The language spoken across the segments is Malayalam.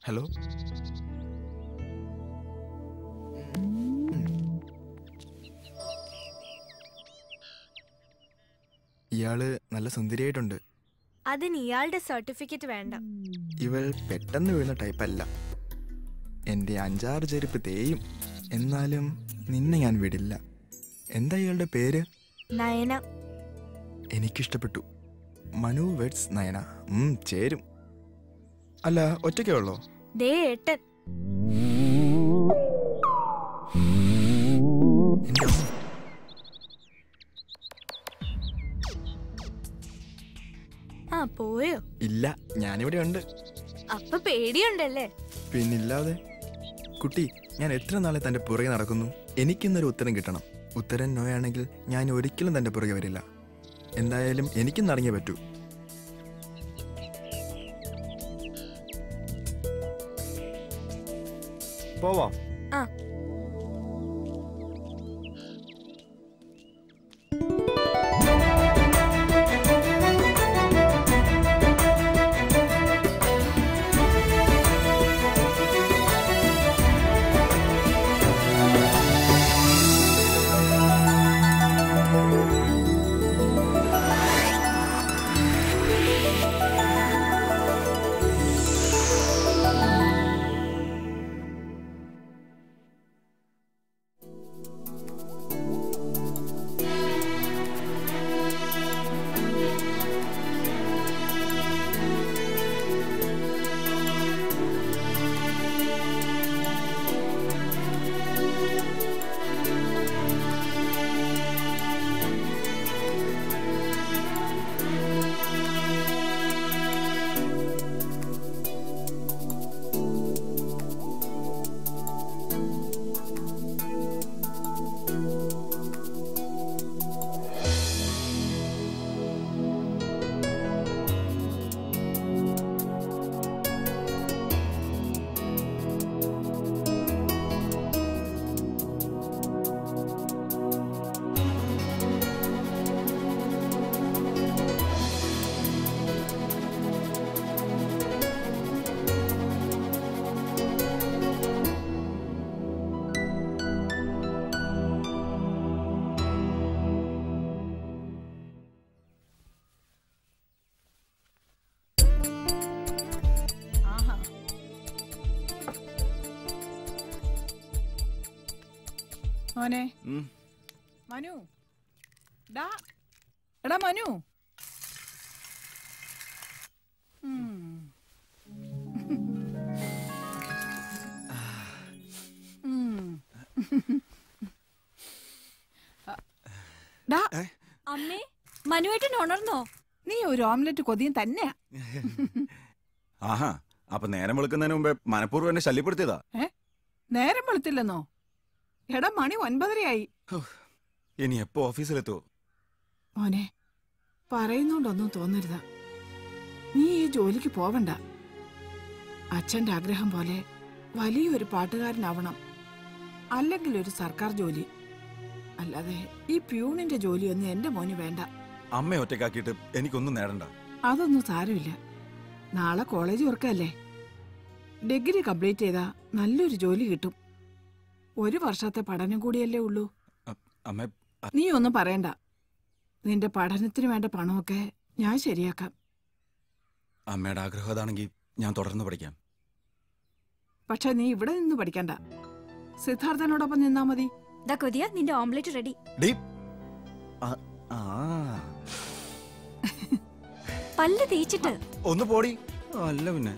ഹലോ. ഇയാള് നല്ല സുന്ദരിയായിട്ടുണ്ട്. അതിന് ഇയാളുടെ സർട്ടിഫിക്കറ്റ് വേണ്ട. ഇവൾ പെട്ടെന്ന് വീഴുന്ന ടൈപ്പല്ല. എൻ്റെ 5-6 ചെരുപ്പ് തേയും. എന്നാലും നിന്നെ ഞാൻ വിടില്ല. എന്താ ഇയാളുടെ പേര്? നയന. എനിക്കിഷ്ടപ്പെട്ടു. മനു വെഡ്സ് നയന. ചേരും. അല്ല, ഒറ്റയ്ക്കേ ഉള്ളോ? ദേ ഏട്ടൻ. ആ പോയോ? ഇല്ല, ഞാനിവിടെ ഉണ്ട്. അപ്പൊ പേടിയുണ്ടല്ലേ? പിന്നില്ലാതെ. കുട്ടി, ഞാൻ എത്ര നാളെ തൻ്റെ പുറകെ നടക്കുന്നു. എനിക്കിന്നൊരു ഉത്തരം കിട്ടണം. ഉത്തരം നോ ആണെങ്കിൽ ഞാൻ ഒരിക്കലും തൻ്റെ പുറകെ വരില്ല. എന്തായാലും എനിക്കും നടങ്ങേ പറ്റൂ. പോവാം. ആ. മോനെ മനു, എടാ മനു. അമ്മേ, മനുവേട്ടൻ ഉണർന്നോ? നീ ഒരു ഓംലെറ്റ് കൊതിയും തന്നെയാ. ആഹാ, അപ്പൊ നേരം വെളുക്കുന്നതിന് മുമ്പേ മനഃപൂർവ്വം എന്നെ ശല്യപ്പെടുത്തിയതാ? നേരം വെളുത്തില്ലെന്നോ? എടാ മണി 9:30 ഇനി എപ്പോ ഓഫീസിലെത്തോ? മോനെ, പറയുന്നോണ്ടൊന്നും തോന്നരുത്. നീ ഈ ജോലിക്ക് പോവണ്ട. അച്ഛന്റെ ആഗ്രഹം പോലെ വലിയൊരു പാട്ടുകാരനാവണം, അല്ലെങ്കിൽ ഒരു സർക്കാർ ജോലി. അല്ലാതെ ഈ പ്യൂണിന്റെ ജോലിയൊന്നും എന്റെ മോന് വേണ്ട. അമ്മയെ ഒറ്റക്കാക്കിയിട്ട് എനിക്കൊന്നും നേടണ്ട. അതൊന്നും സാരമില്ല. നാളെ കോളേജ് വർക്കല്ലേ. ഡിഗ്രി കംപ്ലീറ്റ് ചെയ്താ നല്ലൊരു ജോലി കിട്ടും. 1 വർഷത്തെ പഠനം കൂടിയല്ലേ ഉള്ളൂ. നീ ഒന്നും പറയണ്ട. നിന്റെ പഠനത്തിന് വേണ്ട പണമൊക്കെ ഞാൻ ശരിയാക്കാം. അമ്മയുടെ ആഗ്രഹം അതാണെങ്കിൽ ഞാൻ തുടർന്ന് പഠിക്കാം. പക്ഷെ നീ ഇവിടെ നിന്ന് പഠിക്കണ്ട. സിദ്ധാർത്ഥനോടൊപ്പം നിന്നാ മതി. നിന്റെ ഓംലെറ്റ് റെഡി. പല്ല് തേച്ചിട്ട് ഒന്ന് പോടി. അല്ല പിന്നെ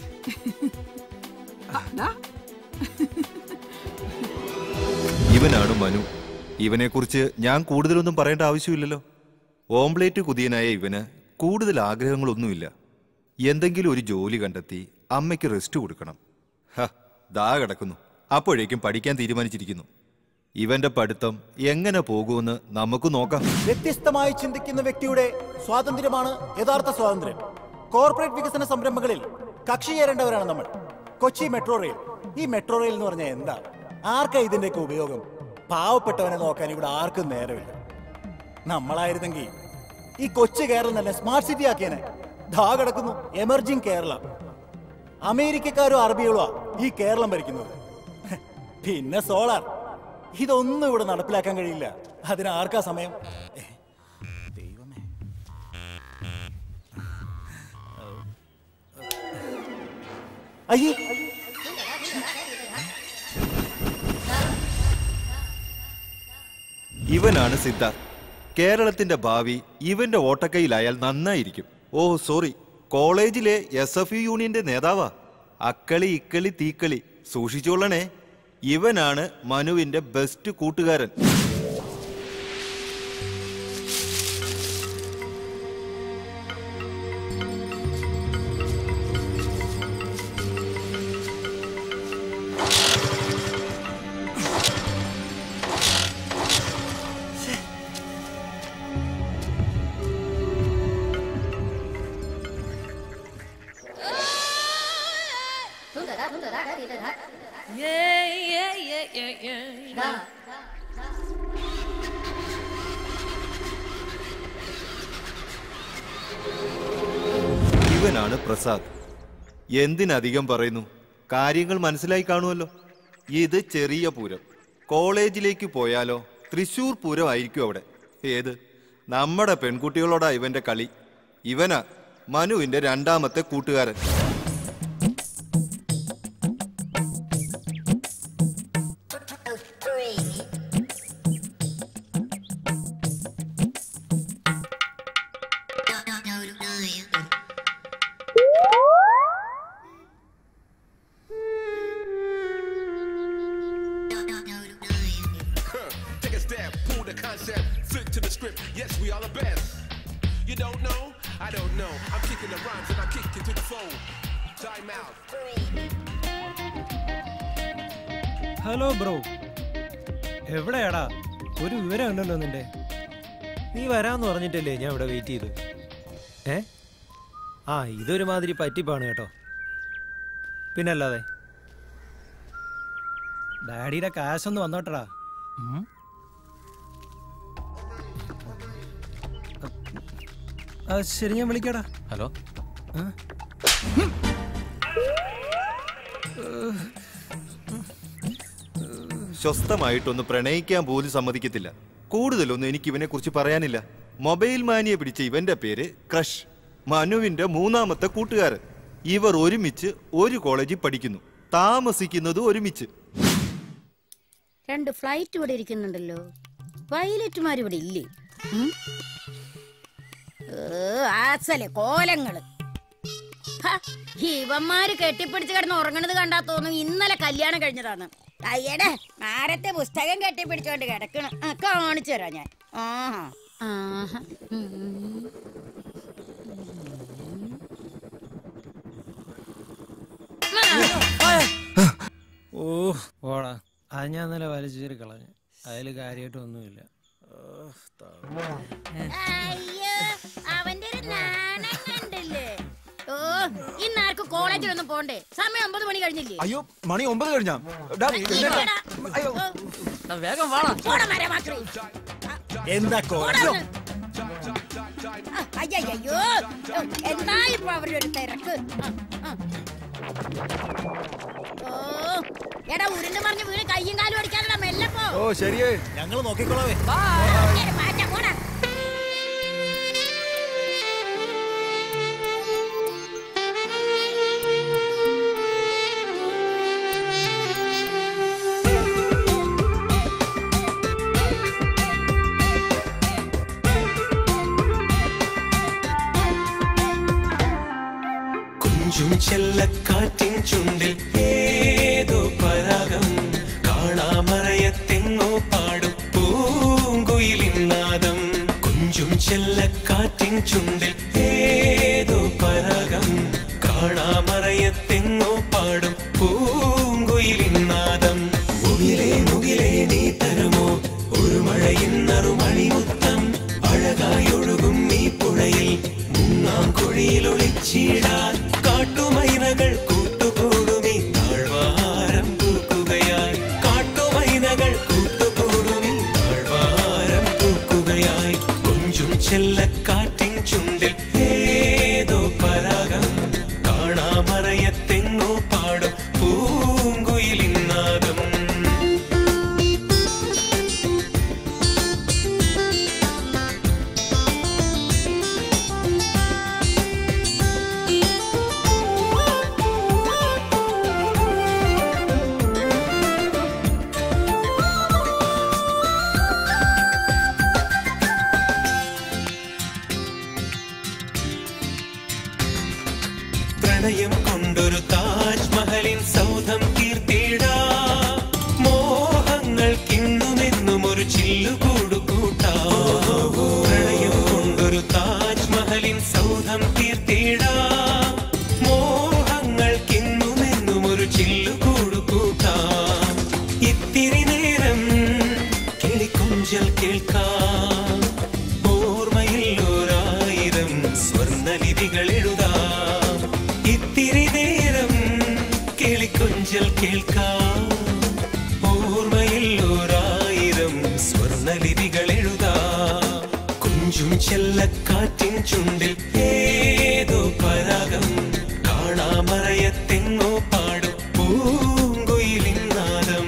ഇവനാണ് മനു. ഇവനെ കുറിച്ച് ഞാൻ കൂടുതലൊന്നും പറയേണ്ട ആവശ്യമില്ലല്ലോ. ഓംപ്ലേറ്റ് കുതിയനായ ഇവന് കൂടുതൽ ആഗ്രഹങ്ങളൊന്നുമില്ല. എന്തെങ്കിലും ഒരു ജോലി കണ്ടെത്തി അമ്മയ്ക്ക് റെസ്റ്റ് കൊടുക്കണം. ദാ കിടക്കുന്നു. അപ്പോഴേക്കും പഠിക്കാൻ തീരുമാനിച്ചിരിക്കുന്നു. ഇവന്റെ പഠിത്തം എങ്ങനെ പോകുമെന്ന് നമുക്ക് നോക്കാം. വ്യത്യസ്തമായി ചിന്തിക്കുന്ന വ്യക്തിയുടെ സ്വാതന്ത്ര്യമാണ് യഥാർത്ഥ സ്വാതന്ത്ര്യം. കോർപ്പറേറ്റ് വികസന സംരംഭങ്ങളിൽ കക്ഷി ചേരേണ്ടവരാണ് നമ്മൾ. Kochi metro rail. ഈ മെട്രോ റെയിൽ എന്ന് പറഞ്ഞാൽ എന്താ? ആർക്കാ ഇതിന്റെയൊക്കെ ഉപയോഗം? പാവപ്പെട്ടവനെ നോക്കാൻ ഇവിടെ ആർക്കും നേരമില്ല. നമ്മളായിരുന്നെങ്കിൽ ഈ കൊച്ചു കേരളം തന്നെ സ്മാർട്ട് സിറ്റി ആക്കിയനെ. ധാ കിടക്കുന്നു എമർജിംഗ് കേരള. അമേരിക്കക്കാരും അറബികളോ ഈ കേരളം ഭരിക്കുന്നത്. പിന്നെ സോളാർ, ഇതൊന്നും ഇവിടെ നടപ്പിലാക്കാൻ കഴിയില്ല. അതിന് ആർക്കാ സമയം? ദൈവമേ. അയ്യേ, ഇവനാണ് സിദ്ധാർത്ഥ്. കേരളത്തിന്റെ ഭാവി ഇവന്റെ ഓട്ടക്കൈയിലായാൽ നന്നായിരിക്കും. ഓ സോറി, കോളേജിലെ SFU യൂണിയന്റെ നേതാവാ. അക്കളി ഇക്കളി തീക്കളി, സൂക്ഷിച്ചോളണേ. ഇവനാണ് മനുവിന്റെ ബെസ്റ്റ് കൂട്ടുകാരൻ. ഇവനാണ് പ്രസാദ്. എന്തിനധികം പറയുന്നു, കാര്യങ്ങൾ മനസ്സിലായി കാണുമല്ലോ. ഇത് ചെറിയ പൂരം. കോളേജിലേക്ക് പോയാലോ തൃശൂർ പൂരം ആയിരിക്കും അവിടെ. ഏത് നമ്മുടെ പെൺകുട്ടികളോടാ ഇവന്റെ കളി. ഇവനാ മനുവിന്റെ രണ്ടാമത്തെ കൂട്ടുകാരൻ. ഹലോ ബ്രോ, എവിടെയാടാ? ഒരു വിവരം ഉണ്ടല്ലോ നിന്റെ. നീ വരാന്ന് പറഞ്ഞിട്ടല്ലേ ഞാൻ ഇവിടെ വെയിറ്റ് ചെയ്തു. ഇതൊരു മാതിരി പറ്റിപ്പാണ് കേട്ടോ. പിന്നല്ലാതെ ഡാഡിയുടെ കാശൊന്ന് വന്നോട്ടടാ. ശരി, ഞാൻ വിളിക്കാടാ. ഹലോ. സ്വസ്ഥമായിട്ടൊന്ന് പ്രണയിക്കാൻ പോലും സമ്മതിക്കത്തില്ല. കൂടുതലൊന്നും എനിക്ക് ഇവനെ കുറിച്ച് പറയാനില്ല. മൊബൈൽ മാനിയെ പിടിച്ച ഇവന്റെ പേര് ക്രഷ്. മനുവിന്റെ മൂന്നാമത്തെ കൂട്ടുകാരൻ. ഇവർ ഒരുമിച്ച് ഒരു കോളേജിൽ പഠിക്കുന്നു, താമസിക്കുന്നത് ഒരുമിച്ച്. 2 ഫ്ലൈറ്റ് ഇവിടെ ഇരിക്കുന്നുണ്ടല്ലോ. പൈലറ്റുമാർ ഇവിടെ ഇല്ലേ? ആസലെ കോലങ്ങള്. ഇവന്മാര് കെട്ടിപ്പിടിച്ച് കിടന്ന് ഉറങ്ങണത് കണ്ടാ തോന്നും ഇന്നലെ കല്യാണം കഴിഞ്ഞതാണ്. അയ്യടെ നേരത്തെ പുസ്തകം കെട്ടിപ്പിടിച്ചോണ്ട് കിടക്കണ കാണിച്ചു തരാം ഞാൻ. ഓടാ, അത് ഞാൻ ഇന്നലെ വലിച്ചേറി കളഞ്ഞു. അതില് കാര്യമായിട്ടൊന്നുമില്ല. അവന്റെ ഒരു നാണം കണ്ടില്ലേ? ഇന്നാർക്ക് കോളേജിലൊന്നും പോണ്ടേ? സമയം 9 മണി കഴിഞ്ഞില്ലേ? അയ്യോ, മണി 9 കഴിഞ്ഞാ. വേഗം എന്താ അയ്യോ, എന്താ ഇപ്പൊ അവരുടെ ഒരു തിരക്ക്? എടാ, ഉരുണ്ട് മറിഞ്ഞ് വീട് കയ്യും കാലും അടിക്കാതെ മെല്ലെ പോ. ഓ ശരിയേ, ഞങ്ങൾ നോക്കിക്കോളാവേ. മാറ്റാ പോടാ. ചെല്ലക്കാറ്റിൻ ചുണ്ടിൽ ഏതോ പരാഗം, കാണാമറയത്തെങ്ങോ പാടും പൂങ്കുയിലിന്നാദം. കുഞ്ചും ചെല്ലക്കാറ്റിൻ ചുണ്ടിൽ ഏതോ പരാഗം, കാണാമറയത്തെങ്ങോ പാടും പൂങ്കുയിലിന്നാദം. മുകിലേ മുകിലേ നീ തരുമോ ഒരു മഴയിന്നറുമണിമുത്തം? അഴകായൊഴുകും ഈ പുഴയിൽ മുങ്ങാം കുഴിയിലൊളിച്ചിടാൻ കാട്ടുമൈനകൾ കൂട്ടുകൂടുമീ താഴ്വാരം പൂക്കുകയായി. കാട്ടുമൈനകൾ കൂട്ടുകൂടുമീ താഴ്വാരം പൂക്കുകയായി. കൊഞ്ചും ചെല്ലക്കാറ്റിൻ ചുണ്ടിൽ ഏതോ പരാഗം, കാണാമറയത്തെങ്ങോ പ്രണയം കൊണ്ടൊരു താജ്മഹലിൻ സൗധം തീർത്തിടാം. മോഹങ്ങൾക്കിന്നുമെന്നും ഒരു ചില്ലുകൂടു കൂട്ടാം. പ്രണയം കൊണ്ടൊരു താജ്മഹലിൻ സൗധം തീർത്തിടാം. മോഹങ്ങൾക്കിന്നുമെന്നും ഒരു ചില്ലുകൂടു കൂട്ടാം. ഇത്തിരി നേരം കിളിക്കൊഞ്ചൽ കേൾക്കാം. ഓർമ്മയിൽ 1000 സ്വർണ്ണലിപികൾ എഴുതാം. ഇത്തിരി നേരം കിളിക്കൊഞ്ചൽ കേൾക്കാം. ഓർമ്മയിൽ 1000 സ്വർണ്ണലിപികൾ എഴുതാം. കുഞ്ചും ചെല്ലക്കാറ്റിൻ ചുണ്ടിൽ ഏതോ പരാഗം. കാണാമറയത്തെങ്ങോ പാടും പൂങ്കുയിലിൻ നാദം.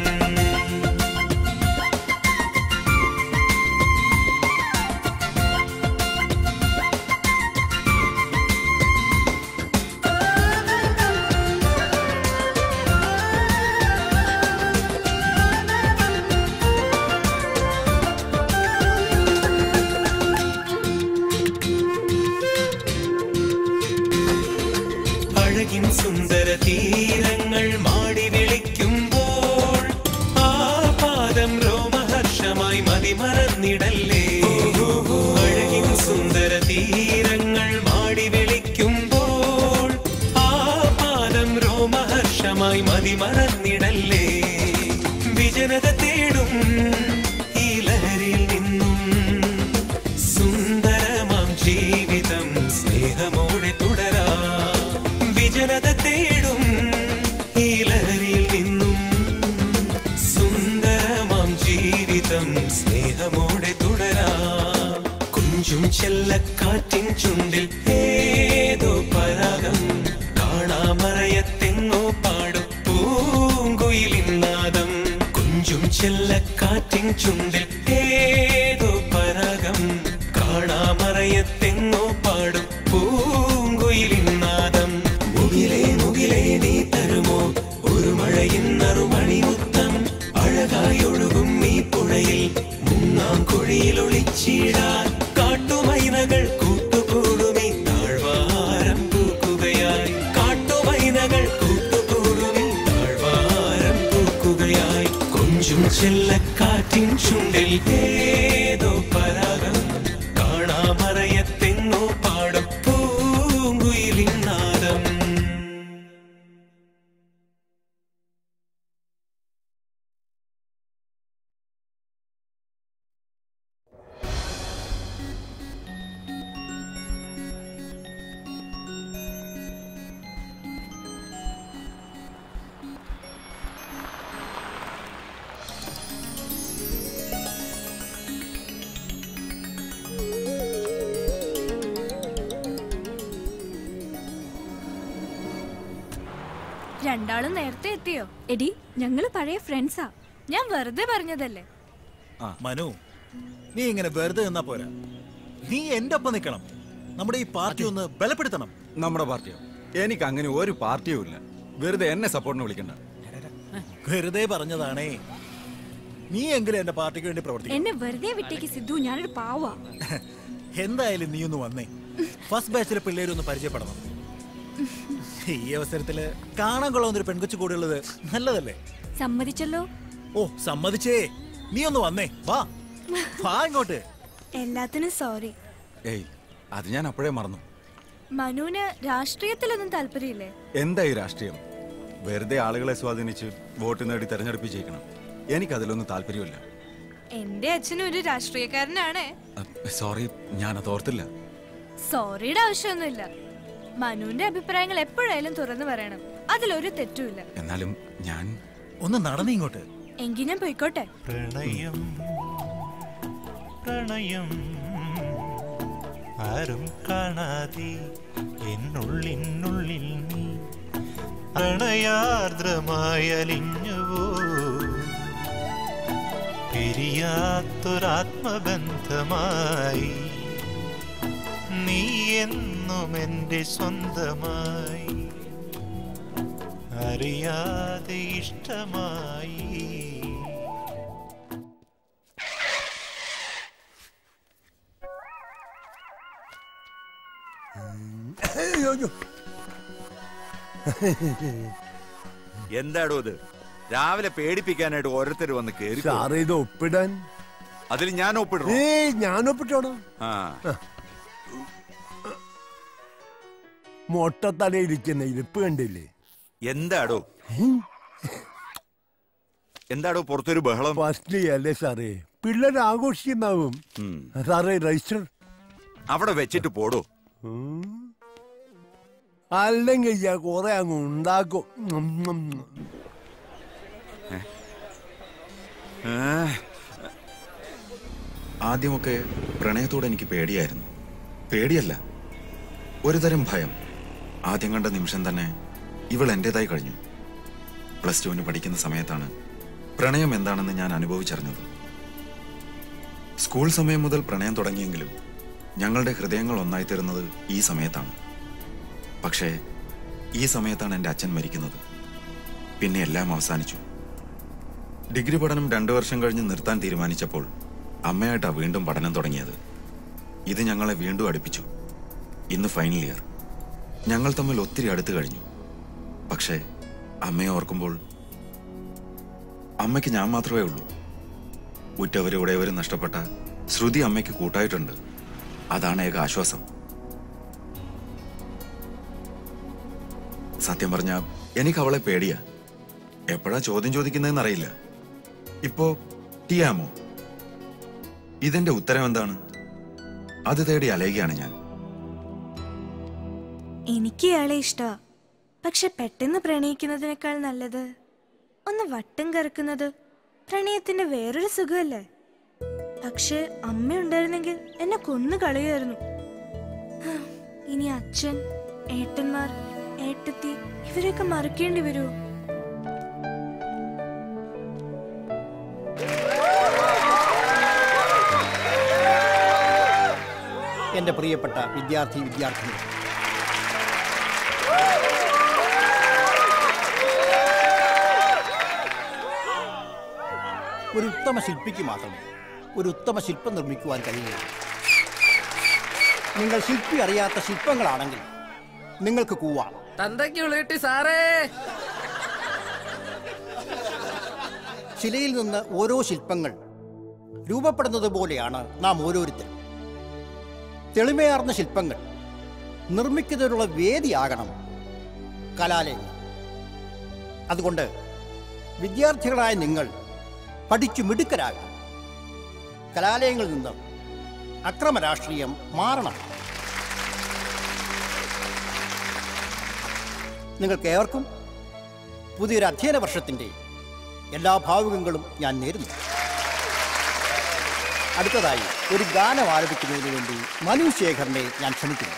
അഴകിൻ സുന്ദര തീരങ്ങൾ മാടി വിളിക്കുമ്പോൾ ആ പാദം രോമഹർഷമായി മതിമറന്നിടല്ലേ. അഴകിൻ സുന്ദര തീരങ്ങൾ മാടി വിളിക്കുമ്പോൾ ആ പാദം രോമഹർഷമായി മതിമറന്നിടല്ലേ. വിജനത തേടും ഈ ലഹരിയിൽ നിന്നും സുന്ദരമാം ജീവിതം സ്നേഹമോടെ തുടരാം. വിജനത തേടും ഈ ലഹരിയിൽ നിന്നും സുന്ദരമാം ജീവിതം സ്നേഹമോടെ തുടരാം. കുഞ്ചും ചെല്ലക്കാറ്റിൻ ചുണ്ടിൽ ഏതോ പരാഗം. കാണാമറയത്തെങ്ങോ പാടും പൂങ്കുയിലിൻ നാദം. കുഞ്ചും ചെല്ലക്കാറ്റിൻ ചുണ്ടിൽ ഏതോ പരാഗം. കാണാമറയത്തെങ്ങോ പാടും പൂങ്കുയിലിൻ നാദം. മുകിലേ മുകിലേ നീ തരുമോ ഒരു മഴയിൻ നറുമണിമുത്തം. അഴകായി ഒഴുകും ഈ പുഴയിൽ മുങ്ങാം കുഴിയിൽ ഒളിച്ചിടാൻ. കാട്ടുമൈനകൾ കൂട്ടുകൂടുമീ താഴ്വാരം പൂക്കുകയായി. കാട്ടുമൈനകൾ കൂട്ടുകൂടുമീ താഴ്വാരം പൂക്കുകയായി. കൊഞ്ചും ചെല്ലക്കാറ്റിൻ ചുണ്ടിൽ ഏതോ പരാഗം. കാണാമറയത്തെങ്ങോ പാടും പൂങ്കുയിലിൻ നാദം. രണ്ടാളും നേരത്തെ എത്തിയോ? എടി, ഞങ്ങള് പഴയ ഫ്രണ്ട്സാ. ഞാൻ വെറുതെ പറഞ്ഞതല്ലേ. മനു, നീ ഇങ്ങനെ വെറുതെ നിന്നാ പോരാ. നീ എന്റെ ഒപ്പം നിൽക്കണം. നമ്മുടെ ഈ പാർട്ടി ഒന്ന് ബലപ്പെടുത്തണം. നമ്മുടെ പാർട്ടിയോ? എനിക്ക് അങ്ങനെ ഒരു പാർട്ടിയും ഇല്ല. വെറുതെ എന്നെ സപ്പോർട്ടിന് വിളിക്കണ്ട. വെറുതെ പറഞ്ഞതാണേ. നീ എങ്കിലും എന്റെ പാർട്ടിക്ക് വേണ്ടി പ്രവർത്തിക്കും. എന്നെ വെറുതെ വിട്ടേക്ക് സിദ്ധു, ഞാനൊരു പാവാ. എന്തായാലും നീ ഒന്ന് വന്നേ. ഫസ്റ്റ് ബാച്ചിലെ പിള്ളേരൊന്ന് പരിചയപ്പെടണം. ഈ അവസരത്തില് കാണാൻ കൊള്ളാവുന്നൊരു പെൺകൊച്ചു കൂടെ ഉള്ളത് നല്ലതല്ലേ? സമ്മതിച്ചല്ലോ. ഓ, സമ്മതിച്ചേ. നീ ഒന്ന് വന്നേ. വാ വാ ഇങ്ങോട്ട്. എല്ലാത്തിനും സോറി. ഏയ്, അത് ഞാൻ അപ്പോഴേ മറന്നു. മനുവിന് രാഷ്ട്രീയത്തിലൊന്നും താല്പര്യമില്ലേ? എന്താ ഈ രാഷ്ട്രീയം? വെറുതെ ആളുകളെ സ്വാധീനിച്ച് വോട്ട് നേടി തെരഞ്ഞെടുപ്പിച്ചേക്കണം. എനിക്കതിലൊന്നും താല്പര്യമില്ല. എന്റെ അച്ഛനും ഒരു രാഷ്ട്രീയക്കാരനാണ്. സോറി, ഞാനത് ഓർത്തില്ല. സോറിയുടെ ആവശ്യമൊന്നുമില്ല. മനുവിന്റെ അഭിപ്രായങ്ങൾ എപ്പോഴായാലും തുറന്നു പറയണം. അതിലൊരു തെറ്റുമില്ല. എന്നാലും ഞാൻ ഒന്ന് നടന്നേ ഇങ്ങോട്ട്. എങ്കിൽ ഞാൻ പോയിക്കോട്ടെ. പ്രണയം പ്രണയം ആരും കാണാതെ എന്നുള്ളിനുള്ളിൽ നീ പ്രണയാർദ്രമായി അലിഞ്ഞുവോ. പിരിയാത്തൊരാത്മബന്ധമായി നീ എന്നും എൻ്റെ സ്വന്തമായി അറിയാതെ ഇഷ്ടമായി. എന്താടോ ഇത്? രാവിലെ പേടിപ്പിക്കാനായിട്ട് ഓരോരുത്തർ വന്ന് കേറി. സാറേ ഇത് ഒപ്പിടാൻ. അതിൽ ഞാൻ ഒപ്പിടണോ? ഞാൻ ഒപ്പിട്ടോടോ. മൊട്ടത്തലയിരിക്കുന്ന ഇരിപ്പ് കണ്ടില്ലേ? എന്താടോ എന്താടോ പുറത്തൊരു ബഹളം? ഫസ്റ്റ് അല്ലേ സാറേ, പിള്ളേർ ആഘോഷിക്കുന്നാവും. സാറേ രജിസ്റ്റർ അവിടെ വെച്ചിട്ട് പോടോ. അല്ലെങ്കിൽ ഞാൻ കുറെ അങ്ങ് ഉണ്ടാക്കും. ആദ്യമൊക്കെ പ്രണയത്തോടെ എനിക്ക് പേടിയായിരുന്നു. പേടിയല്ല, ഒരുതരം ഭയം. ആദ്യം കണ്ട നിമിഷം തന്നെ ഇവൾ എന്റേതായി കഴിഞ്ഞു. +2 പഠിക്കുന്ന സമയത്താണ് പ്രണയം എന്താണെന്ന് ഞാൻ അനുഭവിച്ചറിഞ്ഞത്. സ്കൂൾ സമയം മുതൽ പ്രണയം തുടങ്ങിയെങ്കിലും ഞങ്ങളുടെ ഹൃദയങ്ങൾ ഒന്നായി തീർന്നത് ഈ സമയത്താണ്. പക്ഷേ ഈ സമയത്താണ് എൻ്റെ അച്ഛൻ മരിക്കുന്നത്. പിന്നെ എല്ലാം അവസാനിച്ചു. ഡിഗ്രി പഠനം 2 വർഷം കഴിഞ്ഞ് നിർത്താൻ തീരുമാനിച്ചപ്പോൾ അമ്മയായിട്ടാണ് വീണ്ടും പഠനം തുടങ്ങിയത്. ഇത് ഞങ്ങളെ വീണ്ടും അടുപ്പിച്ചു. ഇന്ന് ഫൈനൽ ഇയർ. ഞങ്ങൾ തമ്മിൽ ഒത്തിരി അടുത്ത് കഴിഞ്ഞു. പക്ഷേ അമ്മയെ ഓർക്കുമ്പോൾ അമ്മയ്ക്ക് ഞാൻ മാത്രമേ ഉള്ളൂ. ഉറ്റവരും ഉടയവരും നഷ്ടപ്പെട്ട ശ്രുതി അമ്മയ്ക്ക് കൂട്ടായിട്ടുണ്ട്. അതാണ് ഏക ആശ്വാസം. സത്യം പറഞ്ഞാൽ എനിക്ക് അവളെ പേടിയാ. എപ്പോഴാ ചോദ്യം ചോദിക്കുന്നതെന്ന് അറിയില്ല. ഇപ്പോ ടിയാമോ, ഇതിന്റെ ഉത്തരം എന്താണ്? അത് തേടി അലയുകയാണ് ഞാൻ. എനിക്ക് ഇയാളെ ഇഷ്ടാ. പക്ഷെ പെട്ടെന്ന് പ്രണയിക്കുന്നതിനേക്കാൾ നല്ലത് ഒന്ന് വട്ടം കറക്കുന്നത്. പ്രണയത്തിന്റെ വേറൊരു സുഖമല്ലേ? പക്ഷെ അമ്മ ഉണ്ടായിരുന്നെങ്കിൽ എന്നെ കൊന്നു കളയുമായിരുന്നു. ഇനി അച്ഛൻ, ഏട്ടന്മാർ, ഏട്ടത്തി ഇവരെയൊക്കെ മറക്കേണ്ടി വരുമോ? എന്റെ പ്രിയപ്പെട്ട വിദ്യാർത്ഥിനി, ഒരു ഉത്തമ ശില്പിക്ക് മാത്രമേ ഒരു ഉത്തമ ശില്പം നിർമ്മിക്കുവാൻ കഴിയുകയുള്ളൂ. നിങ്ങൾ ശില്പി അറിയാത്ത ശില്പങ്ങളാണെങ്കിൽ നിങ്ങൾക്ക് കൂവാം. ശിലയിൽ നിന്ന് ഓരോ ശില്പങ്ങൾ രൂപപ്പെടുന്നത് പോലെയാണ് നാം ഓരോരുത്തരും. തെളിമയാർന്ന ശില്പങ്ങൾ നിർമ്മിക്കുന്നതിനുള്ള വേദിയാകണം കലാലയങ്ങൾ. അതുകൊണ്ട് വിദ്യാർത്ഥികളായ നിങ്ങൾ പഠിച്ചു മിടുക്കരാകണം. കലാലയങ്ങളിൽ നിന്ന് അക്രമ രാഷ്ട്രീയം മാറണം. നിങ്ങൾക്കേവർക്കും പുതിയൊരു അധ്യയന വർഷത്തിൻ്റെ എല്ലാ ഭാവുകങ്ങളും ഞാൻ നേരുന്നു. അടുത്തതായി ഒരു ഗാനം ആലപിക്കുന്നതിന് വേണ്ടി മനു ശേഖറിനെ ഞാൻ ക്ഷണിക്കുന്നു.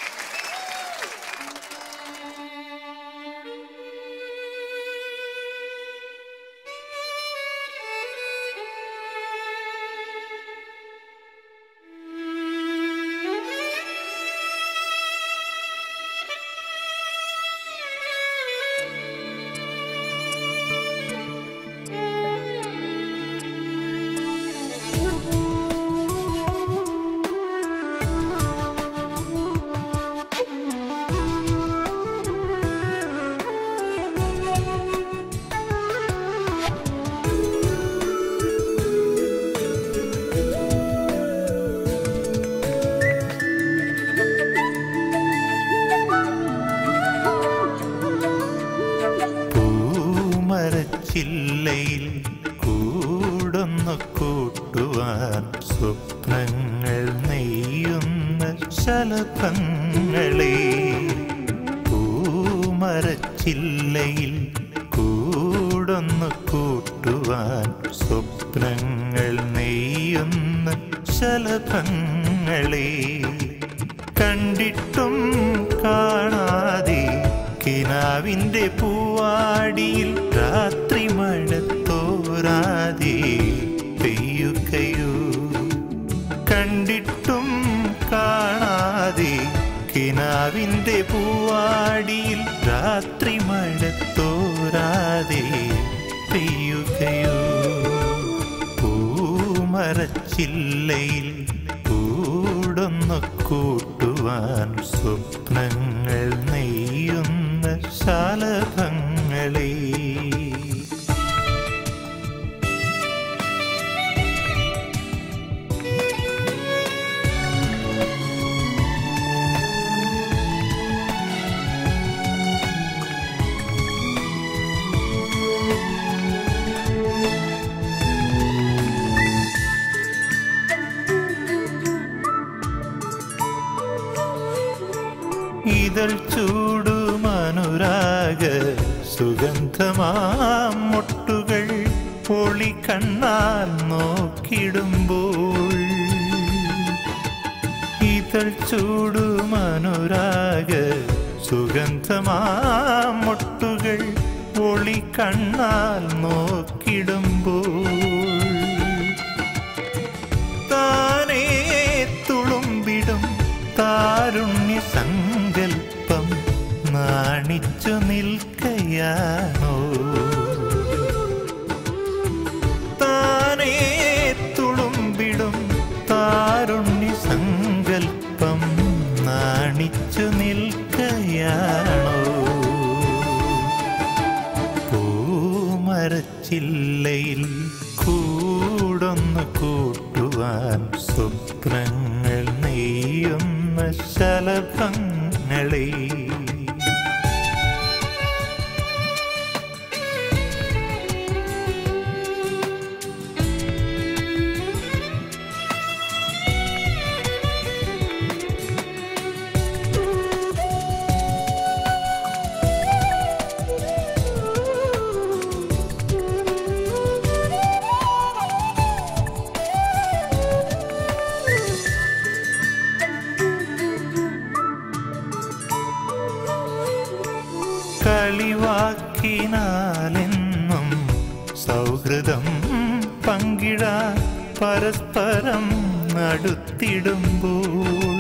ചില്ലയിൽ കൂടൊന്നു കൂട്ടുവാൻ സ്വപ്നങ്ങൾ നെയ്യുന്ന ശലഭങ്ങളെ. പൂമരച്ചില്ലയിൽ കൂടൊന്നു കൂട്ടുവാൻ സ്വപ്നങ്ങൾ നെയ്യുന്ന ശലഭങ്ങളെ. കണ്ടിട്ടും കാണാതെ കിനാവിൻ്റെ പൂവാടിയിൽ രാത്രി മഴ തോരാതെ പെയ്യുകയോ. കണ്ടിട്ടും കാണാതെ കിനാവിൻ്റെ പൂവാടിയിൽ രാത്രി മഴ തോരാതെ പെയ്യുകയോ. പൂമരച്ചില്ലയിൽ കൂടൊന്നു കൂട്ടുവാൻ സ്വപ്നങ്ങൾ നെയ്യുന്ന ശലഭങ്ങളെ. ഇതൾ ചൂടുമനുരാഗ സുഗന്ധമാം മുട്ടുകൾ പൊളി കണ്ണാൽ നോക്കിടുമ്പോൾ. ഇതൾ ചൂടുമനുരാഗ സുഗന്ധമാം മുട്ടുകൾ പൊളി കണ്ണാൽ നോക്കിടുമ്പോൾ. താനേ തുളുമ്പിടും താരുണ്യ സങ്കൽപ്പം നാണിച്ചു നിൽക്കയാണോ? താനേ തുളുമ്പിടും താരുണ്യ സങ്കൽപ്പം നാണിച്ചു നിൽക്കയാണോ? പൂമരച്ചില്ലയിൽ കൂടൊന്നു കൂട്ടുവാൻ സ്വപ്നങ്ങൾ നെയ്യുന്ന ശലഭങ്ങളെ. കളിവാക്കിനാലെന്നും സൗഹൃദം പങ്കിടാൻ പരസ്പരം അടുത്തിടുമ്പോൾ.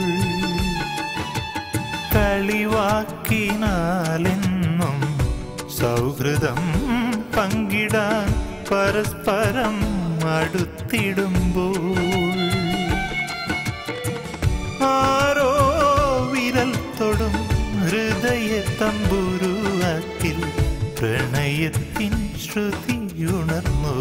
കളിവാക്കിനാലെന്നും സൗഹൃദം പങ്കിടാൻ പരസ്പരം അടുത്തിടുമ്പോൾ. ആരോ വിരൽ തൊടും ഹൃദയ തമ്പുരുവാക്കിൽ പ്രണയത്തിൻ ശ്രുതിയുണർന്നു.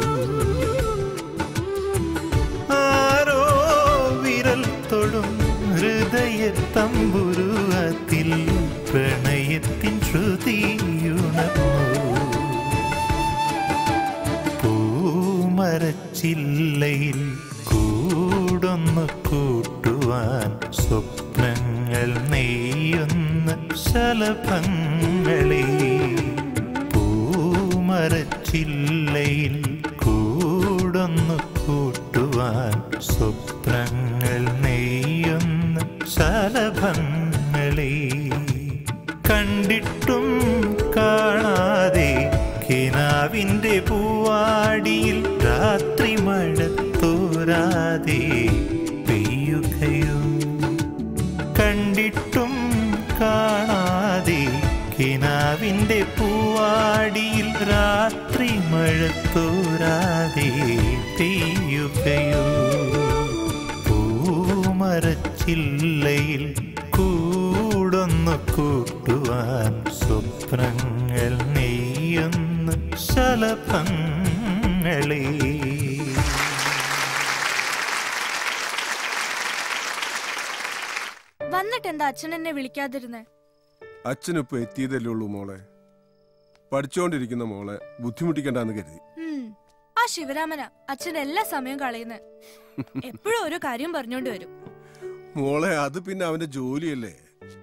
ആരോ വിരൽ തൊടും ഹൃദയ തമ്പുരുവാക്കിൽ പ്രണയത്തിൻ ശ്രുതിയുണർന്നു. പൂമരച്ചില്ലയിൽ കൂടൊന്നു കൂട്ടുവാൻ സ്വപ്നങ്ങൾ നെയ്യുന്ന ശലഭങ്ങളെ. പൂമരച്ചില്ലയിൽ കൂടൊന്നു കൂട്ടുവാൻ സ്വപ്നങ്ങൾ നെയ്യുന്ന ശലഭങ്ങളെ. കണ്ടിട്ടും കാണാതെ കിനാവിൻ്റെ പൂവാടിയിൽ രാത്രി മഴ തോരാതെ പെയ്യുകയോ. കണ്ടിട്ടും കാണാതെ കിനാവിൻ്റെ പൂവാടിയിൽ രാത്രി മഴ തോരാതെ പെയ്യുകയോ. പൂമരച്ചില്ലയിൽ കൂടൊന്നു കൂട്ടുവാൻ സ്വപ്നങ്ങൾ നെയ്യുന്ന ശലഭങ്ങളെ. വന്നിട്ട് എന്താ അച്ഛൻ എന്നെ വിളിക്കാതിരുന്നേ? അച്ഛനിപ്പോ എത്തിയതല്ലേ ഉള്ളൂ മോളെ. പഠിച്ചോണ്ടിരിക്കുന്ന മോളെ ബുദ്ധിമുട്ടിക്കണ്ടെന്ന് കരുതി. ആ ശിവരാമന അച്ഛൻ എല്ലാ സമയവും കളയുന്നത്. എപ്പോഴും ഓരോ കാര്യം പറഞ്ഞോണ്ട് വരും. മോളെ അത് പിന്നെ അവന്റെ ജോലിയല്ലേ.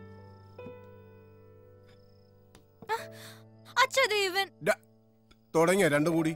അച്ഛൻ തുടങ്ങിയ രണ്ടും കൂടി.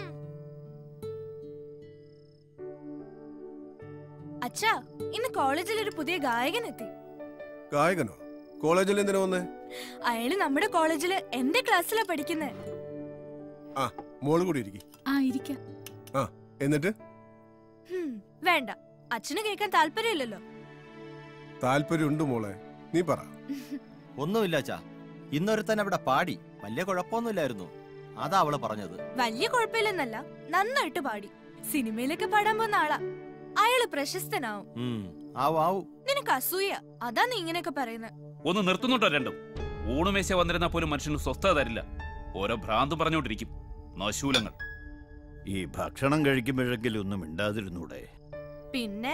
അച്ഛാ, ഇന്ന് കോളേജിൽ ഒരു പുതിയ ഗായകൻ എത്തി. ഗായകനോ? കോളേജിൽ എന്തിനാ വന്നേ? അയാള് നമ്മുടെ കോളേജില് എന്റെ ക്ലാസ്സിലാ പഠിക്കുന്നേ. ആ, മോള് കൂടി ഇരിക്കും. ആ, എന്നിട്ട് വേണ്ട, അച്ഛന് കേൾക്കാൻ താല്പര്യമില്ലല്ലോ. താല്പര്യമുണ്ട് മോളെ, നീ പറ. ഒന്നുമില്ല അച്ഛാ, ഇന്നൊരുത്തൻ അവിടെ പാടി, വലിയ കുഴപ്പമൊന്നുമില്ലായിരുന്നു. അതാ അവള് പറഞ്ഞത്. വലിയ കുഴപ്പമില്ലെന്നല്ല, നന്നായിട്ട് പാടി. സിനിമയിലൊക്കെ പാടാൻ പോകുന്ന ആളാ. അയാള് പ്രശസ്തനാവും. ആവും. നിനക്ക് അസൂയ, അതാ നീ ഇങ്ങനെയൊക്കെ പറയുന്നത്. ഒന്ന് നിർത്തുന്നുണ്ടോ രണ്ടും? ഊണുമേശ വന്നിരുന്നാൽ പോലും മനുഷ്യന് സ്വസ്ഥത തരില്ല. ഓരോ ഭ്രാന്തും പറഞ്ഞുകൊണ്ടിരിക്കും. നശൂലങ്ങൾ. ഈ ഭക്ഷണം കഴിക്കുമ്പോഴെങ്കിലും ഒന്നും മിണ്ടാതിരുന്നൂടെ? പിന്നെ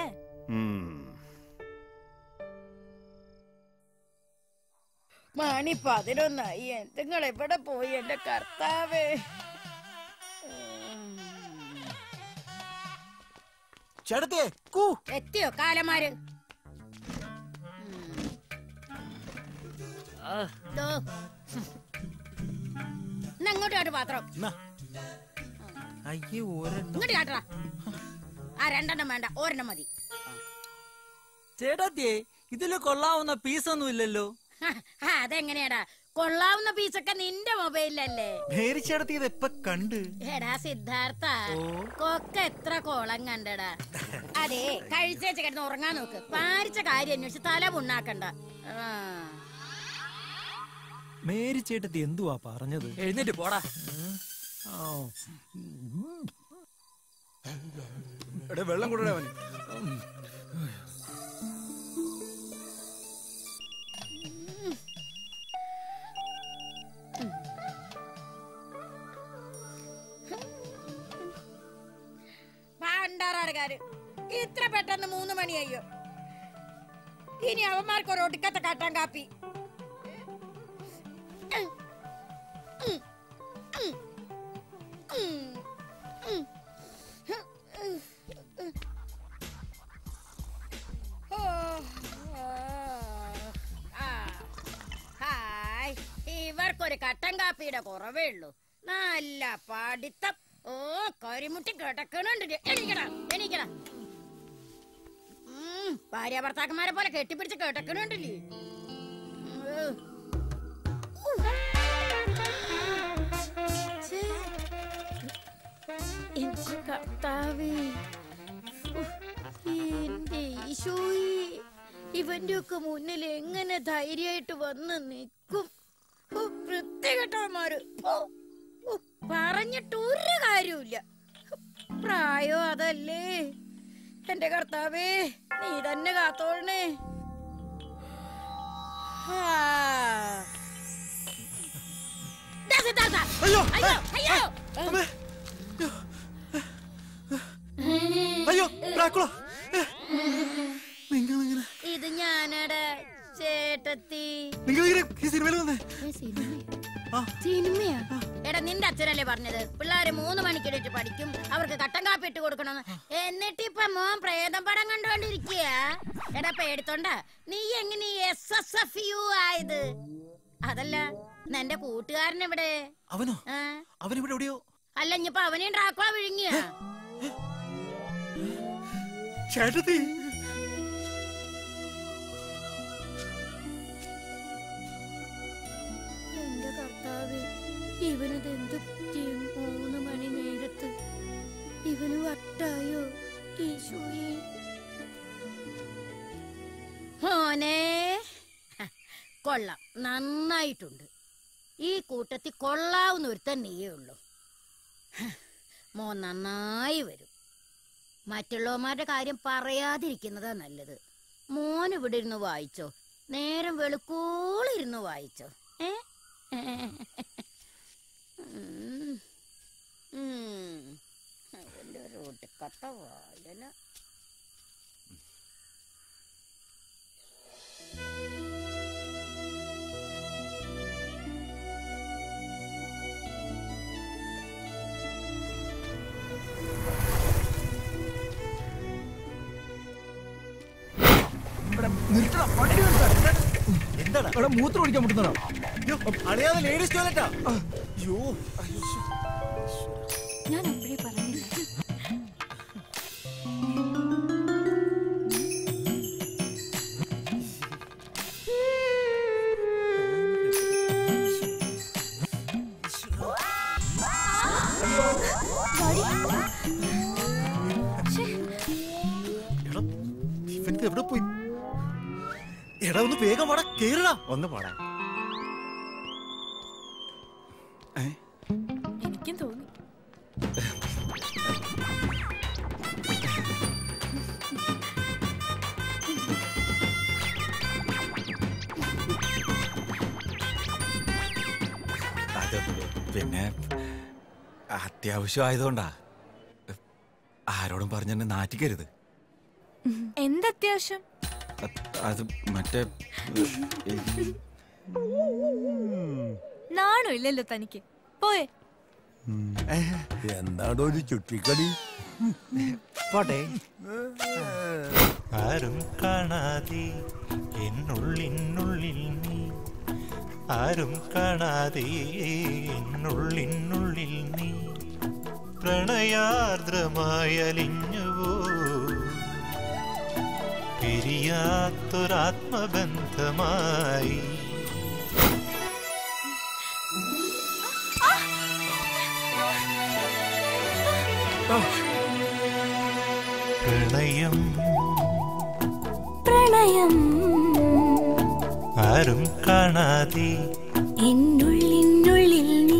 മണി 11 നിങ്ങൾ എവിടെ പോയി എന്റെ കർത്താവേ? എത്തിയോ കാലമാര്? അങ്ങോട്ട് കാട്ടു പാത്രം. ഇങ്ങോട്ട് കാട്ടറ. ആ 2 വേണ്ട, 1 മതി. ചേട്ടാത്തിയെ, ഇതില് കൊള്ളാവുന്ന പീസൊന്നും ഇല്ലല്ലോ. അതെങ്ങനെയാടാ? കൊള്ളാവുന്ന പീസൊക്കെ നിന്റെ മൊബൈലിലല്ലേ? മേരിച്ചേടത്തിയത് എപ്പ കണ്ട്? എടാ സിദ്ധാർത്ഥ, കൊക്ക എത്ര കോളം കണ്ടടാ. അതെ, കഴിച്ചേച്ച് കിടന്ന് ഉറങ്ങാൻ നോക്ക്. പാരിച്ച കാര്യം അന്വേഷിച്ച് തല പുണ്ണാക്കണ്ട. മേരിച്ചേട്ടത്തി എന്തുവാ പറഞ്ഞത്? എഴുന്നേറ്റ് പോടാ. വെള്ളം കൂടെ അവന്. പാണ്ടാറാടുകാര് ഇത്ര പെട്ടെന്ന് 3 മണിയായോ? ഇനി അവന്മാർക്ക് ഒരു ഒടുക്കത്തെ കട്ടൻ കാപ്പി. ഇവർക്കൊരു കട്ടൻ കാപ്പിയുടെ കുറവേ ഉള്ളൂ. നല്ല പഠിത്തം. ഓ, കരിമുട്ടി കിടക്കണുണ്ട്. എണീക്കടാ, എണീക്കടാ. ഭാര്യ ഭർത്താക്കന്മാരെ പോലെ കെട്ടിപ്പിടിച്ച് കിടക്കണുണ്ടല്ലേ. എന്റെ കർത്താവേ, എന്റെ ഈശോയെ, ഇവന്റെ ഒക്കെ മുന്നിൽ എങ്ങനെ ധൈര്യമായിട്ട് വന്ന് നിൽക്കും? വൃത്തികെട്ടവന്മാര്. പറഞ്ഞിട്ട് ഒരു കാര്യമില്ല. പ്രായോ അതല്ലേ. എന്റെ കർത്താവേ, നീ തന്നെ കാത്തോളണേ. ഇത് ഞാനടാ ചേട്ടത്തി. സിനിമയാ? എടാ, നിന്റെ അച്ഛനല്ലേ പറഞ്ഞത് പിള്ളേര് 3 മണിക്കിടയിട്ട് പഠിക്കും, അവർക്ക് കട്ടൻ കാപ്പി ഇട്ട് കൊടുക്കണമെന്ന്. എന്നിട്ടിപ്പൊ മോൻ പ്രേതം പടം കണ്ടുകൊണ്ടിരിക്കുക. എടാ പേടിത്തോണ്ട, നീ എങ്ങനെ SSFU ആയത്? അതല്ല, നിന്റെ കൂട്ടുകാരൻ എവിടെ? അവനോ? അവനിവിടെ എവിടെയോ. അല്ല, ഇനിയിപ്പൊ അവനെയും ഡ്രാക്കുള വിഴുങ്ങിയ? ചേട്ടത്തി, എന്റെ കർത്താവേ, ഇവനത് എന്ത് പറ്റിയും 3 മണി നേരത്ത്? ഇവന് വട്ടായോ ഈശോയെ? മോനെ, കൊള്ളാം, നന്നായിട്ടുണ്ട്. ഈ കൂട്ടത്തിൽ കൊള്ളാവുന്ന ഒരുത്തൻ നീയേ ഉള്ളൂ. മോൻ നന്നായി വരും. മറ്റുള്ളവന്മാരുടെ കാര്യം പറയാതിരിക്കുന്നതാ നല്ലത്. മോൻ ഇവിടെ ഇരുന്ന് വായിച്ചോ, നേരം വെളുക്കോളിരുന്ന് വായിച്ചോ. അവന്റെ ഒരു ഒടുക്കത്ത വായന. എന്താടാ മൂത്രം ഒഴിക്കാൻ മുട്ടുന്നോ? അറിയാതെ ലേഡീസ് ടോയ്ലറ്റാ. അയ്യോ, ഞാൻ അപ്പോഴേ പറഞ്ഞില്ല. എവിടെ പോയി? എടാ, ഒന്ന് വേഗം വാടാ, കേറടാ. ഒന്ന് പാടാ. എനിക്കും തോന്നി. പിന്നെ അത്യാവശ്യമായതുകൊണ്ടാ. ആരോടും പറഞ്ഞെന്നെ നാറ്റിക്കരുത്. എന്തത്യാവശ്യം? അത് മറ്റേ നാണോ ഇല്ലല്ലോ തനിക്ക്? പോയെ. എന്താണോ ഒരു ചുറ്റിക്കളി? പോട്ടെ. ആരും കാണാതെ എന്നുള്ളിനുള്ളിൽ നീ, ആരും കാണാതെ എന്നുള്ളിനുള്ളിൽ നീ പ്രണയാർദ്രമായലിഞ്ഞുവോ, പിരിയാത്തൊരാത്മബന്ധമായി. പ്രണയം പ്രണയം ആരും കാണാതെ എന്നുള്ളിനുള്ളിൽ നീ.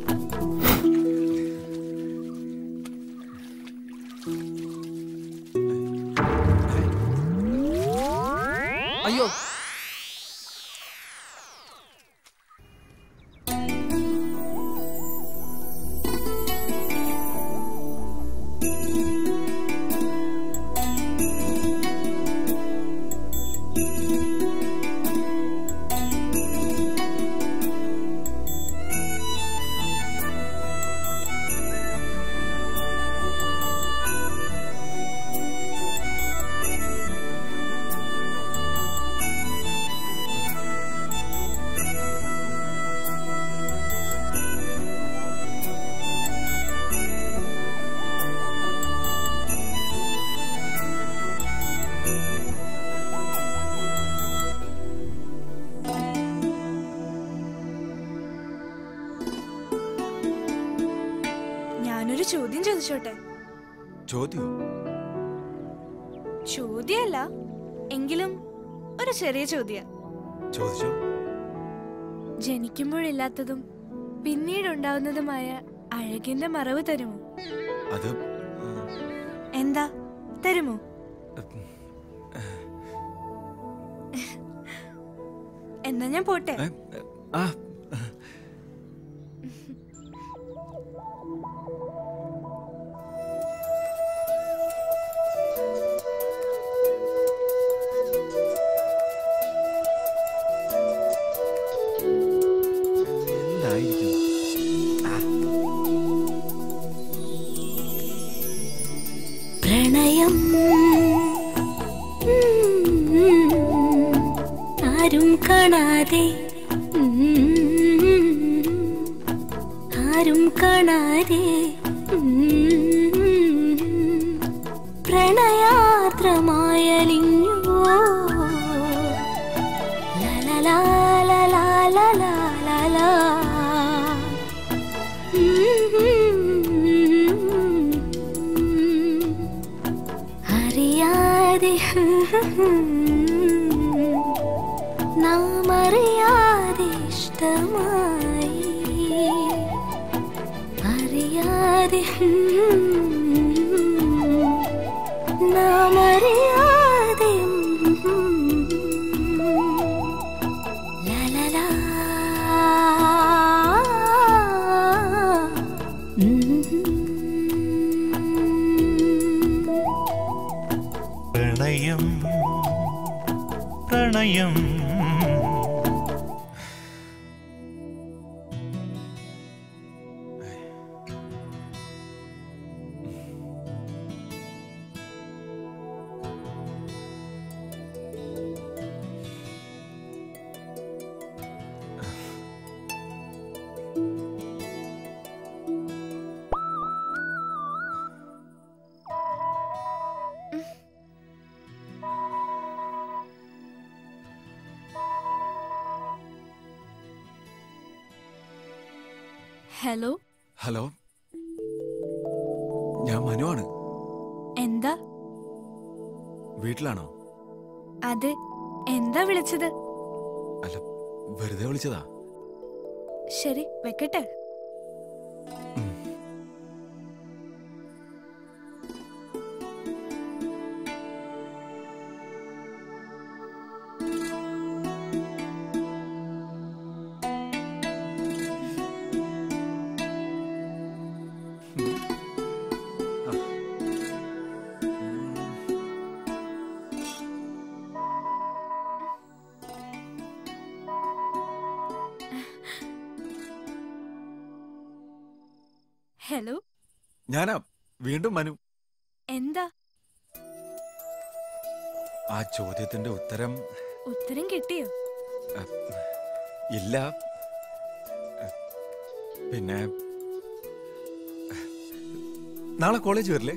അയ്യോ, ഞാനൊരു ചോദ്യം ചോദിച്ചോട്ടെ? ചോദ്യം? ചോദ്യമല്ല, എങ്കിലും ഒരു ചെറിയ ചോദ്യം. ചോദിച്ചോ. ജനിക്കുമ്പോഴില്ലാത്തതും പിന്നീടുണ്ടാവുന്നതുമായ അഴകിന്റെ മറവ് തരുമോ? അത് എന്താ തരുമോ? എന്നാ ഞാൻ പോട്ടെ. ആ പ്രണയം ആരും കാണാതെ ആരും കാണാതെ പ്രണയാർദ്രമായലിഞ്ഞുവോ, ലലലാ ലലാ ലലാ ലലാ. അറിയാതെ നാം അറിയാതെ ഇഷ്ടമായി, അറിയാതെ നാം അറിയാതെ ലലലാ. പ്രണയം പ്രണയം ഹലോ. ഹലോ, ഞാൻ മനുവാണ്. എന്താ? വീട്ടിലാണോ? അതെ. എന്താ വിളിച്ചത്? അല്ല, വെറുതെ വിളിച്ചതാ. ശരി, വെക്കട്ടെ. ഹലോ. ഞാനാ വീണ്ടും മനു. എന്താ? ആ ചോദ്യത്തിന്റെ ഉത്തരം കിട്ടിയോ? ഇല്ല. പിന്നെ നാളെ കോളേജ് വരില്ലേ?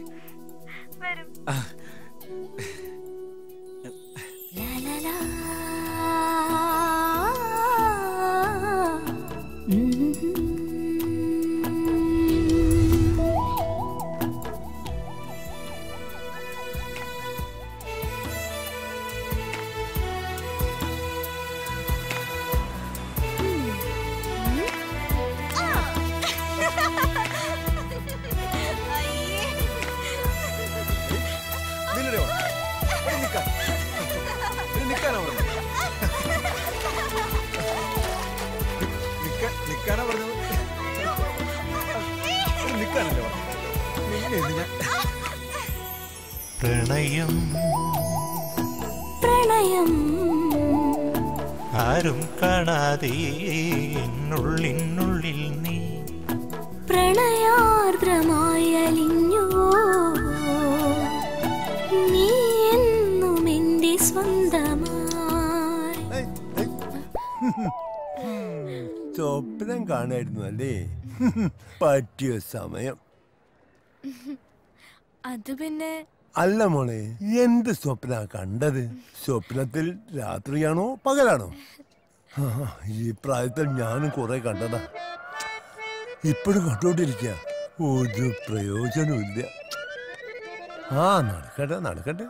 പ്രണയം പ്രണയം ആരും കാണാതെ എന്നുള്ളിനുള്ളിൽ നീ പ്രണയാർദ്രമായി അലിഞ്ഞുവോ നീ എന്നും എന്റെ സ്വന്തമായി. സ്വപ്നം കാണായിരുന്നു അല്ലേ? പറ്റിയ സമയം. അത് പിന്നെ അല്ല മോളെ, എന്ത് സ്വപ്ന കണ്ടത്? സ്വപ്നത്തിൽ രാത്രിയാണോ പകലാണോ? ഈ പ്രായത്തിൽ ഞാനും കുറെ കണ്ടതാ. ഇപ്പോഴും കണ്ടോണ്ടിരിക്ക. ഒരു പ്രയോജനമില്ല. നടക്കട്ടെ നടക്കട്ടെ.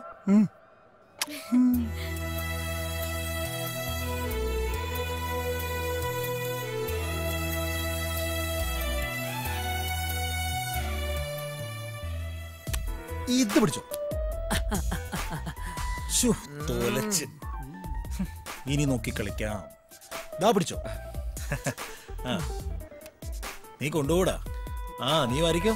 ഇത് പിടിച്ചോ. തോലച്ച് ഇനി നോക്കി കളിക്കാം. ദാ പിടിച്ചോ. നീ കൊണ്ടുപോടാ. നീ വാരിക്കോ.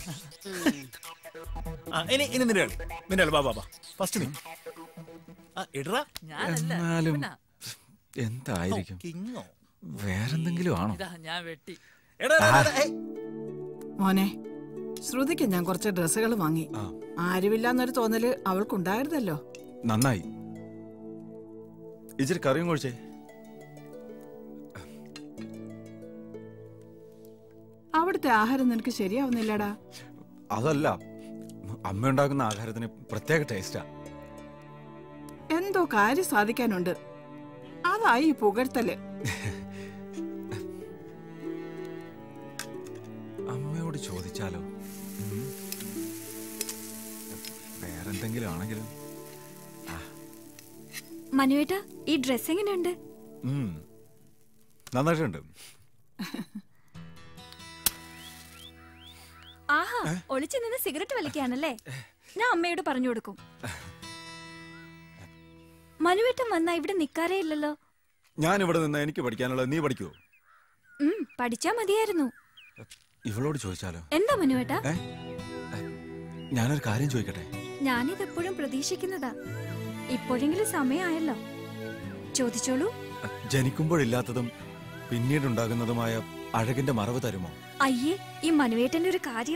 ഇനി നിന്റെ കളി. നിന്റെ കളി. ബാബാ ഫസ്റ്റ് നീ ഇടറാ. എന്നാലും എന്തായിരിക്കും? വേറെന്തെങ്കിലും ആണോ? മോനെ, ശ്രുതിക്ക് ഞാൻ കുറച്ച് ഡ്രസ്സുകൾ വാങ്ങി. ആരുമില്ലാന്നൊരു തോന്നല് അവൾക്കുണ്ടായിരുന്നല്ലോ. നന്നായി. ഇച്ചിരി കറിയും കഴിച്ചേ. അവിടുത്തെ ആഹാരം നിനക്ക് ശരിയാവുന്നില്ലടാ. അതല്ല, അമ്മ ഉണ്ടാക്കുന്ന ആഹാരത്തിന് പ്രത്യേക ടേസ്റ്റാ. എന്തോ കാര്യം സാധിക്കാനുണ്ട്. അതായി പുകഴ്ത്തല്. അമ്മയോട് ചോദിച്ചാലോ? വേറെന്തെങ്കിലും ആണെങ്കിലും. മനുവേട്ടാ, ഈ ഡ്രസ് എങ്ങനെയുണ്ട്? നന്നായിട്ടുണ്ട്. ആഹാ, ഒളിച്ചു നിന്ന് സിഗരറ്റ് വലിക്കാണല്ലേ? ഞാൻ അമ്മയോട് പറഞ്ഞു കൊടുക്കും. മനുവേട്ടൻ വന്നാ ഇവിടെ നിക്കാറേ ഇല്ലല്ലോ. ഞാൻ ഇവിടെ നിന്ന് എനിക്ക് പഠിക്കാനുള്ളത് നീ പഠിക്കുവോ? പഠിച്ചാ മതിയായിരുന്നു. ഇവളോട് ചോദിച്ചാലോ? എന്താ മനുവേട്ടാ? ഞാനൊരു കാര്യം ചോദിക്കട്ടെ? ഞാനിതെപ്പോഴും പ്രതീക്ഷിക്കുന്നതാ. ഇപ്പോഴെങ്കിലും സമയമായല്ലോ. ചോദിച്ചോളൂ. ജനിക്കുമ്പോഴില്ലാത്തതും പിന്നീടുണ്ടാകുന്നതുമായ അഴകിന്റെ മറവ് തരുമോ? അയ്യേ, ഈ മനുവേട്ടന്റെ ഒരു കാര്യം.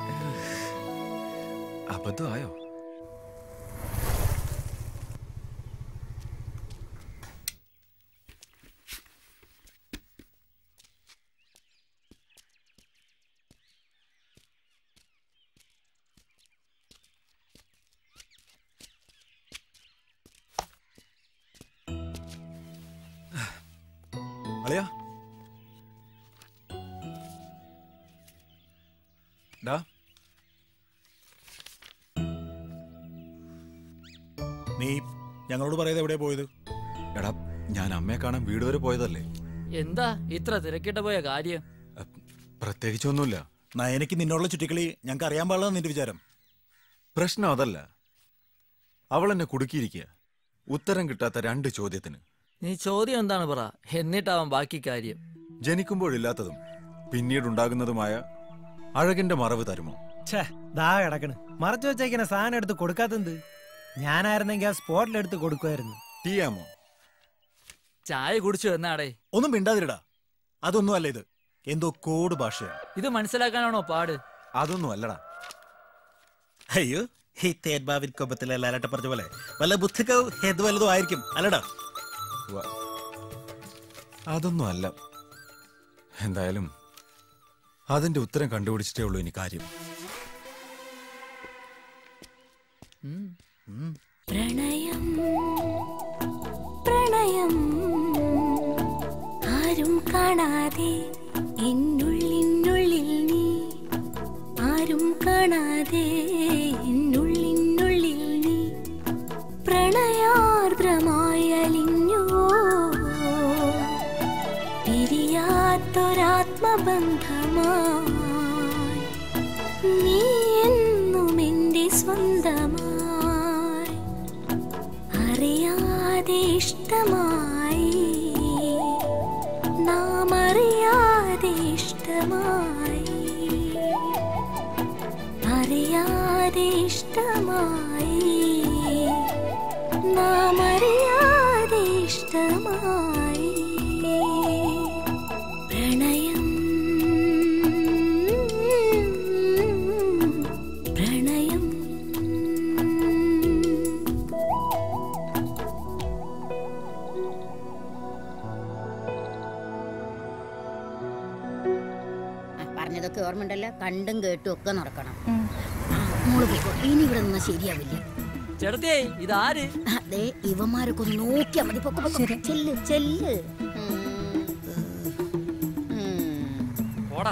അബദ്ധമായോ? അളിയാ, നീ ഞങ്ങളോട് പറയാതെ എവിടെ പോയത്? എടാ, ഞാൻ അമ്മയെ കാണാൻ വീട് വരെ പോയതല്ലേ. എന്താ ഇത്ര തിരക്കിട്ട് പോയ കാര്യം? പ്രത്യേകിച്ചൊന്നുമില്ല. എനിക്ക് നിന്നോടുള്ള ചുറ്റിക്കളി ഞങ്ങൾക്ക് അറിയാൻ പാടില്ല നിന്റെ വിചാരം. പ്രശ്നം അതല്ല, അവൾ എന്നെ കുടുക്കിയിരിക്കുക. ഉത്തരം കിട്ടാത്ത 2 ചോദ്യത്തിന്. നീ ചോദ്യം എന്താണ് പറ, എന്നിട്ടാവാൻ ബാക്കി കാര്യം. ജനിക്കുമ്പോഴില്ലാത്തതും പിന്നീടുണ്ടാകുന്നതുമായ അഴകിന്റെ മറവ് തരുമോ? ദാ കിടക്കണ്. മറച്ചു വെച്ചേക്കുന്ന സാധനം എടുത്ത് കൊടുക്കാത്തത്. ഞാനായിരുന്നെങ്കിൽ ആ സ്പോട്ടിലെടുത്ത് കൊടുക്കുമായിരുന്നു. ടീയാമോ? ചായ കുടിച്ചു എന്നാടേ. ഒന്നും മിണ്ടാതിരടാ. അതൊന്നും അല്ല ഇത്. എന്തോ കോഡ് ഭാഷയാണ്. ഇത് മനസ്സിലാക്കാനാണോ പാട്? അതൊന്നും അല്ലടാ. അയ്യോ, ഈ തേന്മാവിൻ കൊമ്പത്തിലെ ലാലട്ട പറഞ്ഞ പോലെ വല്ല ബുദ്ധിക്കോ ഹെത് വല്ലതും ആയിരിക്കും അല്ലടാ. അതൊന്നും അല്ല. എന്തായാലും അതിന്റെ ഉത്തരം കണ്ടുപിടിച്ചിട്ടേ ഉള്ളൂ ഇനി കാര്യം. പ്രണയം പ്രണയം ആരും കാണാതെ എന്നുള്ളിനുള്ളിൽ നീ, ആരും കാണാതെ എന്നുള്ളിനുള്ളിൽ നീ പ്രണയാർദ്രമായി അലിഞ്ഞുവോ, പിരിയാത്തൊരാത്മബന്ധമായി നീ എന്നും എന്റെ സ്വന്തമായി, അറിയാതെ ഇഷ്ടമായി നാം അറിയാതെ ഇഷ്ടമായി, അറിയാതെ ഇഷ്ടമായി നാം അറിയാതെ ഇഷ്ടമായി. പ്രണയം പ്രണയം പറഞ്ഞതൊക്കെ ഓർമ്മണ്ടല്ലോ. കണ്ടും കേട്ടും ഒക്കെ നടക്കണം. മോള് പോയിക്കോ, ഇനി ഇവിടെ നിന്നാ ശരിയാവില്ല. ചേട്ടത്തിയേ, ഇതാര്? അതെ, ഇവന്മാരൊക്കെ ഒന്ന് നോക്കിയാ മതി. പൊക്ക പൊക്ക, ചെല്ല് ചെല്ല്. പോടാ.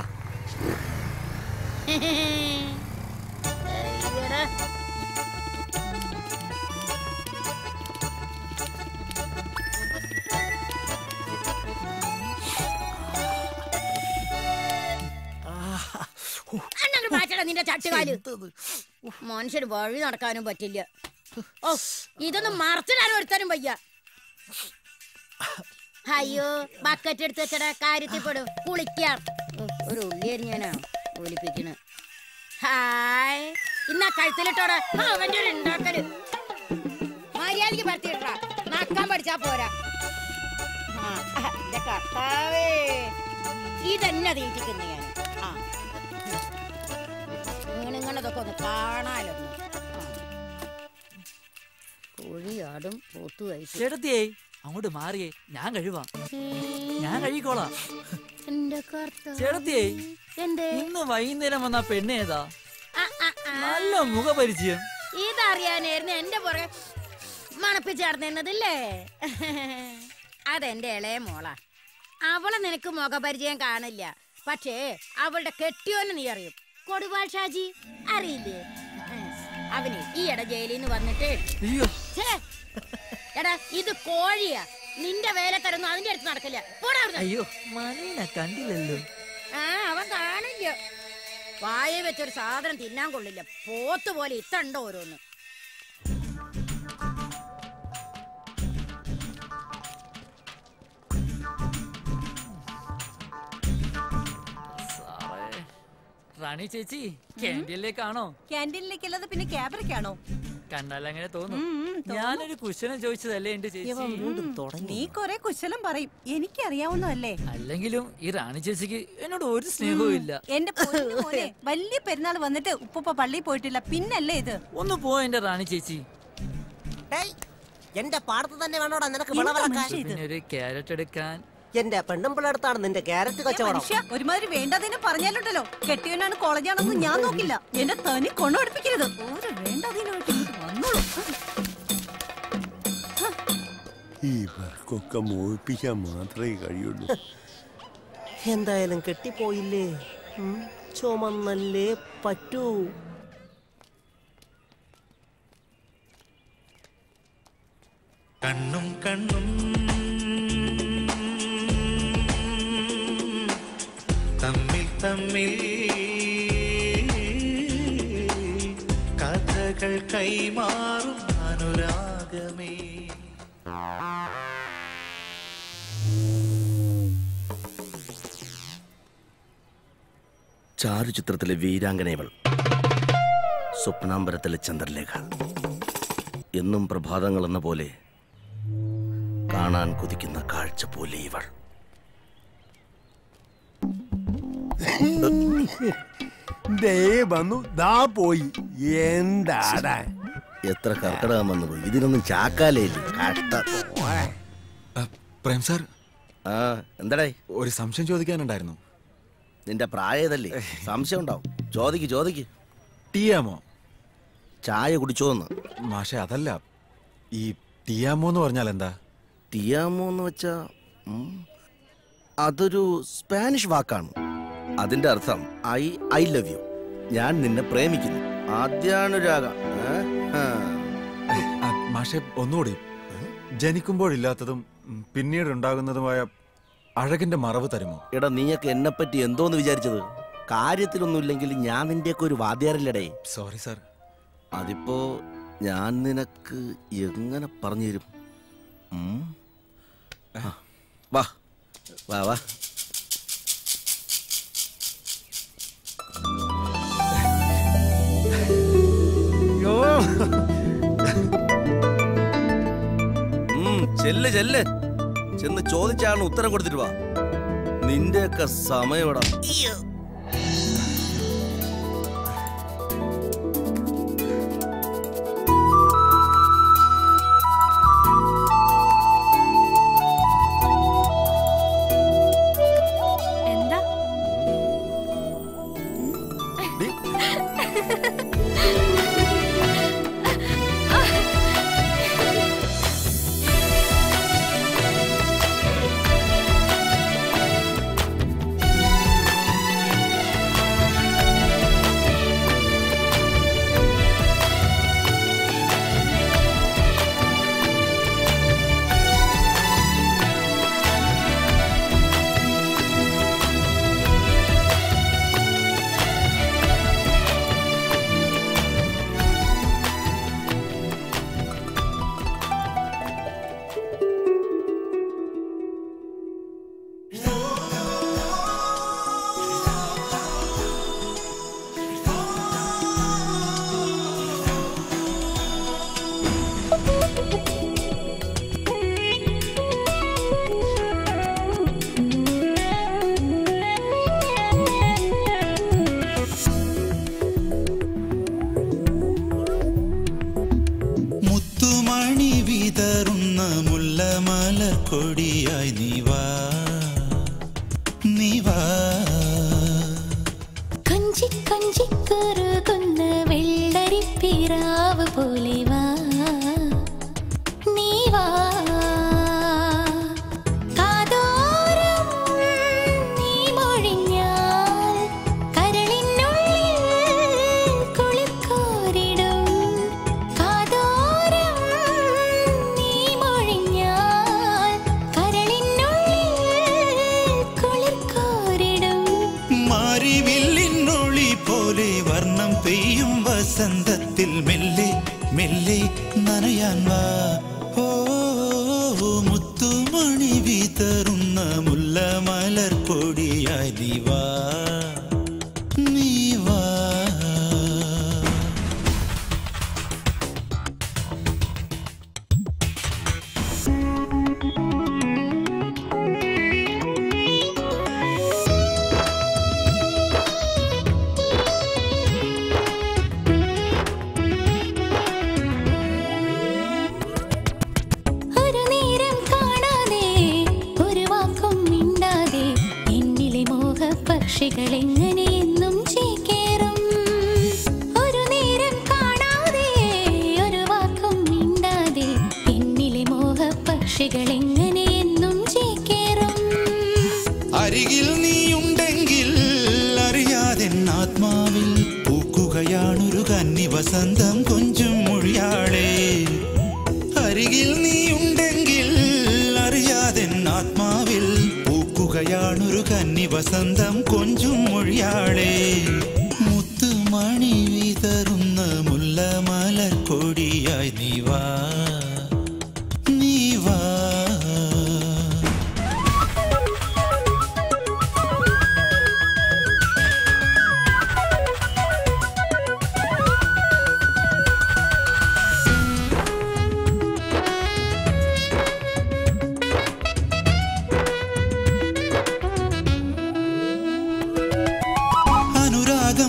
നിന്റെ ചട്ടുകാല് മനുഷ്യന് വഴി നടക്കാനും പറ്റില്ല. ഓ, ഇതൊന്നും മറച്ചിടാനും ഒരുത്തനും വയ്യ. അയ്യോ, ബക്കറ്റ് എടുത്ത് വെച്ചടാ, കാര്യത്തിൽപ്പെടും. കുളിക്കാം. ഒരു ഉള്ളി അരിഞ്ഞാനാ ഒലിപ്പിക്കണ. ഹായ്, ഇന്നാ കഴുത്തിലിട്ടോടാ അവന്റെ ഒരു ഉണ്ടാക്കല്. മര്യാദക്ക് പരത്തിയിട്ടാ, നക്കാൻ പഠിച്ചാ പോരാ. എന്റെ കർത്താവേ, ഇതന്നെ തീറ്റിക്കുന്ന ഞാൻ. ഇങ്ങനതൊക്കെ ഒന്ന് കാണാലൊന്ന്. കോഴിയാടും പോത്തു കഴിച്ചു. ചേട്ടത്തിയേ, അങ്ങോട്ട് മാറിയേ, ഞാൻ കഴിവാം. ഞാൻ കഴിക്കോളാം. ചേട്ടത്തിയേ, ഇന്ന് വൈകുന്നേരം വന്ന പെണ്ണേതാ? നല്ല മുഖപരിചയം. ഇതറിയാനായിരുന്നു എന്റെ പുറകെ മണപ്പിച്ചേർന്നിരുന്നതില്ലേ? അതെന്റെ ഇളയ മോളാ. അവളെ നിനക്ക് മുഖപരിചയം കാണില്ല, പക്ഷേ അവളുടെ കെട്ടിയോനെ നീ അറിയും. കൊടുവാൾ ഷാജി അറിയില്ലേ? അവന് ഈയിടെ ജയിലിൽ നിന്ന് വന്നിട്ട്, എടാ ഇത് കോഴിയാ, നിന്റെ വേല തരുന്നു അതിന്റെ അടുത്ത് നടക്കില്ല. അയ്യോ, മലീനെ കണ്ടില്ലല്ലോ. അവൻ കാണില്ല. വായ വെച്ചൊരു സാധനം തിന്നാൻ കൊള്ളില്ല. പോത്ത് പോലെ ഇത്തണ്ടോ ഓരോന്ന്. റാണി ചേച്ചി, ക്യാൻറ്റീനിലേക്കാണോ? ക്യാൻറ്റീനിലേക്കല്ലാതെ പിന്നെ ക്യാബിലേക്കാണോ? കണ്ടാലങ്ങനെ തോന്നും. ഞാനൊരു കുശലം ചോദിച്ചതല്ലേ എന്റെ ചേച്ചി. നീ കൊറേ കുശലം പറയും, എനിക്കറിയാവുന്നതല്ലേ. അല്ലെങ്കിലും ഈ റാണി ചേച്ചിക്ക് എന്നോട് ഒരു സ്നേഹവും ഇല്ല. എന്റെ മോനെ, വലിയ പെരുന്നാൾ വന്നിട്ട് ഉപ്പ പള്ളിയിൽ പോയിട്ടില്ല, പിന്നല്ലേ ഇത്. ഒന്ന് പോ എന്റെ റാണി ചേച്ചി. എന്റെ പാടത്ത് തന്നെ വേണോടാ നിനക്ക് പിന്നെ ഒരു ക്യാരറ്റ് എടുക്കാൻ. എന്റെ പെണ്ണുമ്പിളടുത്താണ് നിന്റെ ക്യാരറ്റ് കച്ചവടം. ഒരുമാതിരി വേണ്ടതിന് പറഞ്ഞാലുണ്ടല്ലോ, കെട്ടിയവനാണ് കോളേജാണെന്ന് ഞാൻ നോക്കില്ല. എന്റെ തനി കൊണ്ടു പഠിപ്പിക്കരുത്. ഒരു വേണ്ടതിനായിട്ട് വന്നോളൂ. ഇവർക്കൊക്കെ മോഹിപ്പിക്കാൻ മാത്രമേ കഴിയുള്ളൂ. എന്തായാലും കെട്ടിപ്പോയില്ലേ, ചുമന്നല്ലേ പറ്റൂ. കണ്ണും കണ്ണും തമ്മിൽ തമ്മിൽ കഥകൾ കൈമാറും അനുരാഗമേ. ചാരുചിത്രത്തിലെ വീരാംഗനയവൾ, സ്വപ്നാംബരത്തിലെ ചന്ദ്രലേഖ. എന്നും പ്രഭാതങ്ങൾ എന്ന പോലെ കാണാൻ കൊതിക്കുന്ന കാഴ്ച പോലെ ഇവൾ. ദേ വന്നു ദാ പോയി. എന്താടാ എത്ര കർക്കിടകം വന്നു പോയി. ഇതിനൊന്നും ചാക്കാലേ കഷ്ടം. പ്രേം സാർ, എന്താടേ? ഒരു സംശയം ചോദിക്കാനുണ്ടായിരുന്നു. നിന്റെ പ്രായതല്ലേ, സംശയം ഉണ്ടാവും. ചോദിക്ക്. ടിയാമോ ചായ കുടിച്ചോന്ന്? മാഷെ അതല്ല, ഈ ടിയാമോ എന്ന് പറഞ്ഞാൽ എന്താ? ടിയാമോ എന്ന് വെച്ചാ അതൊരു സ്പാനിഷ് വാക്കാണ്. അതിന്റെ അർത്ഥം ഐ ലവ് യു, ഞാൻ നിന്നെ പ്രേമിക്കുന്നു. ആദ്യാനുരാഗം. മാഷെ ഒന്നുകൂടി, ജനിക്കുമ്പോഴില്ലാത്തതും പിന്നീട് ഉണ്ടാകുന്നതുമായ അഴകിന്റെ മറവ് തരുമോ? എടാ, നീയൊക്കെ എന്നെ പറ്റി എന്തോന്ന് വിചാരിച്ചത്? കാര്യത്തിലൊന്നുമില്ലെങ്കിൽ ഞാൻ നിന്റെയൊക്കെ ഒരു വാദ്യാരല്ലടേ. Sorry sir. അതിപ്പോ ഞാൻ നിനക്ക് എങ്ങനെ പറഞ്ഞു തരും? വാ വാ വാ. ചെല്ല് ചെന്ന് ചോദിച്ചാണ് ഉത്തരം കൊടുത്തിട്ട് വാ. നിന്റെയൊക്കെ സമയടാ. എന്താ കൊടിയായി നീ വാ കഞ്ചി കഞ്ചി കുറുകുന്ന വെള്ളരിപ്പിറാവ് പോലെ വാ നീ വാ കാതോരം നീ മൊഴിഞ്ഞാൽ കരളിനുള്ളിൽ കുളിർക്കോരിടും കാതോരം നീ മൊഴിഞ്ഞാൽ കരളിനുള്ളിൽ കുളിർക്കോരിടും മാരിവില്ലിനൊളി പോലെ വർണ്ണം പെയ്യും വസന്തത്തിൽ മെല്ലെ മെല്ലെ നനയാൻ വാ ഓ മുത്തുമണി വിതറുന്ന മുല്ല മലർ കൊടിയായി നീ വാ ഒരു നേരം കാണാതെ ഒരു വാക്കും മിണ്ടാതെ എന്നിലെ മോഹപക്ഷികൾ എങ്ങനെയെന്നും ചേക്കേറും ഒരു നേരം കാണാതെ ഒരു വാക്കും മിണ്ടാതെ എന്നിലെ മോഹപക്ഷികൾ എങ്ങനെയെന്നും ചേക്കേറും അരികിൽ നീയുണ്ടെങ്കിൽ അറിയാതെ ആത്മാവിൽ പൂക്കുകയാണൊരു കന്നി വസന്തം കൊഞ്ചും മൊഴിയാളെ അരികിൽ നീയുണ്ടെങ്കിൽ അറിയാതെ ആത്മാവിൽ പൂക്കുകയാണൊരു കന്നി വസന്തം കൊഞ്ചും മൊഴിയാളെ മുത്തുമണി വിതറുന്ന മുല്ല മലർ കൊടിയായി നീ വാ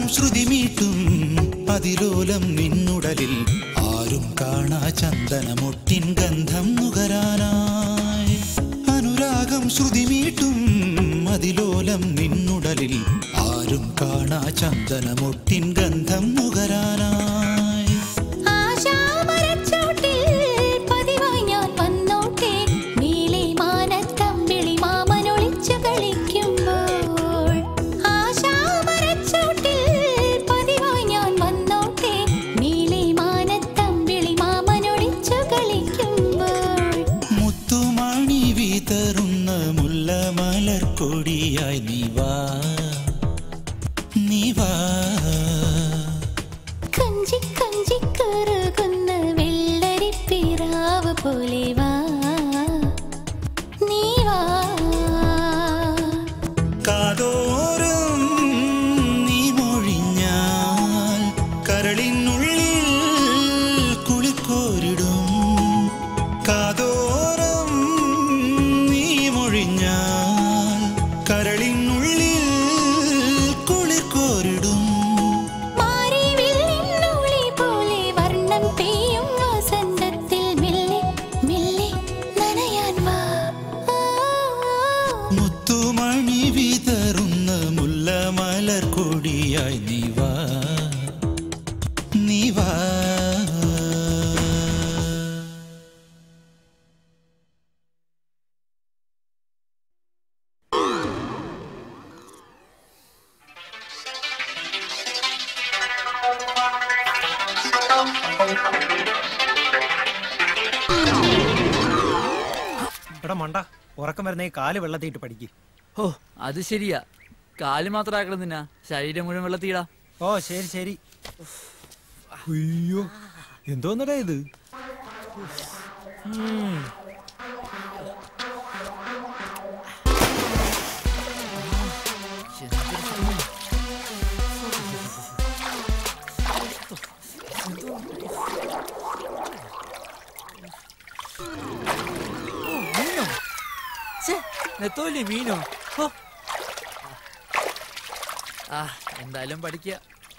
ശ്രുതിമീട്ടും അതിലോലം നിന്നുടലിൽ ആരും കാണാ ചന്ദനമൊട്ടിൻ ഗന്ധം നുകരാനായി അനുരാഗം ശ്രുതിമീട്ടും അതിലോലം നിന്നുടലിൽ ആരും കാണാ ചന്ദനമൊട്ടിൻ ഗന്ധം നുകരാനായി പതിവായി ഞാൻ വന്നോട്ടെ നീലേ മാനത്തമ്പിളി മാമനൊളിച്ചു കളിക്കുമ്പോൾ പതിവായി ഞാൻ വന്നോട്ടെ നീലേ മാനത്തമ്പിളി മാമനൊളിച്ചു കളിക്കുമ്പോൾ മുത്തുമണി വിതറുന്ന മുല്ലമലർക്കൊടിയായി നീ വാ നീ വാ കഞ്ചി കഞ്ചി കറുകുന്ന വെള്ളരിപ്പിറാവ് പോലെ വാ നീ വാ കാതോരം നീ മൊഴിഞ്ഞാൽ കരളിനുള്ളിൽ കുളിക്കോരിടും കാതോരം നീ മൊഴിഞ്ഞാൽ കരളിനുള്ളിൽ കുളിക്കോരിടും മാറിവില്ലിന്നുളി പോലെ വർണ്ണം പെയ്യും വസന്തത്തിൽ മെല്ലെ മെല്ലെ നനയാൻ വാ മുത്തുമണി വിതറുന്ന മുല്ലമലർക്കൊടിയായി നീ വാ നീ വാ എടാ മണ്ട ഉറക്കം വരുന്ന ഈ കാല് വെള്ളത്തിയിട്ട് പഠിക്ക്. ഓ അത് ശരിയാ. കാല് മാത്രം ആക്കണം നിന്നാ, ശരീരം മുഴുവൻ വെള്ളത്തിയിടാ. ഓ ശരി ശരി. അയ്യോ എന്തോന്നടാ ഇത്? നെത്തോലി മീനോ? ആ എന്തായാലും പഠിക്കുക.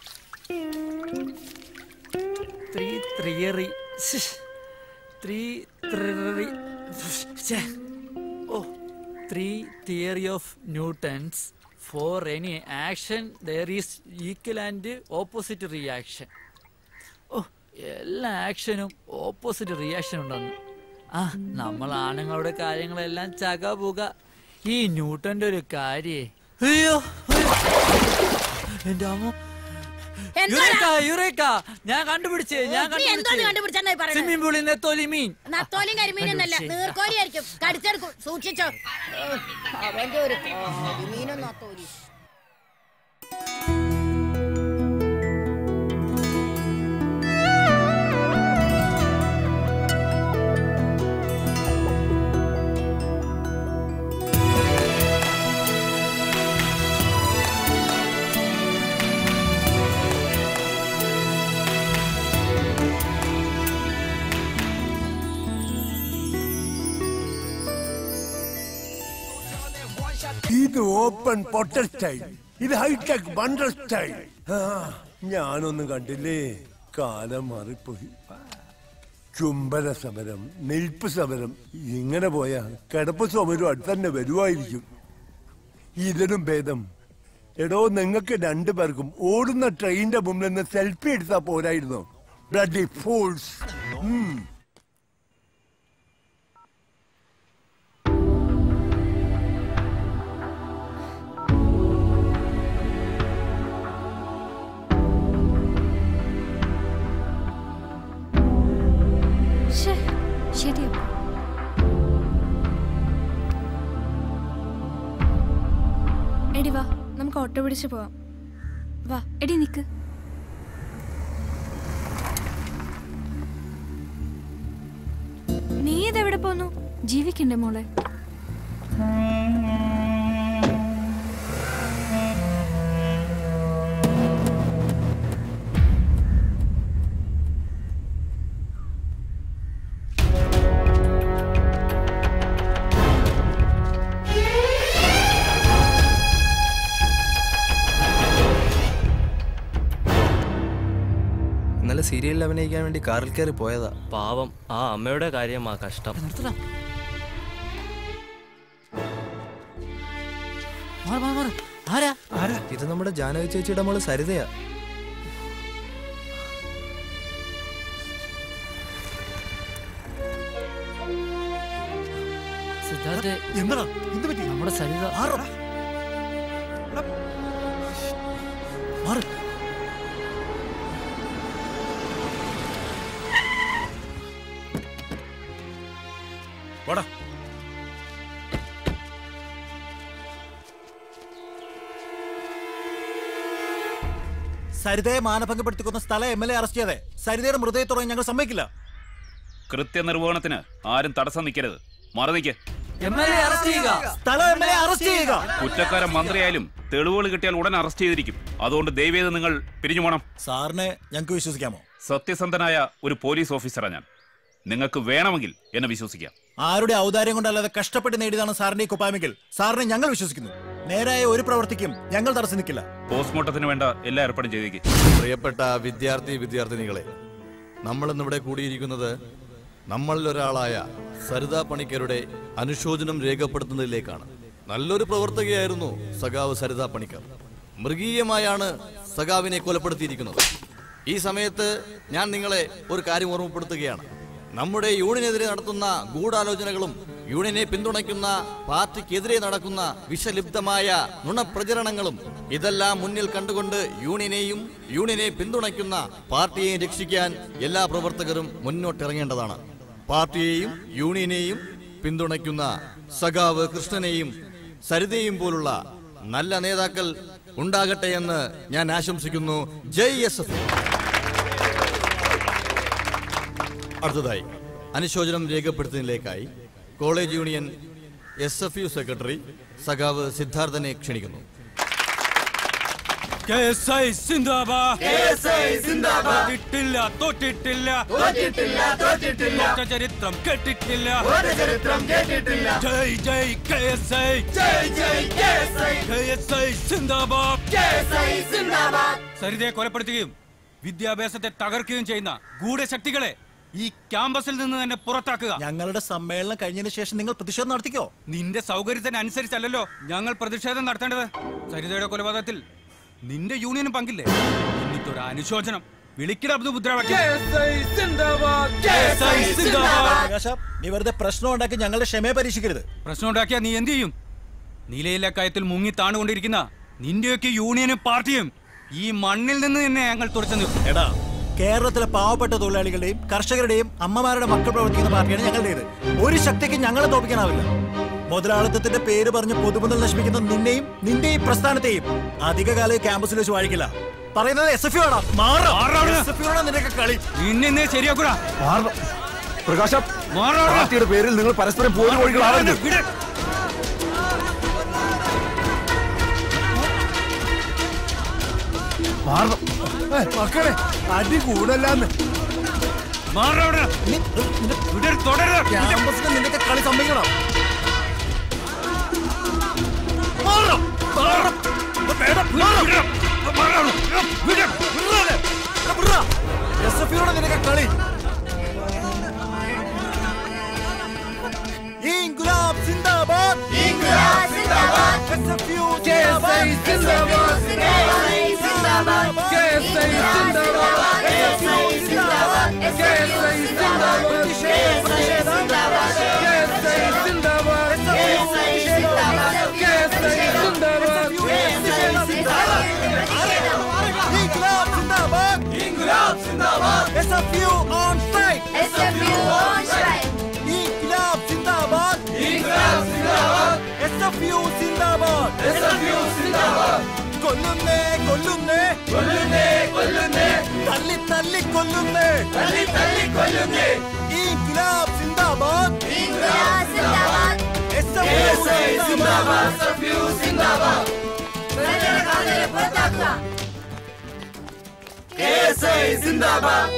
Three theory of Newton's. For any action there is equal and opposite reaction. ഓ എല്ലാ ആക്ഷനും ഓപ്പോസിറ്റ് റിയാക്ഷൻ ഉണ്ടെന്ന്. ആ നമ്മൾ ആണുങ്ങളുടെ കാര്യങ്ങളെല്ലാം ചകപുക. ഈ ന്യൂട്ടന്റെ ഒരു കാര്യേ, അയ്യോ എന്റെ അമ്മ, ഞാൻ കണ്ടുപിടിച്ചേ. സ്വിമ്മിംഗ് പൂളിൽ നെത്തോലി മീൻ. നത്തോലിയും കരിമീൻ എന്നല്ല, നീർക്കോലിയായിരിക്കും. കടിച്ചെടുക്കും, സൂക്ഷിച്ചോ. അവന്റെ ഒരു മീനും നത്തോലി. ഇത് ഓപ്പൺ പൊട്ടൽ സ്റ്റൈൽ, ഇത് ഹൈടെക് വണ്ടർ സ്റ്റൈൽ. ഞാനൊന്നും കണ്ടില്ലേ, കാലം മാറിപ്പോയി. ചുംബന സമരം, നിൽപ്പ് സമരം, ഇങ്ങനെ പോയാ കിടപ്പ് സമരം അടുത്ത് തന്നെ വരുമായിരിക്കും. ഇതിനും ഭേദം എടോ, നിങ്ങൾക്ക് രണ്ടുപേർക്കും ഓടുന്ന ട്രെയിനിന്റെ മുമ്പിൽ നിന്ന് സെൽഫി എടുത്താ പോരായിരുന്നോ? Bloody fools. എടി വാ, നമുക്ക് ഓട്ടോ പിടിച്ച് പോവാം. വാ എടി നിക്ക്. നീ ഇതെവിടെ പോന്നു? ജീവിക്കണ്ടേ മോളെ? ഇന്നലെ സീരിയലിൽ അഭിനയിക്കാൻ വേണ്ടി കാറിൽ കയറി പോയതാ. പാവം ആ അമ്മയുടെ കാര്യമാ കഷ്ടം. ഇത് നമ്മുടെ ജാനകി ചേച്ചിയുടെ മോള് സരിതയാ. നമ്മുടെ സരിത സരിതയെ മാനഭംഗപ്പെടുത്തിക്കുന്ന സ്ഥലം MLA അറസ്റ്റ് ചെയ്തേ. സരിതയുടെ മൃതദേഹത്തോടെ ഞങ്ങൾ സമ്മതിക്കില്ല. കൃത്യനിർവഹണത്തിന് ആരും തടസ്സം നിൽക്കരുത്. മാറി നിൽക്ക്. കുറ്റക്കാരൻ മന്ത്രിയായാലും തെളിവുകൾ കിട്ടിയാൽ ഉടൻ അറസ്റ്റ് ചെയ്തിരിക്കും. അതുകൊണ്ട് ദയവേത് നിങ്ങൾ പിരിഞ്ഞു പോണം. സാറിനെ ഞങ്ങൾക്ക് വിശ്വസിക്കാമോ? സത്യസന്ധനായ ഒരു പോലീസ് ഓഫീസറാണ് ഞാൻ. നിങ്ങൾക്ക് വേണമെങ്കിൽ എന്നെ വിശ്വസിക്കാം. ആരുടെ ഔദാര്യം കൊണ്ടല്ലാതെ കഷ്ടപ്പെട്ട് നേടിയതാണ് സാറിന്റെ ഈ കുപ്പാമിക്കൽ. സാറിനെ ഞങ്ങൾ വിശ്വസിക്കുന്നു. നേരായ ഒരു പ്രവർത്തിക്കും ഞങ്ങൾ തടസ്സം നിൽക്കില്ല. പോസ്റ്റ്മോർട്ടത്തിന് വേണ്ട എല്ലാ ഏർപ്പാടും ചെയ്തേക്ക്. പ്രിയപ്പെട്ട വിദ്യാർത്ഥിനികളെ, നമ്മളിന്നിവിടെ കൂടിയിരിക്കുന്നത് നമ്മളിൽ ഒരാളായ സരിതാ പണിക്കരുടെ അനുശോചനം രേഖപ്പെടുത്തുന്നതിലേക്കാണ്. നല്ലൊരു പ്രവർത്തകയായിരുന്നു സഖാവ് സരിതാ പണിക്കർ. മൃഗീയമായാണ് സഖാവിനെ കൊലപ്പെടുത്തിയിരിക്കുന്നത്. ഈ സമയത്ത് ഞാൻ നിങ്ങളെ ഒരു കാര്യം ഓർമ്മപ്പെടുത്തുകയാണ്. നമ്മുടെ യൂണിയനെതിരെ നടത്തുന്ന ഗൂഢാലോചനകളും യൂണിയനെ പിന്തുണയ്ക്കുന്ന പാർട്ടിക്കെതിരെ നടക്കുന്ന വിഷലിപ്തമായ നുണപ്രചരണങ്ങളും ഇതെല്ലാം മുന്നിൽ കണ്ടുകൊണ്ട് യൂണിയനെ പിന്തുണയ്ക്കുന്ന പാർട്ടിയെയും രക്ഷിക്കാൻ എല്ലാ പ്രവർത്തകരും മുന്നോട്ടിറങ്ങേണ്ടതാണ്. പാർട്ടിയെയും യൂണിയനെയും പിന്തുണയ്ക്കുന്ന സഖാവ് കൃഷ്ണനെയും സരിതയും പോലുള്ള നല്ല നേതാക്കൾ ഉണ്ടാകട്ടെ എന്ന് ഞാൻ ആശംസിക്കുന്നു. ജയ് SF. അടുത്തതായി അനുശോചനം രേഖപ്പെടുത്തുന്നതിലേക്കായി കോളേജ് യൂണിയൻ SFU സെക്രട്ടറി സഖാവ് സിദ്ധാർത്ഥനെ ക്ഷണിക്കുന്നു. ചരിത്രം കേട്ടിട്ടില്ല. സരിതയെ കൊലപ്പെടുത്തുകയും വിദ്യാഭ്യാസത്തെ തകർക്കുകയും ചെയ്യുന്ന ഗൂഢശക്തികളെ ഈ ക്യാമ്പസിൽ നിന്ന് തന്നെ പുറത്താക്കുക. ഞങ്ങളുടെ സമ്മേളനം കഴിഞ്ഞതിന് ശേഷം നിങ്ങൾ പ്രതിഷേധം നടത്തിക്കോ. നിന്റെ സൗകര്യത്തിനനുസരിച്ചല്ലോ ഞങ്ങൾ പ്രതിഷേധം നടത്തേണ്ടത്. സരിതയുടെ കൊലപാതകത്തിൽ നിന്റെ യൂണിയനും പങ്കില്ലേ? എന്നിട്ടൊരു അനുശോചനം വിളിക്കട മുദ്രാവാക്യം. നീ വെറുതെ പ്രശ്നം ഉണ്ടാക്കി ഞങ്ങളുടെ ക്ഷമയെ പരീക്ഷിക്കരുത്. പ്രശ്നം ഉണ്ടാക്കിയാ നീ എന്ത് ചെയ്യും? നിലയിലെ കയത്തിൽ മുങ്ങി താണുകൊണ്ടിരിക്കുന്ന നിന്റെയൊക്കെ യൂണിയനും പാർട്ടിയും ഈ മണ്ണിൽ നിന്ന് തന്നെ ഞങ്ങൾ തുറച്ചു നിൽക്കും. എടാ, കേരളത്തിലെ പാവപ്പെട്ട തൊഴിലാളികളുടെയും കർഷകരുടെയും അമ്മമാരുടെ മക്കൾ പ്രവർത്തിക്കുന്ന പാർട്ടിയാണ് ഞങ്ങളുടേത്. ഒരു ശക്തിക്ക് ഞങ്ങളെ തോപ്പിക്കാനാവില്ല. മുതലാളിത്തത്തിന്റെ പേര് പറഞ്ഞ് പൊതുമുതൽ നശിപ്പിക്കുന്ന നിന്റെ ഈ പ്രസ്ഥാനത്തെയും അധികകാലം ക്യാമ്പസിൽ വെച്ച് വാഴിക്കില്ല. പറയുന്നത് SFU ആണോ? നിനക്ക് കളി നിന്നെ ശരിയാക്കൂടാ. പ്രകാശം, പാർട്ടിയുടെ പേരിൽ നിങ്ങൾ പരസ്പരം പോരുകോഴികളാവരുത്. മക്കളെ, അടി കൂടല്ലാന്ന്. ക്യാമ്പസിൽ നിന്റെ കളി സമ്മതിക്കണം. SFUടെ നിനക്ക് കളി. ഇൻകുലാബ് സിന്ദാബാദ്, ഇൻകുലാബ് സിന്ദാബാദ്, SFU സിന്ദാബാദ്, SFU സിന്ദാബാദ്, KSI സിന്ദാബാദ്, SFU സിന്ദാബാദ്, KSI സിന്ദാബാദ്, KSI സിന്ദാബാദ്, KSI സിന്ദാബാദ്, KSI സിന്ദാബാദ്, KSI സിന്ദാബാദ്, ഇൻകുലാബ് സിന്ദാബാദ്, ഇൻകുലാബ് സിന്ദാബാദ്, SFU on strike, SFU on strike, ഇൻകുലാബ് സിന്ദാബാദ്, ഇൻകുലാബ് സിന്ദാബാദ്, SFU സിന്ദാബാദ്, SFU സിന്ദാബാദ്. കൊല്ലുന്നേ കൊല്ലുന്നേ കൊല്ലുന്നേ കൊല്ലുന്നേ, തല്ലി തല്ലി കൊല്ലുന്നേ, തല്ലി തല്ലി കൊല്ലുന്നേ. ഇൻകുലാബ് സിന്ദാബാദ്, ഇൻകുലാബ് സിന്ദാബാദ്, SFU സിന്ദാബാദ്, SFU സിന്ദാബാദ്. പുറത്താക്കുക. KSI സിന്ദാബാദ്.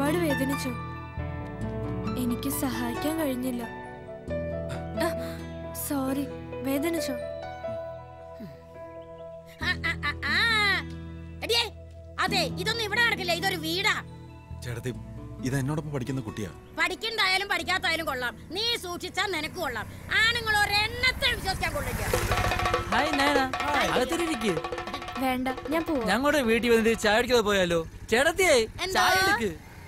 ഒരുപാട് വേദനിച്ചു. എനിക്ക് സഹായിക്കാൻ കഴിഞ്ഞില്ല. സോറി, വേദനിച്ചോ? അതെ, ഇതൊന്നും ഇവിടെ നടക്കില്ല. ഇതൊരു വീടാ. ചേട്ടത്തി, ഇത് എന്നോടൊപ്പം പഠിക്കുന്ന കുട്ടിയാ. പഠിക്കണ്ടായാലും പഠിക്കാത്തായാലും കൊള്ളാം. നീ സൂക്ഷിച്ചാൽ നിനക്ക് കൊള്ളാം. ആണുങ്ങൾ ഒരെണ്ണത്തെ വിശ്വസിക്കാൻ കൊള്ളില്ല. വേണ്ട, ഞാൻ പോവാ. ഞങ്ങളുടെ വീട്ടിൽ വന്നിട്ട് ചായ അടിക്കാതെ പോയാലോ? ചേട്ടത്തിയേ, ചായ എടുക്ക്.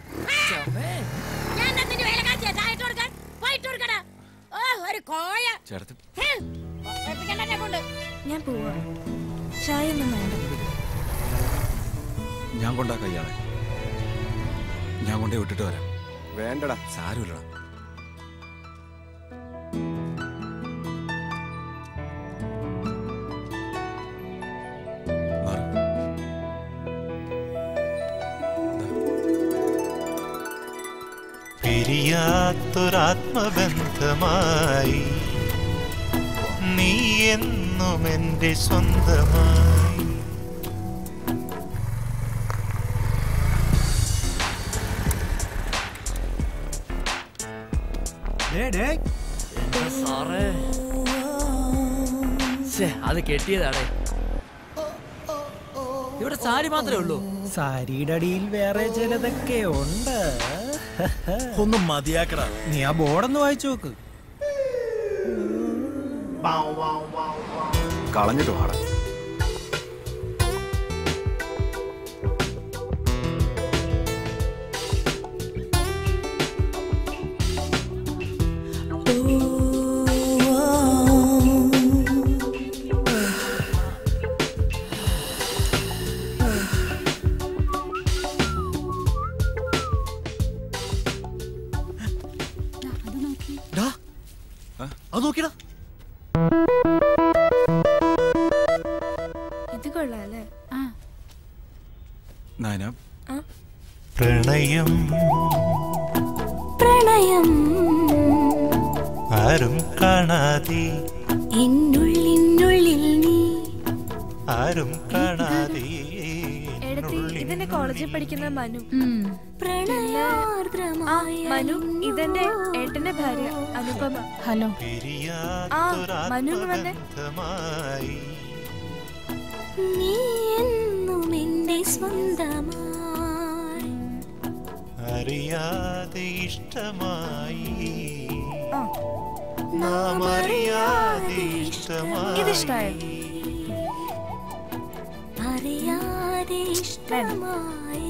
ഞാൻ നിന്റെ വേലക്കാരിയാ. ചായ ഇട്ട് കൊടുക്കാൻ പോയിട്ട് കൊടുക്കടാ. ഓ, ഒരു കോയ. ഞാൻ പോവാ. ചായ ഒന്നും വേണ്ട. ഞാൻ കൊണ്ടാക്കാം ഇയാളെ. ഞാൻ കൊണ്ടേ വിട്ടിട്ട് വരാം. വേണ്ടടാ, സാരമില്ലടാ. പിരിയാത്തൊരാത്മബന്ധമായി നീ എന്നും എൻ്റെ സ്വന്തമായി. അത് കെട്ടിയതാടേ. ഇവിടെ സാരി മാത്രമേ ഉള്ളൂ. സാരിയുടെ അടിയിൽ വേറെ ചിലതൊക്കെ ഉണ്ട്. ഒന്നും മതിയാക്കടാ. നീ ആ ബോർഡൊന്ന് വായിച്ചു നോക്ക്. കളഞ്ഞിട്ട് പാടാ. അത് നോക്കിടാ. ഇത് കൊള്ളാല്ലേ? പ്രണയം പ്രണയം ആരും കാണാതെ എന്നുള്ളിനുള്ളിൽ നീ ആരും കാണാതെ. ഇതെന്റെ കോളേജിൽ പഠിക്കുന്ന മനു. മനു, ഇതെന്റെ ഏട്ടന്റെ ഭാര്യ അനുപമ. ഹലോ. മനു വന്നേ. നീ എന്നും എന്റെ സ്വന്തമായി അറിയാതെ ഇഷ്ടമായി നാം അറിയാതെ ഇഷ്ടമായി. ഇതിഷ്ടായോ? അറിയാതെ ഇഷ്ടമായി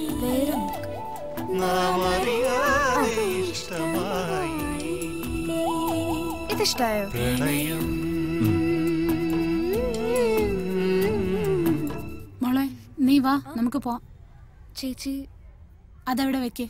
നാം അറിയാതെ ഇഷ്ടമായി. ഇതിഷ്ടായോ? പ്രണയം. മോളെ, നീ വാ, നമുക്ക് പോവാം. ചേച്ചി അതവിടെ വെക്കേ.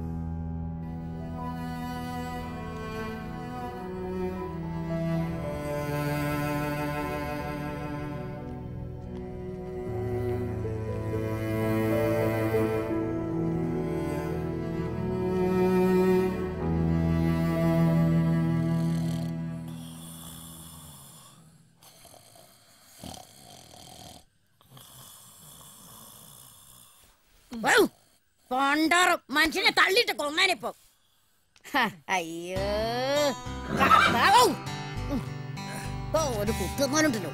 മനുഷ്യനെ തള്ളിട്ട് കൊന്നാനിപ്പോ. അയ്യോ, ഒരു കുത്തുന്നോനുണ്ടല്ലോ.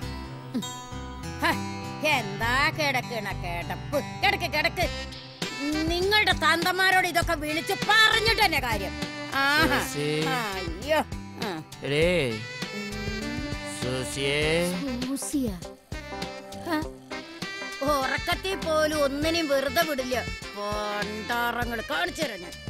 എന്താ കിടക്കണ കിടപ്പ്. കിടക്ക് കിടക്ക്. നിങ്ങളുടെ തന്തമാരോട് ഇതൊക്കെ വിളിച്ച് പറഞ്ഞിട്ട് തന്നെ കാര്യം. അയ്യോ, ഉറക്കത്തിൽ പോലും ഒന്നിനും വെറുതെ വിടില്ല. പണ്ടാറങ്ങൾ കാണിച്ചു തരാം ഞാൻ.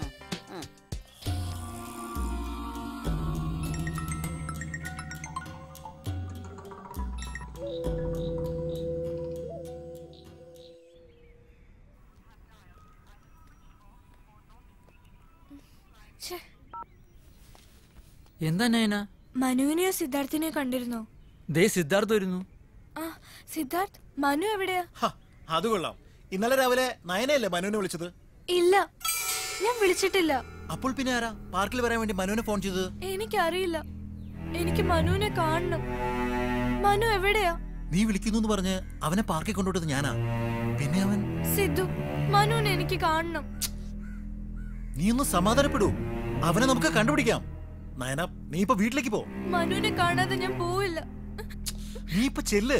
എന്താ നയന? മനുവിനെയോ സിദ്ധാർത്ഥിനെയോ കണ്ടിരുന്നോ? ദേ സിദ്ധാർത്ഥ് വരുന്നു. സിദ്ധാർത്ഥ്, മനു എവിടെയാ? അത് കൊള്ളാം. ഇന്നലെ രാവിലെ നയനയല്ലേ മനുവിനെ വിളിച്ചത്? ഇല്ല, ഞാൻ വിളിച്ചിട്ടില്ല. അപ്പോൾ പിന്നെ ആരാ പാർക്കിൽ വരാൻ വേണ്ടി മനുവിനെ ഫോൺ ചെയ്തത്? എനിക്കറിയില്ല. എനിക്ക് മനുവിനെ കാണണം. മനു എവിടെയാ? നീ വിളിക്കുന്നു പറഞ്ഞ് അവനെ പാർക്കിൽ കൊണ്ടുവിട്ടത് ഞാനാ. പിന്നെ അവൻ സിദ്ധു, മനുവിനെ എനിക്ക് കാണണം. നീ ഒന്ന് സമാധാനപ്പെടൂ. അവനെ നമുക്ക് കണ്ടുപിടിക്കാം. നയന, നീ ഇപ്പൊ വീട്ടിലേക്ക് പോ. മനുവിനെ കാണാതെ ഞാൻ പോവില്ല. നീ ഇപ്പൊ ചെല്ല്.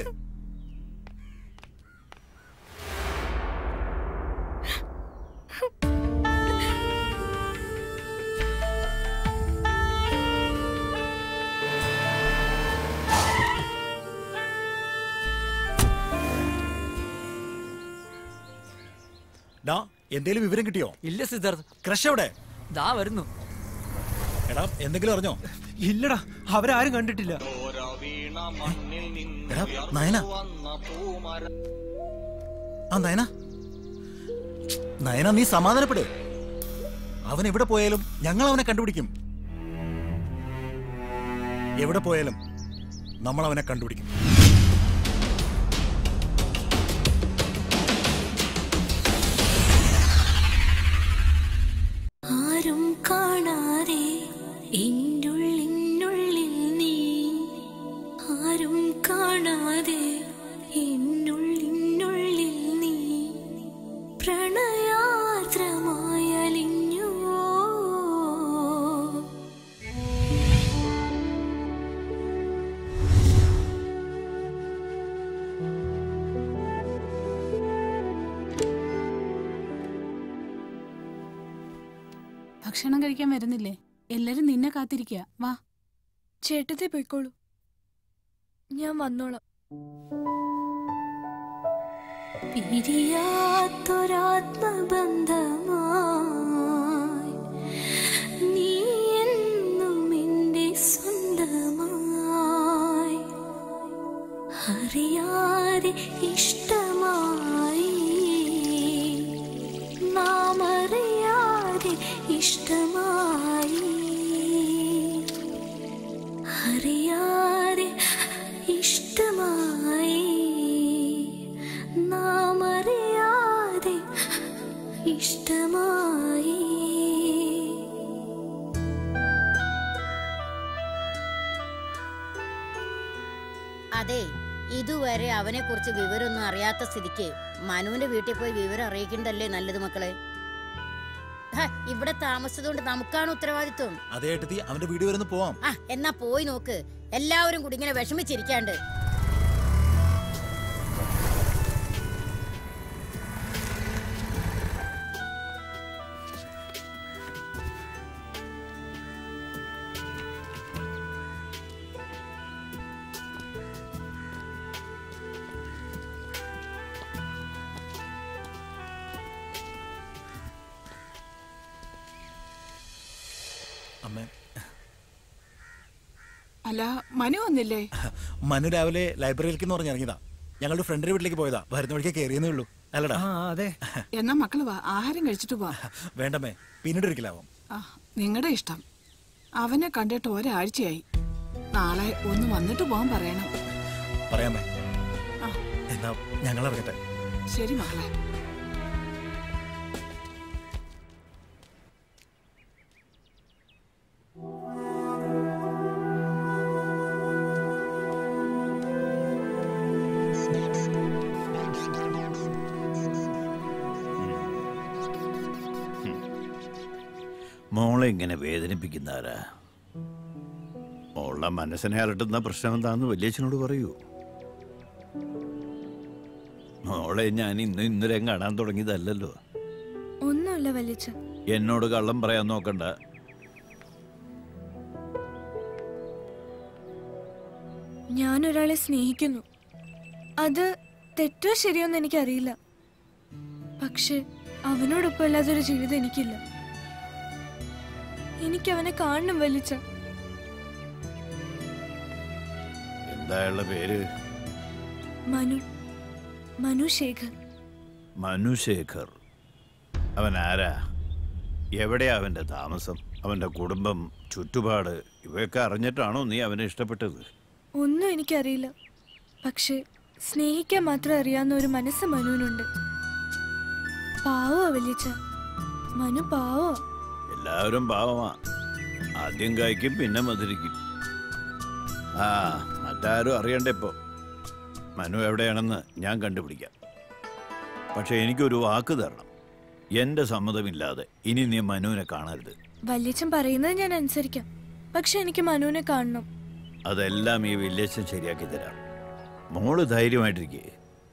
എന്തേലും വിവരം കിട്ടിയോ? ഇല്ല സിദ്ധാർത്ഥ്. ക്രഷ് എവിടെ? ദാ വരുന്നു. എടാ എന്തെങ്കിലും അറിഞ്ഞോ? ഇല്ലടാ, അവരാരും കണ്ടിട്ടില്ല. എടാ നയന, നയന, നയന നീ സമാധാനപ്പെട്. അവൻ എവിടെ പോയാലും ഞങ്ങൾ അവനെ കണ്ടുപിടിക്കും. എവിടെ പോയാലും നമ്മൾ അവനെ കണ്ടുപിടിക്കും. ആരും കാണാതെ എന്നുള്ളിനുള്ളിൽ നീ, ആരും കാണാതെ എന്നുള്ളിനുള്ളിൽ നീ പ്രണയാർദ്രമായി അലിഞ്ഞു. ഭക്ഷണം കഴിക്കാൻ വരുന്നില്ലേ? എല്ലാരും നിന്നെ കാത്തിരിക്കുക. വാ. ചേട്ടത്തെ പോയിക്കോളൂ, ഞാൻ വന്നോളാം. പിരിയാത്തൊരാത്മബന്ധമായി നീ എന്നും എന്റെ സ്വന്തമായി, അറിയാതെ ഇഷ്ടമായി, നാം അറിയാതെ ഇഷ്ടമായി, അറിയാതെ ഇഷ്ടമായി, നാം അറിയാതെ ഇഷ്ടമായി. അതെ, ഇതുവരെ അവനെ കുറിച്ച് വിവരമൊന്നും അറിയാത്ത സ്ഥിതിക്ക് മനുവിന്റെ വീട്ടിൽ പോയി വിവരം അറിയിക്കണ്ടല്ലേ നല്ലത് മക്കളെ. ഇവിടെ താമസിച്ചതുകൊണ്ട് നമുക്കാണ് ഉത്തരവാദിത്വം. അതേ ഏട്ടത്തി, അവന്റെ വീട് വരെ പോവാം. എന്നാ പോയി നോക്ക്. എല്ലാവരും കൂടി ഇങ്ങനെ വിഷമിച്ചിരിക്കാണ്ട്. അല്ല, മനു വന്നില്ലേ? മനു രാവിലെ ലൈബ്രറിയിലേക്ക് പറഞ്ഞിറങ്ങിയതാ. ഞങ്ങളുടെ ഫ്രണ്ടിന്റെ വീട്ടിലേക്ക് പോയതാ. വരുന്ന വഴിക്ക് കയറിയെന്നേ ഉള്ളൂ. അല്ലടാ? അതെ. എന്നാ മക്കള് വാ, ആഹാരം കഴിച്ചിട്ട് പോവാ. വേണ്ടമ്മേ, പിന്നീട് ഒരിക്കലാവും. നിങ്ങളുടെ ഇഷ്ടം. അവനെ കണ്ടിട്ട് ഒരാഴ്ചയായി. നാളെ ഒന്ന് വന്നിട്ട് പോവാൻ പറയണം. പറയാമേ. എന്നാ ഞങ്ങൾ ഇറങ്ങട്ടെ. ശരി മക്കളെ. മോളെ ഇങ്ങനെ വേദനിപ്പിക്കുന്നാരാ? മോളുടെ മനസ്സിനെ അലട്ടുന്ന പ്രശ്നം എന്താന്ന് വലിയച്ഛനോട് പറയൂ. മോളെ ഞാൻ ഇന്നലെ കാണാൻ തുടങ്ങിയതല്ലോ. ഒന്നുമില്ല വലിയച്ഛ. എന്നോട് കള്ളം പറയാൻ നോക്കണ്ട. ഞാൻ ഒരാളെ സ്നേഹിക്കുന്നു. അത് തെറ്റോ ശരിയോന്ന് എനിക്കറിയില്ല. പക്ഷെ അവനോടൊപ്പം അല്ലാതൊരു ജീവിതം എനിക്കില്ല. എനിക്കവനെ കാണണം വലിച്ച. എന്തായുള്ള പേര്? മനു. മനു ശേഖർ. മനു ശേഖർ. അവൻ ആരാ? എവിടെയാ അവന്റെ താമസം? അവന്റെ കുടുംബം, ചുറ്റുപാട് ഇവയൊക്കെ അറിഞ്ഞിട്ടാണോ നീ അവനെ ഇഷ്ടപ്പെട്ടത്? ഒന്നും എനിക്കറിയില്ല. പക്ഷെ സ്നേഹിക്കാൻ മാത്രം അറിയാവുന്ന ഒരു മനസ്സ് മനുവിനുണ്ട്. പാവോ വലിച്ച. മനു പാവോ. എല്ലാവരും പാവമാ. ആദ്യം കായ്ക്കും, പിന്നെ മധുരിക്കും. മറ്റാരും അറിയണ്ട. ഇപ്പോ മനു എവിടെയാണെന്ന് ഞാൻ കണ്ടുപിടിക്കാം. പക്ഷെ എനിക്കൊരു വാക്ക് തരണം. എന്റെ സമ്മതമില്ലാതെ ഇനി നീ മനുവിനെ കാണരുത്. വല്യച്ഛൻ പറയുന്നത് ഞാൻ അനുസരിക്കാം. പക്ഷെ എനിക്ക് മനുവിനെ കാണണം. അതെല്ലാം ഈ വില്ലേജൻ ശരിയാക്കി തരാം. മോള് ധൈര്യമായിട്ടിരിക്കേ.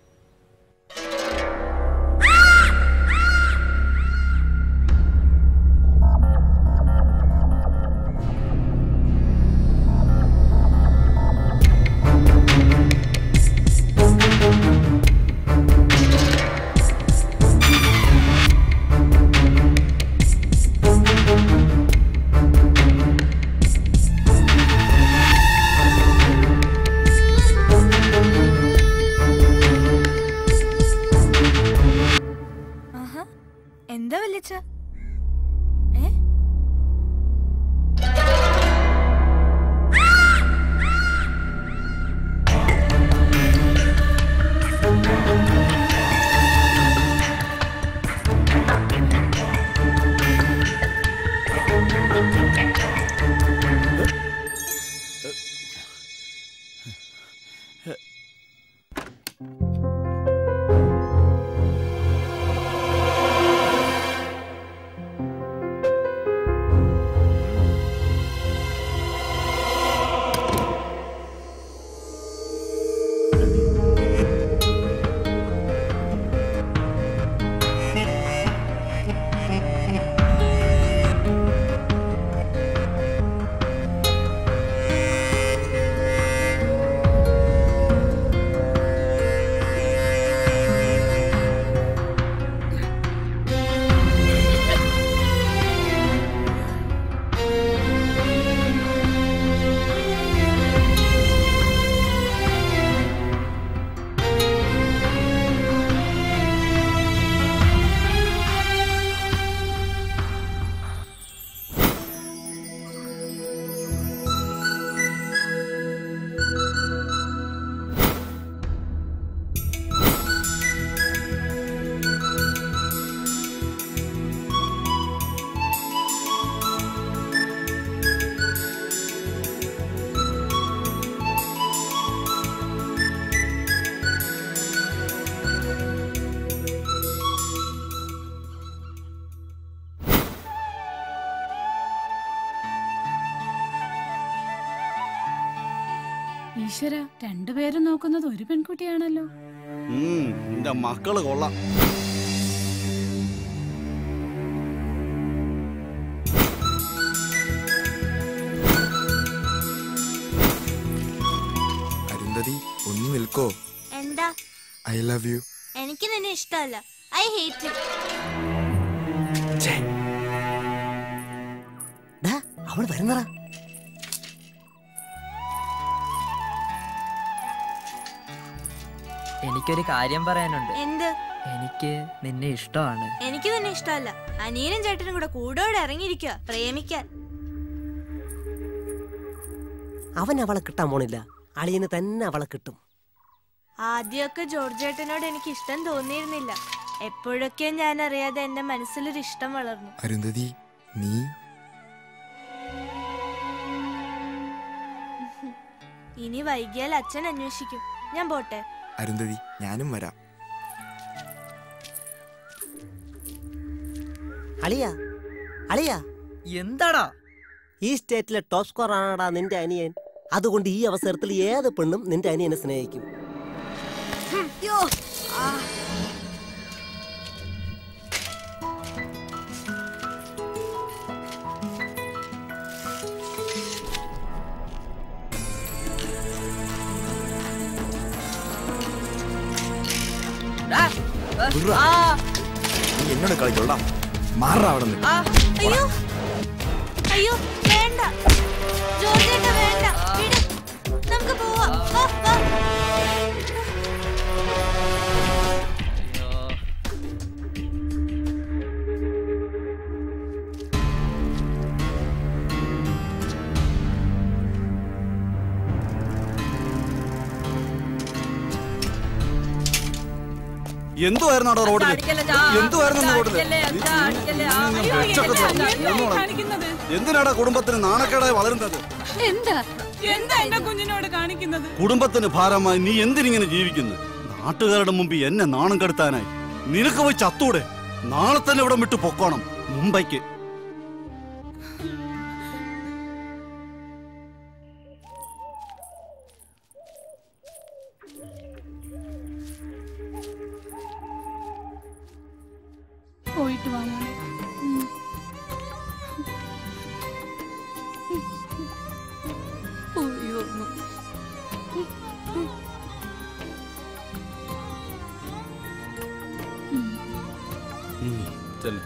എന്താ വല്യച്ഛ? ഈശ്വര, രണ്ടുപേരും നോക്കുന്നത് ഒരു പെൺകുട്ടിയാണല്ലോ. എന്റെ മക്കള് കൊള്ളാം. അരുന്ധതി, ഒന്ന് നിൽക്കോ. എന്താ? I love you. എനിക്ക് നിന്നെ ഇഷ്ടമല്ല. I hate you. അവൾ വരുന്നടാ. എനിക്കൊരു കാര്യം പറയാനുണ്ട്. എന്ത്? എനിക്ക് നിന്നെ ഇഷ്ടമാണ്. എനിക്ക് നിന്നെ ഇഷ്ടമല്ല. അനിയനും ചേട്ടനും കൂടെ കൂടോടെ ഇറങ്ങിയിരിക്കുക പ്രേമിക്കാൻ. അവൻ അവളെ കിട്ടാൻ പോണില്ല. അളിയന് തന്നെ അവളെ കിട്ടും. ആദ്യമൊക്കെ ജോർജ് ചേട്ടനോട് എനിക്ക് ഇഷ്ടം തോന്നിയിരുന്നില്ല. എപ്പോഴൊക്കെയോ ഞാൻ അറിയാതെ എന്റെ മനസ്സിലൊരു ഇഷ്ടം വളർന്നു. അരുന്ധതി, നീ ഇനി വൈകിയാൽ അച്ഛൻ അന്വേഷിക്കും. ഞാൻ പോട്ടെ. അരുന്ധതി, ഞാനും വരാം. അളിയാ, അളിയാ, എന്താടാ? ഈ സ്റ്റേറ്റിലെ ടോപ്പ് സ്കോർ ആണടാ നിന്റെ അനിയൻ. അതുകൊണ്ട് ഈ അവസരത്തിൽ ഏത് പെണ്ണും നിന്റെ അനിയനെ സ്നേഹിക്കും. എന്നോട് കളിച്ചോളാം. മാറാ അവിടെ നിന്ന്. അയ്യോ അയ്യോ, വേണ്ട ജോർജ് ചേട്ടാ, വേണ്ട. നമുക്ക് പോവാം. എന്തുവായിരുന്നു അവിടെ റോഡിൽ? എന്തുവായിരുന്നു റോഡിൽ? എന്തിനാടാ കുടുംബത്തിന് നാണക്കേടായി വളരുന്നത്? എന്താ എന്താ എന്റെ കുഞ്ഞിനോട് കാണിക്കുന്നത്? കുടുംബത്തിന് ഭാരമായി നീ എന്തിനിങ്ങനെ ജീവിക്കുന്നു? നാട്ടുകാരുടെ മുമ്പിൽ എന്നെ നാണം കെടുത്താനായി നിനക്ക് പോയി ചത്തൂടെ? നാളെ തന്നെ ഇവിടെ വിട്ടു പൊക്കോണം മുംബൈക്ക്. പോയിട്ട് വാ മോളെ. ചെല്ല്.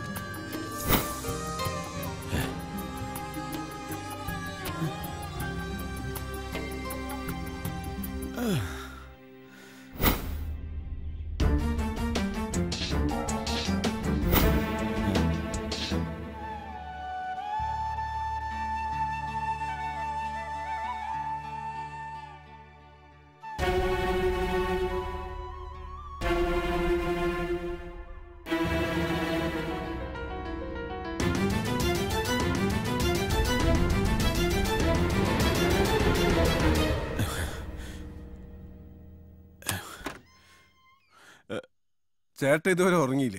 ചേട്ടൻ ഇതുവരെ ഉറങ്ങിയില്ലേ?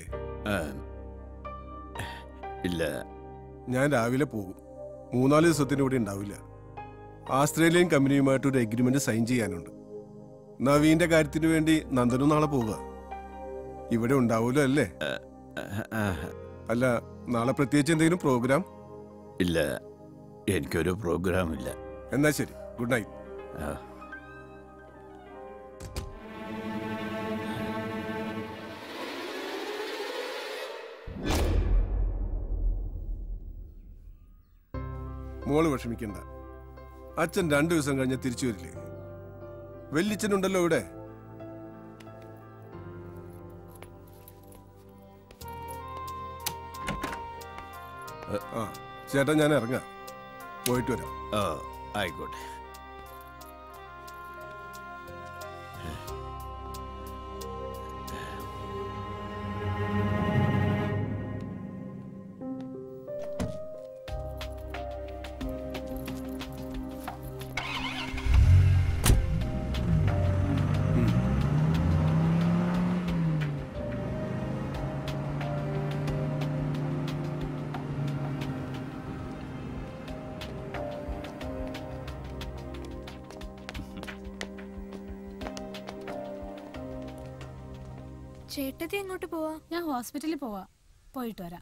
ഇല്ല. ഞാൻ രാവിലെ പോകും. 3-4 ദിവസത്തിന് കൂടി ഉണ്ടാവില്ല. ആസ്ട്രേലിയൻ കമ്പനിയുമായിട്ട് ഒരു എഗ്രിമെന്റ് സൈൻ ചെയ്യാനുണ്ട്. നവീന്റെ കാര്യത്തിന് വേണ്ടി നന്ദനും നാളെ പോവുക. ഇവിടെ ഉണ്ടാവൂലോ അല്ലേ? അല്ല, നാളെ പ്രത്യേകിച്ച് എന്തെങ്കിലും പ്രോഗ്രാം? ഇല്ല, എനിക്കൊരു പ്രോഗ്രാം ഇല്ല. എന്നാ ശരി, ഗുഡ് നൈറ്റ്. മോള് വിഷമിക്കണ്ട. അച്ഛൻ 2 ദിവസം കഴിഞ്ഞ് തിരിച്ചു വരില്ലേ? വെല്ലിച്ചനുണ്ടല്ലോ ഇവിടെ. ആ ചേട്ടാ, ഞാൻ ഇറങ്ങാം. പോയിട്ട് വരാം. ആയിക്കോട്ടെ. ചേട്ടത്തി എങ്ങോട്ട് പോവാ? ഞാൻ ഹോസ്പിറ്റലിൽ പോവാ. പോയിട്ട് വരാം.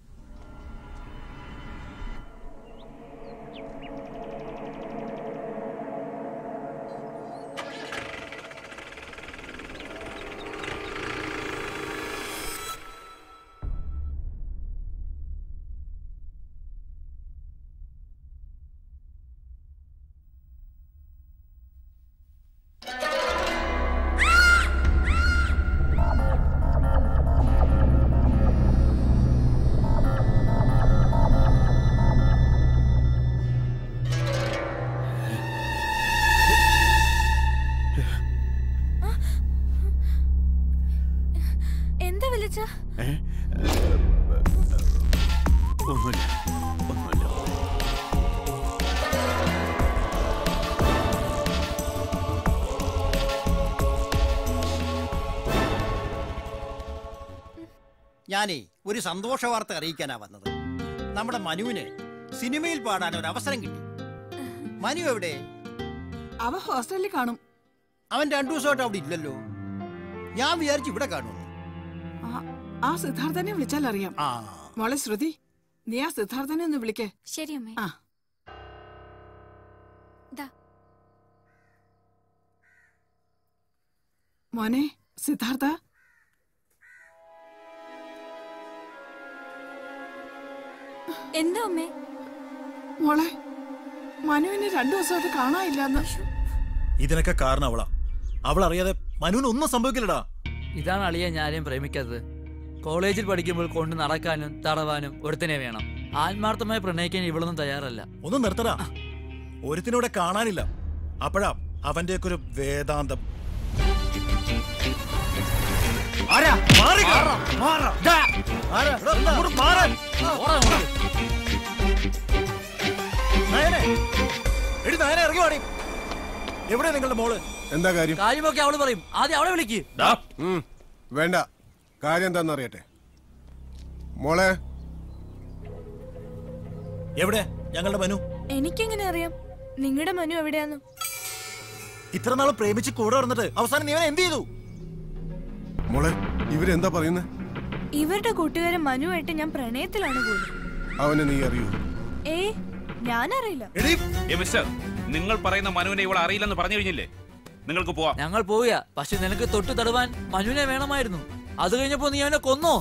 ഞാനേ ഒരു സന്തോഷ വാർത്ത അറിയിക്കാനാ വന്നത്. നമ്മുടെ മനുവിന് സിനിമയിൽ പാടാൻ ഒരു അവസരം കിട്ടി. മനു എവിടെ? അവൻ ഹോസ്റ്റലിൽ കാണും. അവൻ 2 ദിവസമായിട്ട് അവിടെ ഇല്ലല്ലോ. ഞാൻ വിചാരിച്ചു ഇവിടെ കാണും. ആ സിദ്ധാർത്ഥനെ വിളിച്ചാൽ അറിയാം. മോളെ ശ്രുതി, നീ ആ സിദ്ധാർത്ഥനെ ഒന്ന് വിളിക്കേ. ശരി അമ്മേ. മോനെ സിദ്ധാർത്ഥ, എന്താ അമ്മേ? മോളെ, മനുവിനെ 2 ദിവസമായിട്ട് കാണാനില്ലെന്ന്. ഇതിനൊക്കെ കാരണം അവളാ. അവൾ അറിയാതെ മനുവിന് ഒന്നും സംഭവിക്കില്ലടാ. ഇതാണ് അളിയെ ഞാനും പ്രേമിക്കാത്തത്. കോളേജിൽ പഠിക്കുമ്പോൾ കൊണ്ട് നടക്കാനും തടവാനും ഒരുത്തനെ വേണം. ആത്മാർത്ഥമായി പ്രണയിക്കാൻ ഇവളൊന്നും തയ്യാറല്ല. ഒന്ന് നിർത്തടാ. ഒരുത്തിനൂടെ കാണാനില്ല. അപ്പോഴാ അവന്റെയൊക്കെ ഒരു വേദാന്തം. എവിടെ നിങ്ങളുടെ മോള്? എന്താ കാര്യം? കാര്യമൊക്കെ അവള് പറയും. ആദ്യം അവളെ വിളിക്ക്. വേണ്ട, കാര്യം എന്താന്ന് അറിയട്ടെ. മോളെ എവിടെ ഞങ്ങളുടെ മനു? എനിക്കെങ്ങനെ അറിയാം നിങ്ങളുടെ മനു എവിടെയാന്ന്? ഇത്ര നാളും പ്രേമിച്ച് കൂടെ വന്നിട്ട് അവസാനം നീ എന്ത് ചെയ്തു? മോളെ ഇവരെന്താ പറയുന്നത്? ഇവരുടെ കൂട്ടുകാരൻ മനുവായിട്ട് ഞാൻ പ്രണയത്തിലാണ് പോലും. അവനെ നീ അറിയൂ? ഞാനറിയില്ല. മിസ്റ്റർ, നിങ്ങൾ പറയുന്ന മനുവിനെ ഇവളെ അറിയില്ലെന്ന് പറഞ്ഞു കഴിഞ്ഞില്ലേ? നിങ്ങൾക്ക് പോവാം. ഞങ്ങൾ പോവുക. പക്ഷെ നിനക്ക് തൊട്ട് തടവാൻ മനുവിനെ വേണമായിരുന്നു. അത് കഴിഞ്ഞപ്പോ നീ അവനെ കൊന്നോ?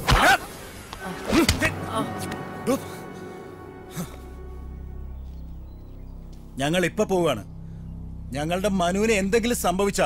ഞങ്ങൾ ഇപ്പൊ പോവുകയാണ്. ഞങ്ങളുടെ മനുവിന് എന്തെങ്കിലും സംഭവിച്ചാ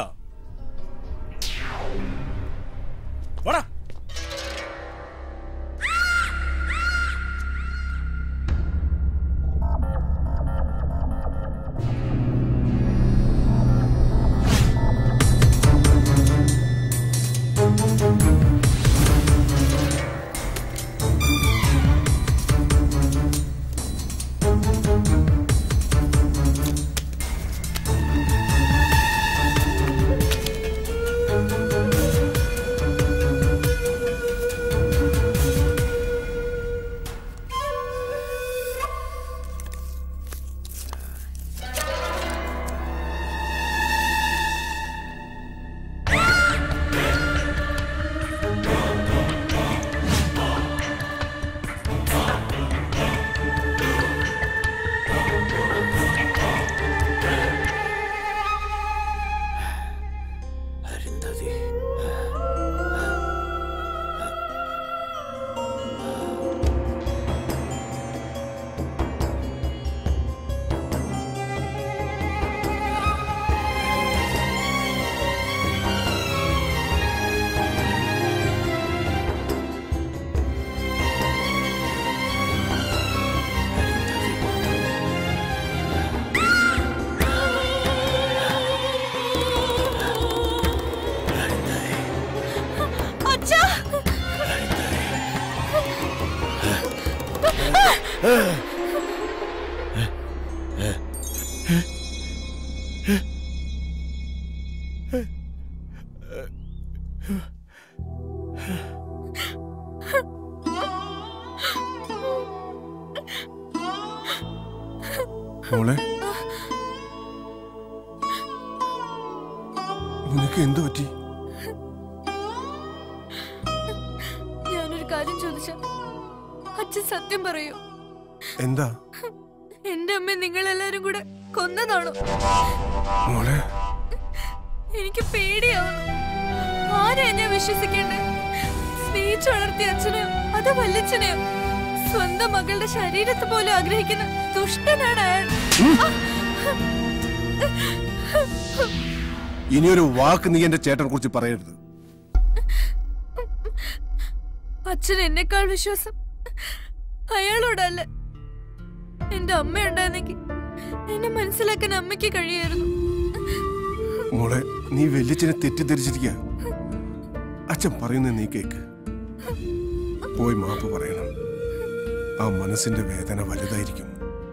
മോളെ നിനക്ക് എന്തു പറ്റി? ഞാനൊരു കാര്യം ചോദിച്ച അച്ഛൻ സത്യം പറയൂ. എന്താ? എന്റെ അമ്മ നിങ്ങളെല്ലാരും കൂടെ കൊന്നതാണോ? മോളെ എനിക്ക് പേടിയാവുന്നു. ആരെയാ ഞാൻ വിശ്വസിക്കേണ്ടേ? സ്നേഹിച്ചു വളർത്തിയ അച്ഛനെയോ അതോ വല്യച്ഛനെയോ? സ്വന്തം മകളുടെ ശരീരത്തെ പോലും ആഗ്രഹിക്കുന്ന ദുഷ്ടനാണ് അയാൾ. ഇനിയൊരു വാക്ക് നീ എന്റെ ചേട്ടനെ കുറിച്ച് പറയരുത്. അച്ഛൻ എന്നെക്കാൾ വിശ്വാസം അയാളോടല്ല. എന്റെ അമ്മ ഉണ്ടായിരുന്നെങ്കിൽ എന്നെ മനസ്സിലാക്കാൻ അമ്മയ്ക്ക് കഴിയായിരുന്നു. മോളെ നീ വല്യച്ഛനെ തെറ്റിദ്ധരിച്ചിരിക്ക. അച്ഛൻ പറയുന്നത് നീ കേക്ക്. പോയി മാപ്പ് പറയണം. ആ മനസ്സിന്റെ വേദന വലുതായിരിക്കും.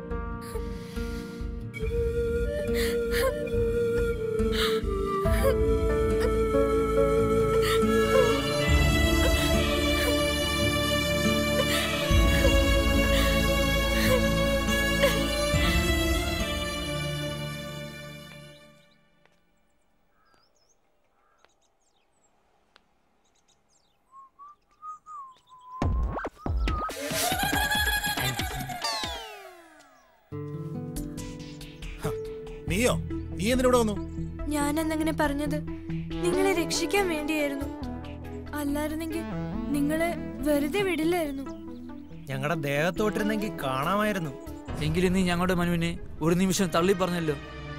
നീയോ? നീ എന്തിനൂടെ വന്നു? ഞാനെന്നങ്ങനെ പറഞ്ഞത് നിങ്ങളെ രക്ഷിക്കാൻ വേണ്ടിയായിരുന്നു. അല്ലായിരുന്നെങ്കിൽ നിങ്ങളെ വെറുതെ വിടില്ലായിരുന്നു. ഞങ്ങളുടെ ദേഹത്തോട്ടിരുന്നെങ്കിൽ കാണാമായിരുന്നു. എങ്കിലും നീ ഞങ്ങളുടെ മനുവിനെ ഒരു നിമിഷം തള്ളി പറഞ്ഞല്ലോ.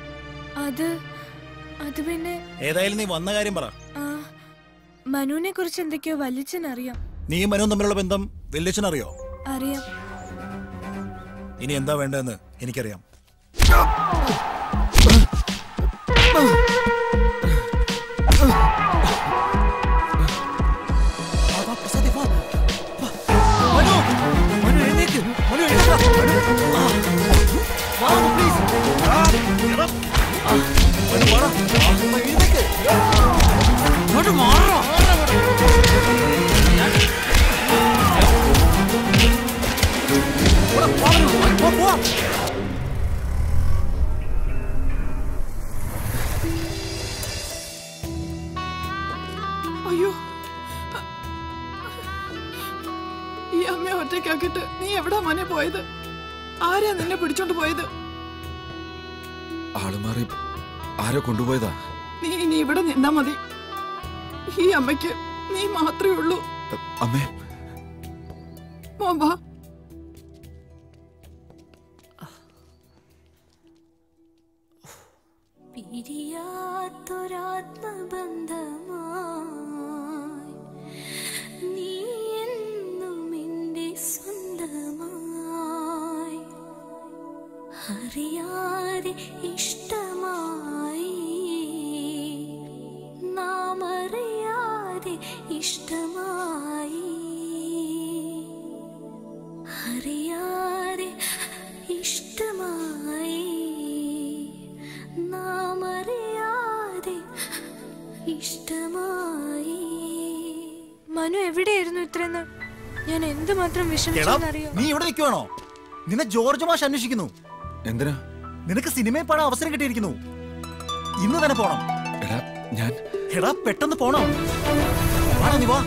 അത് പിന്നെ ഏതായാലും നീ വന്ന കാര്യം പറ. മനുവിനെ കുറിച്ച് എന്തൊക്കെയോ വല്യച്ഛൻ അറിയാം. നീ മനുവും തമ്മിലുള്ള ബന്ധം വല്യച്ഛൻ അറിയോ? അറിയാം. ഇനി എന്താ വേണ്ടതെന്ന് എനിക്കറിയാം. അയ്യോ, ഈ അമ്മയെ ഒറ്റയ്ക്കാക്കിട്ട് നീ എവിടാ മോനെ പോയത്? ആരാ നിന്നെ പിടിച്ചോണ്ട് പോയത്? ആള് മാറി ആരോ കൊണ്ടുപോയതാ. നീ ഇനി ഇവിടെ നിന്നാ മതി. ഈ അമ്മയ്ക്ക് നീ മാത്രമേ ഉള്ളൂ. അമ്മേ, മോൻ വാ. പിരിയാത്തൊരാത്മബന്ധമായി നീ എന്നും എൻ്റെ സ്വന്തമായി അറിയാതെ ഇഷ്ടമായി നാം അറിയാതെ ഇഷ്ടമായി അറിയാതെ ഇഷ്ടമായി നാം അറിയാതെ ഇഷ്ടമായി. മനു എവിടെയായിരുന്നു ഇത്രയെന്ന്? ഞാൻ എന്തുമാത്രം വിഷമിച്ചെന്നറിയോ? നീ ഇവിടെ നിൽക്കുവാണോ? നിന്നെ ജോർജ് മാഷ് അന്വേഷിക്കുന്നു. എന്തിനാ? നിനക്ക് സിനിമയിൽ പാടാൻ അവസരം കിട്ടിയിരിക്കുന്നു. ഇന്ന് തന്നെ പോണം. എടാ പെട്ടെന്ന് പോണം. നീ വാ.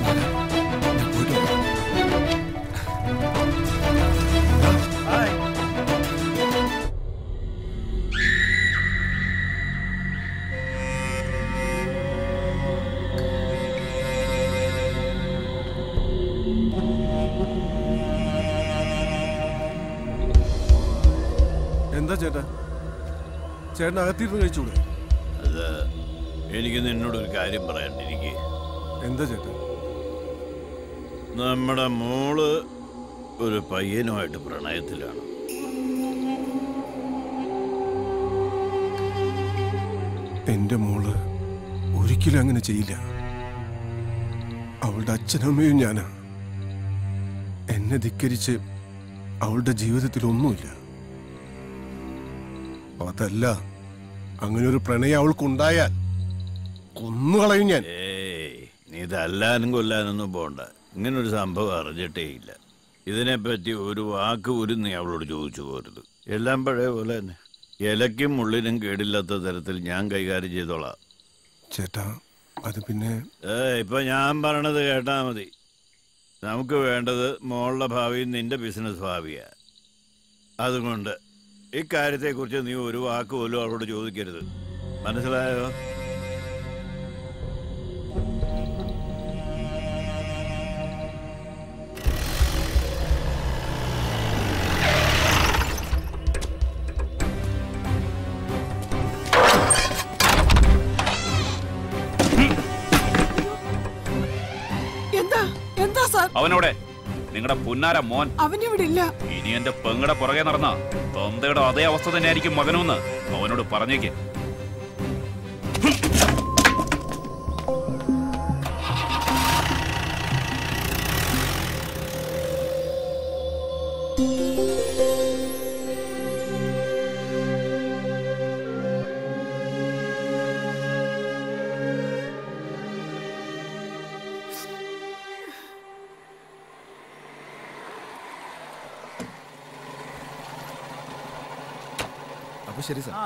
എന്താ ചേട്ടാ? ചേട്ടൻ അകത്തിരുന്ന് കഴിച്ചൂടെ? അത് എനിക്ക് നിന്നോടൊരു കാര്യം പറയാണ്ടിരിക്കെ. എന്താ ചേട്ടാ? നമ്മുടെ മോള് ഒരു പയ്യനുമായിട്ട് പ്രണയത്തിലാണ്. എന്റെ മോള് ഒരിക്കലും അങ്ങനെ ചെയ്യില്ല. അവളുടെ അച്ഛനമ്മയും ഞാനാ. എന്നെ ധിക്കരിച്ച് അവളുടെ ജീവിതത്തിൽ ഒന്നുമില്ല. അതല്ല, അങ്ങനെ ഒരു പ്രണയം അവൾക്കുണ്ടായാൽ കൊന്നുകളയും ഞാൻ. നീ തല്ലാനും കൊല്ലാനൊന്നും പോണ്ട. ഇങ്ങനൊരു സംഭവം അറിഞ്ഞിട്ടേ ഇല്ല. ഇതിനെപ്പറ്റി ഒരു വാക്ക് പോലും നീ അവളോട് ചോദിച്ചു പോരുത്. എല്ലാം പഴയ പോലെ തന്നെ ഇലയ്ക്കും മുള്ളിനും കേടില്ലാത്ത തരത്തിൽ ഞാൻ കൈകാര്യം ചെയ്തോളാം. ചേട്ടാ, അത് പിന്നെ ഇപ്പൊ ഞാൻ പറയണത് കേട്ടാ മതി. നമുക്ക് വേണ്ടത് മോളുടെ ഭാവിയും നിന്റെ ബിസിനസ് ഭാവിയാ. അതുകൊണ്ട് ഇക്കാര്യത്തെക്കുറിച്ച് നീ ഒരു വാക്ക് പോലും അവളോട് ചോദിക്കരുത്. മനസ്സിലായോ? അവനോടെ നിങ്ങളുടെ പുന്നാര മോൻ അവനിവിടെ ഇല്ല. ഇനി എന്റെ പെങ്ങടെ പുറകെ നടന്ന തൊന്തയുടെ അതേ അവസ്ഥ തന്നെയായിരിക്കും മകനെന്ന് അവനോട് പറഞ്ഞേക്ക്. അപ്പൊ ശരി സാർ.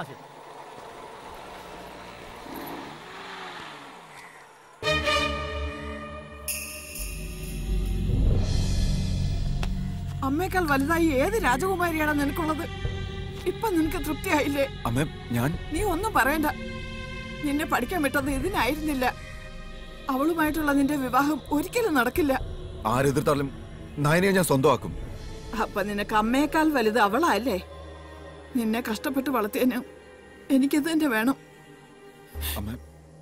അമ്മേക്കാൾ വലുതായി ഏത് രാജകുമാരിയാണ് നിനക്കുള്ളത്? ഇപ്പൊ നിനക്ക് തൃപ്തിയായില്ലേ? അമ്മേ, നീ ഒന്നും പറയണ്ട. നിന്നെ പഠിക്കാൻ വിട്ടത് ഇതിനായിരുന്നില്ല. അവളുമായിട്ടുള്ള നിന്റെ വിവാഹം ഒരിക്കലും നടക്കില്ല. ആരെതിർത്താലും നയനയെ ഞാൻ സ്വന്തമാക്കും. അപ്പൊ നിനക്ക് അമ്മയേക്കാൾ വലുത് അവളല്ലേ? നിന്നെ കഷ്ടപ്പെട്ട് വളർത്തിയതിന് എനിക്കിത് തന്നെ വേണം. അമ്മേ,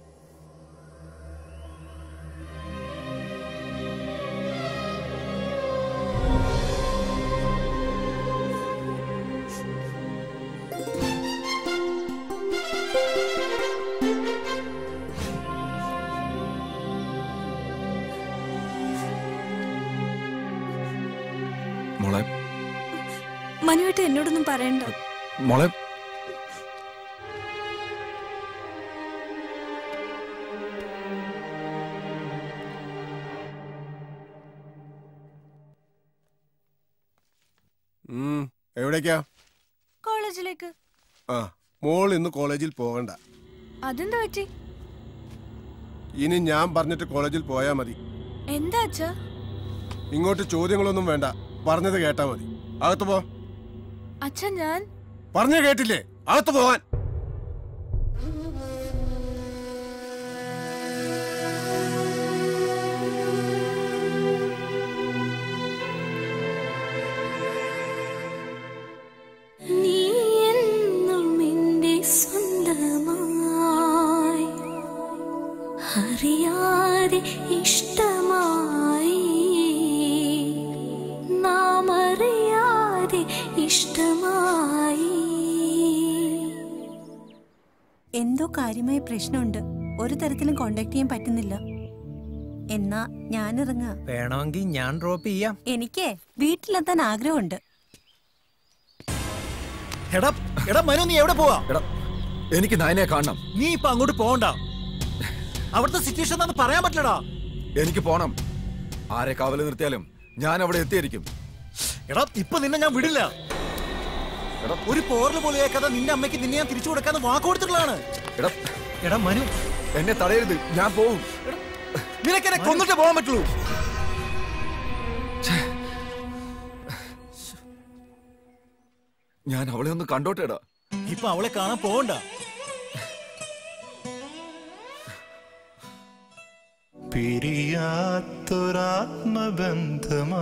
മോളെ, മനുവേട്ട എന്നോടൊന്നും പറയണ്ട. മോളെ, എവിടേക്കാ? കോളേജിലേക്ക്. ആ, മോൾ ഇന്ന് കോളേജിൽ പോകണ്ട. അതെന്താ പറ്റി? ഇനി ഞാൻ പറഞ്ഞിട്ട് കോളേജിൽ പോയാ മതി. എന്താ അച്ഛാ? ഇങ്ങോട്ട് ചോദ്യങ്ങളൊന്നും വേണ്ട, പറഞ്ഞത് കേട്ടാ മതി. അകത്ത് പോ. അച്ഛാ ഞാൻ പറഞ്ഞു കേട്ടില്ലേ? അകത്ത് പോവാൻ. നീ എന്നും എൻ്റെ സ്വന്തമായി, അറിയാതെ ഇഷ്ടമായി, നാം അറിയാതെ ഇഷ്ടമായി. എന്തോ കാര്യമായ പ്രശ്നമുണ്ട്. ഒരു തരത്തിലും കോണ്ടാക്ട് ചെയ്യാൻ പറ്റുന്നില്ല. എന്നാ ഞാൻ ഇറങ്ങാ. വേണമെങ്കിൽ ഞാൻ ഡ്രോപ്പ് ചെയ്യാം. എനിക്ക് വീട്ടിലെത്താൻ ആഗ്രഹമുണ്ട്. എടാ എടാ മനു, നീ എവിടെ പോവാ? എനിക്ക് നയനെ കാണണം. നീ ഇപ്പൊ അങ്ങോട്ട് പോകണ്ട. അവിടുത്തെ സിറ്റുവേഷൻ എന്താന്ന് പറയാൻ പറ്റില്ലടാ. എനിക്ക് പോണം. ആരെ കാവല് നിർത്തിയാലും ഞാൻ അവിടെ എത്തിയിരിക്കും. എടാ ഇപ്പൊ നിന്നെ ഞാൻ വിടില്ല. ഒരു പോറല് പോലെ കേൾക്കാതെ നിന്റെ അമ്മയ്ക്ക് നിന്നെ ഞാൻ തിരിച്ചു കൊടുക്കാന്ന് വാക്ക് കൊടുത്തിട്ടുള്ളതാണ്. എടാ മനു, എന്നെ തടയരുത്, ഞാൻ പോവും. നിനക്കെന്നെ കൊന്നിട്ട് പോകാൻ പറ്റുള്ളൂ. ഞാൻ അവളെ ഒന്ന് കണ്ടോട്ടേടാ. ഇപ്പൊ അവളെ കാണാൻ പോകണ്ട. പിരിയാത്തൊരാത്മബന്ധമാ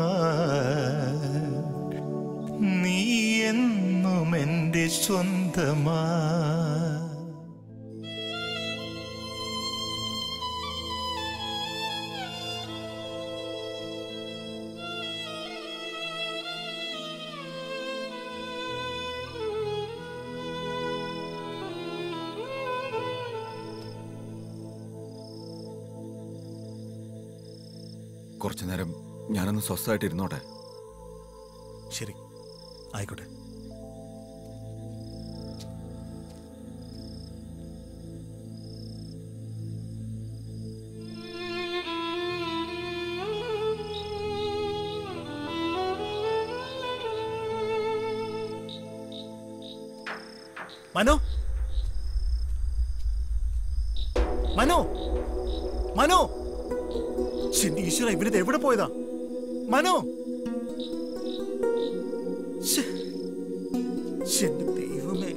നീ എന്നും എൻ്റെ സ്വന്തമാ. കുറച്ചു നേരം ഞാനൊന്ന് സ്വസ്ഥമായിട്ട് ഇരുന്നോട്ടെ. ശരി, ആയിക്കോട്ടെ. മനു, മനു, മനു, എന്റെ ഈശ്വര, ഇവരിത് എവിടെ പോയതാ? മനു, എന്റെ ദൈവമേ.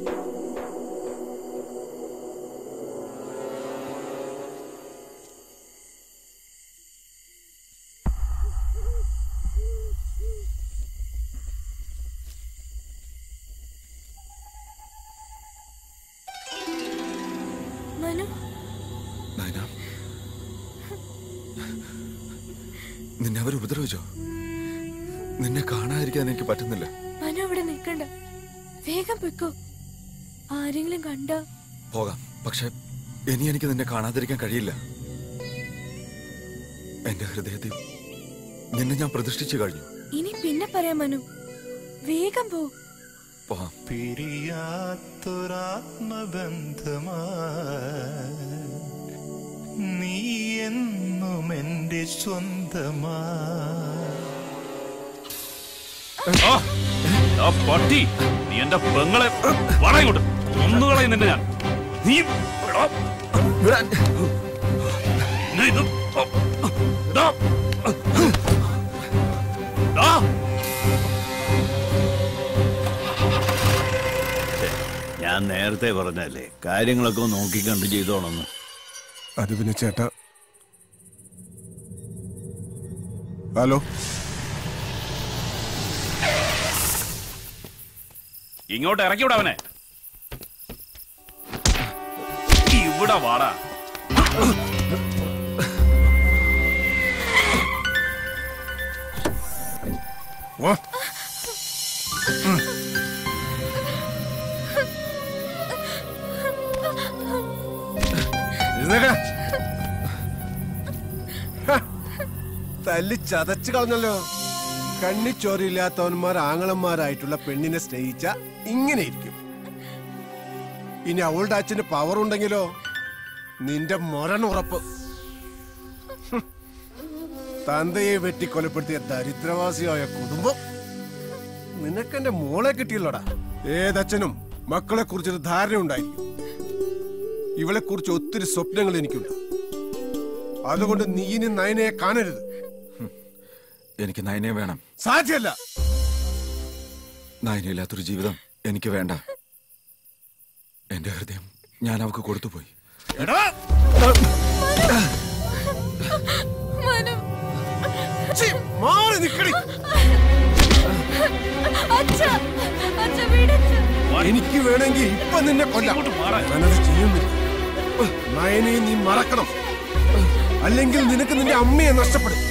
മനു, നിന്നെ അവർ ഉപദ്രവിച്ചോ? നിന്നെ കാണാതിരിക്കാൻ എനിക്ക് പറ്റുന്നില്ല. മനു അവിടെ നിൽക്കണ്ട, വേഗം പൊയ്ക്കോ. ആരെങ്കിലും കണ്ട പോകാം, പക്ഷെ ഇനി എനിക്ക് നിന്നെ കാണാതിരിക്കാൻ കഴിയില്ല. എന്റെ ഹൃദയത്തിൽ നിന്നെ ഞാൻ പ്രതിഷ്ഠിച്ചു കഴിഞ്ഞു. ഇനി പിന്നെ പറയാം മനു, വേഗം പോ. പിരിയാത്തൊരാത്മബന്ധമാ നീ എന്നും എൻ്റെ സ്വന്തമാ. പട്ടി, നീ എന്റെ പെങ്ങളെ വളയോട്ട് ഒന്നുകളയും നിന്നെ ഞാൻ. നീ ഞാൻ നേരത്തെ പറഞ്ഞല്ലേ കാര്യങ്ങളൊക്കെ നോക്കിക്കണ്ട് ചെയ്തോണെന്ന്. അത് പിന്നെ ചേട്ടാ. ഹലോ, ഇങ്ങോട്ട് ഇറക്കി വിടാ അവനെ. ഇവിടെ വാടാ. തല്ലി ചതച്ചു കളഞ്ഞല്ലോ. കണ്ണിച്ചോരില്ലാത്തവന്മാർ ആങ്ങളന്മാരായിട്ടുള്ള പെണ്ണിനെ സ്നേഹിച്ച ഇങ്ങനെ ഇരിക്കും. ഇനി അവളുടെ അച്ഛന് പവർ ഉണ്ടെങ്കിലോ നിന്റെ മരണുറപ്പ്. തന്തയെ വെട്ടിക്കൊലപ്പെടുത്തിയ ദരിദ്രവാസിയായ കുടുംബം. നിനക്കെന്റെ മോളെ കിട്ടിയല്ലോടാ. ഏതച്ഛനും മക്കളെ കുറിച്ചൊരു ധാരണ ഉണ്ടായിരിക്കും. ഇവളെ കുറിച്ച് ഒത്തിരി സ്വപ്നങ്ങൾ എനിക്കുണ്ട്. അതുകൊണ്ട് നീ ഇനി നയനയെ കാണരുത്. എനിക്ക് നയനയെ വേണം. സാധ്യല്ല. നയനയില്ലാത്തൊരു ജീവിതം എനിക്ക് വേണ്ട. എന്റെ ഹൃദയം ഞാൻ അവക്ക് കൊടുത്തുപോയി. എനിക്ക് വേണമെങ്കിൽ ഇപ്പൊ നിന്നെ കൊല്ലാം. ഞാനത് ചെയ്യുന്നില്ല. നയനെ നീ മറക്കണം, അല്ലെങ്കിൽ നിനക്ക് നിന്റെ അമ്മയെ നഷ്ടപ്പെടും.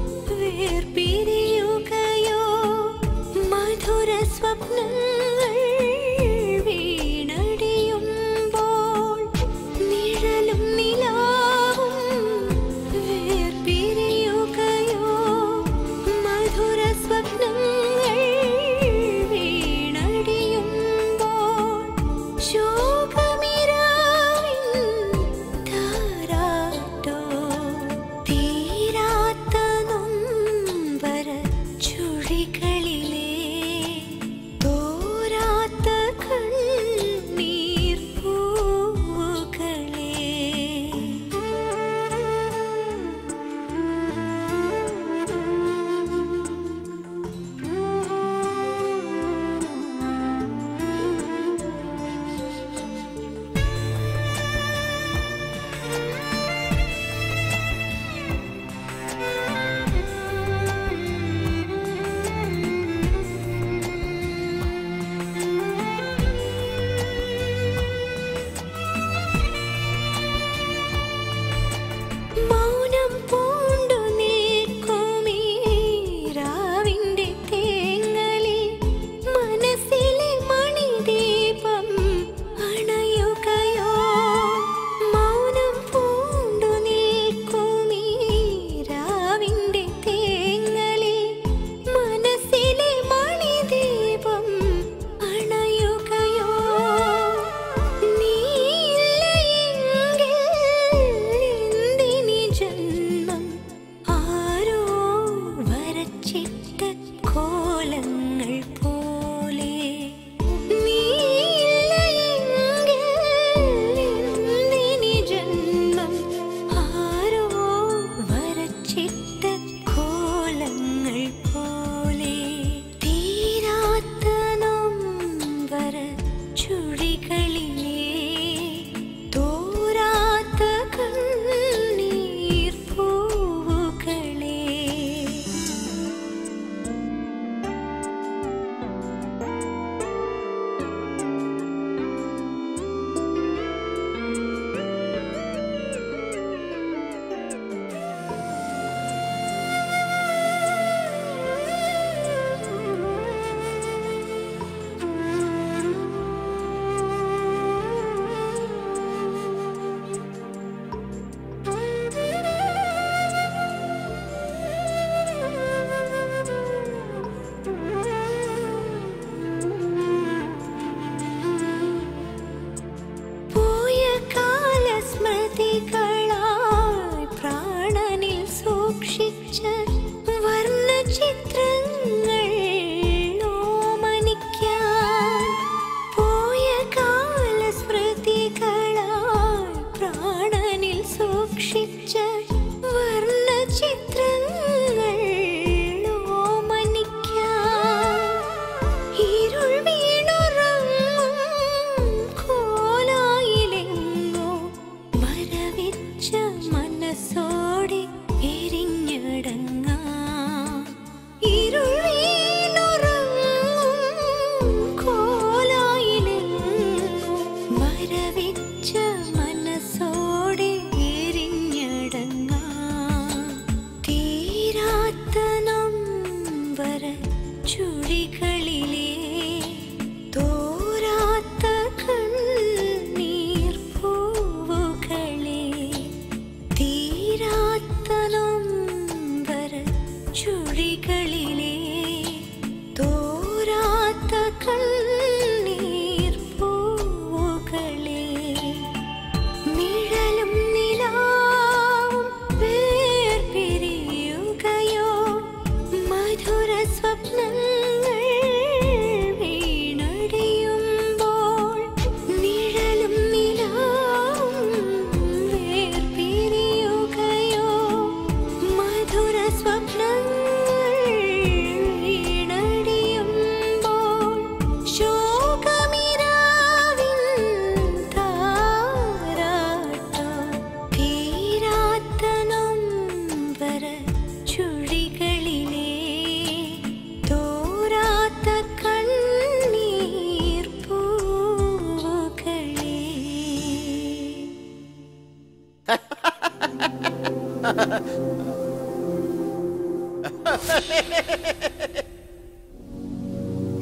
സ്വപ്നങ്ങൾ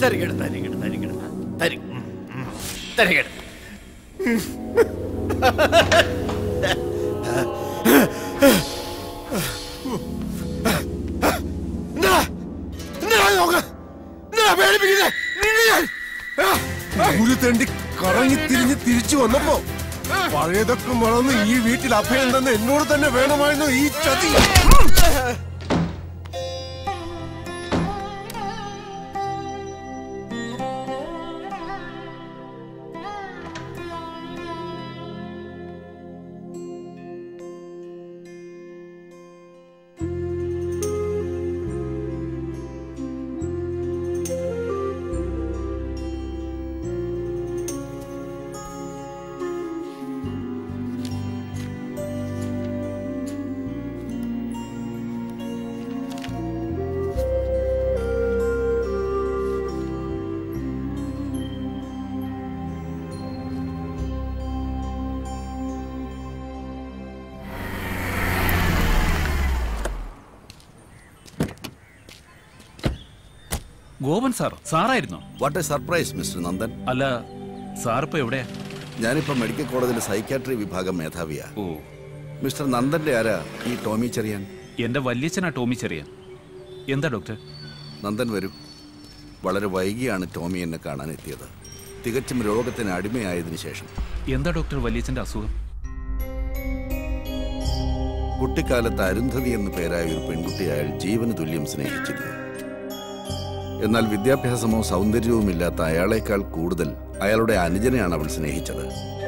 തരികട തരികട തരികട തരി തരികട ഒരു തെണ്ടി കറങ്ങി തിരിഞ്ഞ് തിരിച്ചു വന്നപ്പോ പഴയതൊക്കെ മറന്ന് ഈ വീട്ടിൽ അഭയം തന്നെ എന്നോട് തന്നെ വേണമായിരുന്നു ഈ ചതി. ഗോപൻ സാർ സാറായിരുന്നോ? What a surprise mister Nandan. അല്ല സാർ ഇപ്പൊ എവിടെയാ? ഞാനിപ്പോ മെഡിക്കൽ കോളേജിലെ സൈക്യാട്രി വിഭാഗം മേധാവിയാ. മിസ്റ്റർ നന്ദന്റെ ആരാ ഈ ടോമി ചെറിയാൻ? എന്റെ വല്യച്ഛനാ ടോമി ചെറിയാൻ. എന്താ ഡോക്ടർ? നന്ദൻ വരൂ. വളരെ വൈകിയാണ് ടോമി എന്നെ കാണാൻ എത്തിയത്, തികച്ചും രോഗത്തിന് അടിമയായതിനു ശേഷം. എന്താ ഡോക്ടർ വല്യച്ഛന്റെ അസുഖം? കുട്ടിക്കാലത്ത് അരുന്ധതി എന്നു പേരായ ഒരു പെൺകുട്ടി അയാൾ ജീവന് തുല്യം സ്നേഹിച്ചിരുന്നു. എന്നാൽ വിദ്യാഭ്യാസമോ സൗന്ദര്യവും ഇല്ലാത്ത അയാളേക്കാൾ കൂടുതൽ അയാളുടെ അനുജനെയാണ് അവൾ സ്നേഹിച്ചത്.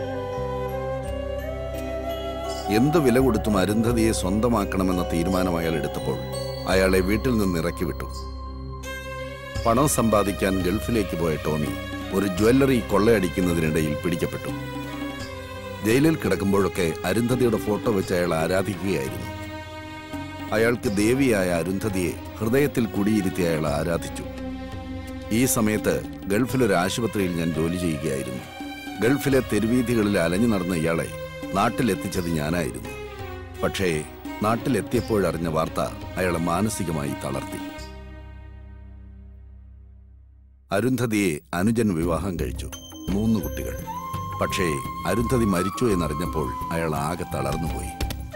എന്തു വില കൊടുത്തും അരുന്ധതിയെ സ്വന്തമാക്കണമെന്ന തീരുമാനം അയാൾ എടുത്തപ്പോൾ അയാളെ വീട്ടിൽ നിന്ന് ഇറക്കി വിട്ടു. പണം സമ്പാദിക്കാൻ ഗൾഫിലേക്ക് പോയ ടോമി ഒരു ജ്വല്ലറി കൊള്ളയടിക്കുന്നതിനിടയിൽ പിടിക്കപ്പെട്ടു. ജയിലിൽ കിടക്കുമ്പോഴൊക്കെ അരുന്ധതിയുടെ ഫോട്ടോ വെച്ച് അയാൾ ആരാധിക്കുകയായിരുന്നു. അയാൾക്ക് ദേവിയായ അരുന്ധതിയെ ഹൃദയത്തിൽ കുടിയിരുത്തി അയാൾ ആരാധിച്ചു. ഈ സമയത്ത് ഗൾഫിലൊരു ആശുപത്രിയിൽ ഞാൻ ജോലി ചെയ്യുകയായിരുന്നു. ഗൾഫിലെ തെരുവീഥികളിൽ അലഞ്ഞു നടന്ന ഇയാളെ നാട്ടിലെത്തിച്ചത് ഞാനായിരുന്നു. പക്ഷേ നാട്ടിലെത്തിയപ്പോഴറിഞ്ഞ വാർത്ത അയാളെ മാനസികമായി തളർത്തി. അരുന്ധതിയെ അനുജൻ വിവാഹം കഴിച്ചു, 3 കുട്ടികൾ. പക്ഷേ അരുന്ധതി മരിച്ചു എന്നറിഞ്ഞപ്പോൾ അയാൾ ആകെ തളർന്നുപോയി.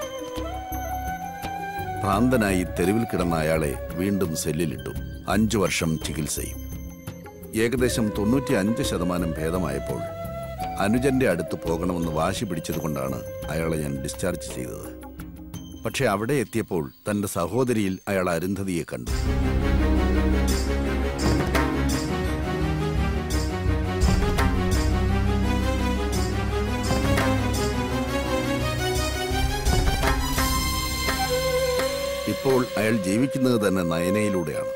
ഭ്രാന്തനായി തെരുവിൽ കിടന്ന അയാളെ വീണ്ടും സെല്ലിലിട്ടു. 5 വർഷം ചികിത്സയും. ഏകദേശം 95% ഭേദമായപ്പോൾ അനുജന്റെ അടുത്ത് പോകണമെന്ന് വാശി പിടിച്ചതുകൊണ്ടാണ് അയാളെ ഞാൻ ഡിസ്ചാർജ് ചെയ്തത്. പക്ഷെ അവിടെ എത്തിയപ്പോൾ തന്റെ സഹോദരിയിൽ അയാൾ അരുന്ധതിയെ കണ്ടു. ഇപ്പോൾ അയാൾ ജീവിക്കുന്നത് തന്നെ നയനയിലൂടെയാണ്.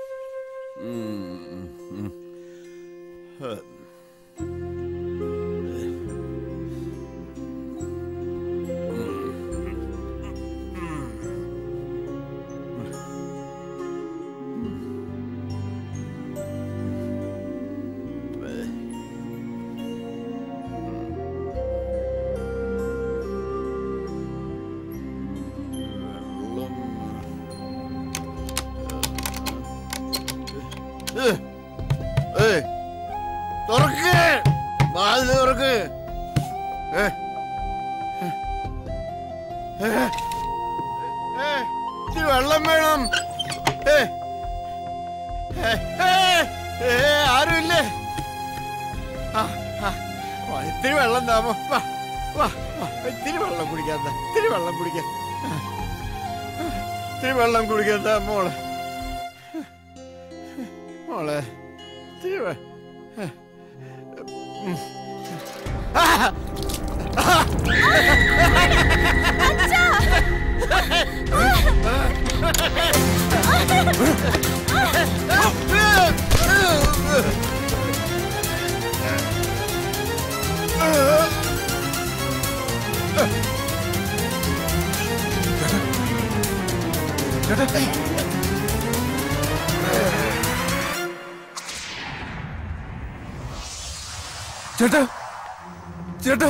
വെള്ളം വേണം. ആരുമില്ലേ? ഇത്തിരി വെള്ളം താമോ. ഇത്തിരി വെള്ളം കുടിക്കാത്ത ഇത്തിരി വെള്ളം കുടിക്കാൻ ഇത്തിരി വെള്ളം കുടിക്കാത്ത മോളെ മോളെ ഇത്തിരി ചേട്ടാ ചേട്ടാ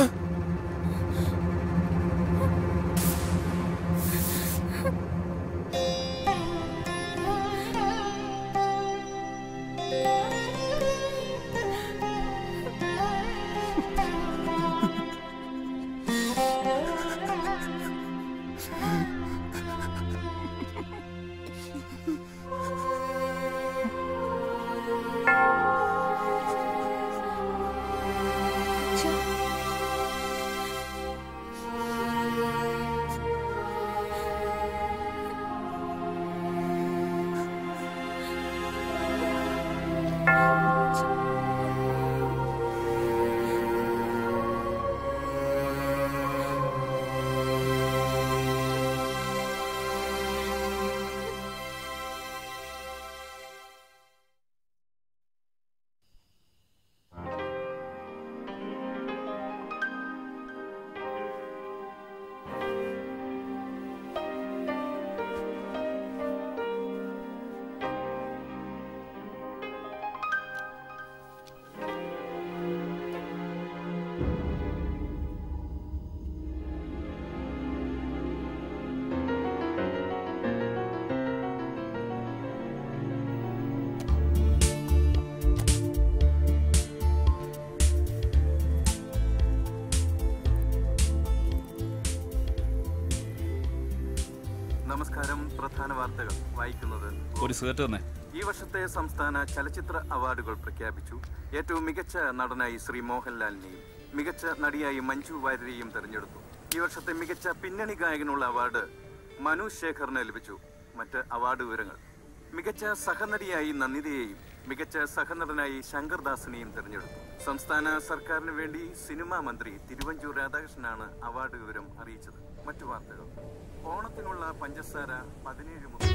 നമസ്കാരം. പ്രധാന വാർത്തകൾ വായിക്കുന്നത് ഒരു സിഗരറ്റ് തന്നെ. ഈ വർഷത്തെ സംസ്ഥാന ചലച്ചിത്ര അവാർഡുകൾ പ്രഖ്യാപിച്ചു. ഏറ്റവും മികച്ച നടനായി ശ്രീ മോഹൻലാലിനെയും മികച്ച നടിയായി മഞ്ജു വാര്യരെയും തെരഞ്ഞെടുത്തു. ഈ വർഷത്തെ മികച്ച പിന്നണി ഗായകനുള്ള അവാർഡ് മനു ശേഖറിന് ലഭിച്ചു. മറ്റ് അവാർഡ് വിവരങ്ങൾ: മികച്ച സഹനടിയായി നന്ദിതയെയും മികച്ച സഹനടനായി ശങ്കർദാസിനെയും തെരഞ്ഞെടുത്തു. സംസ്ഥാന സർക്കാരിന് വേണ്ടി സിനിമാ മന്ത്രി തിരുവഞ്ചൂർ രാധാകൃഷ്ണനാണ് അവാർഡ് വിവരം അറിയിച്ചത്. മറ്റു വാർത്തകൾ: ഓണത്തിനുള്ള പഞ്ചസാര 17 മുതൽ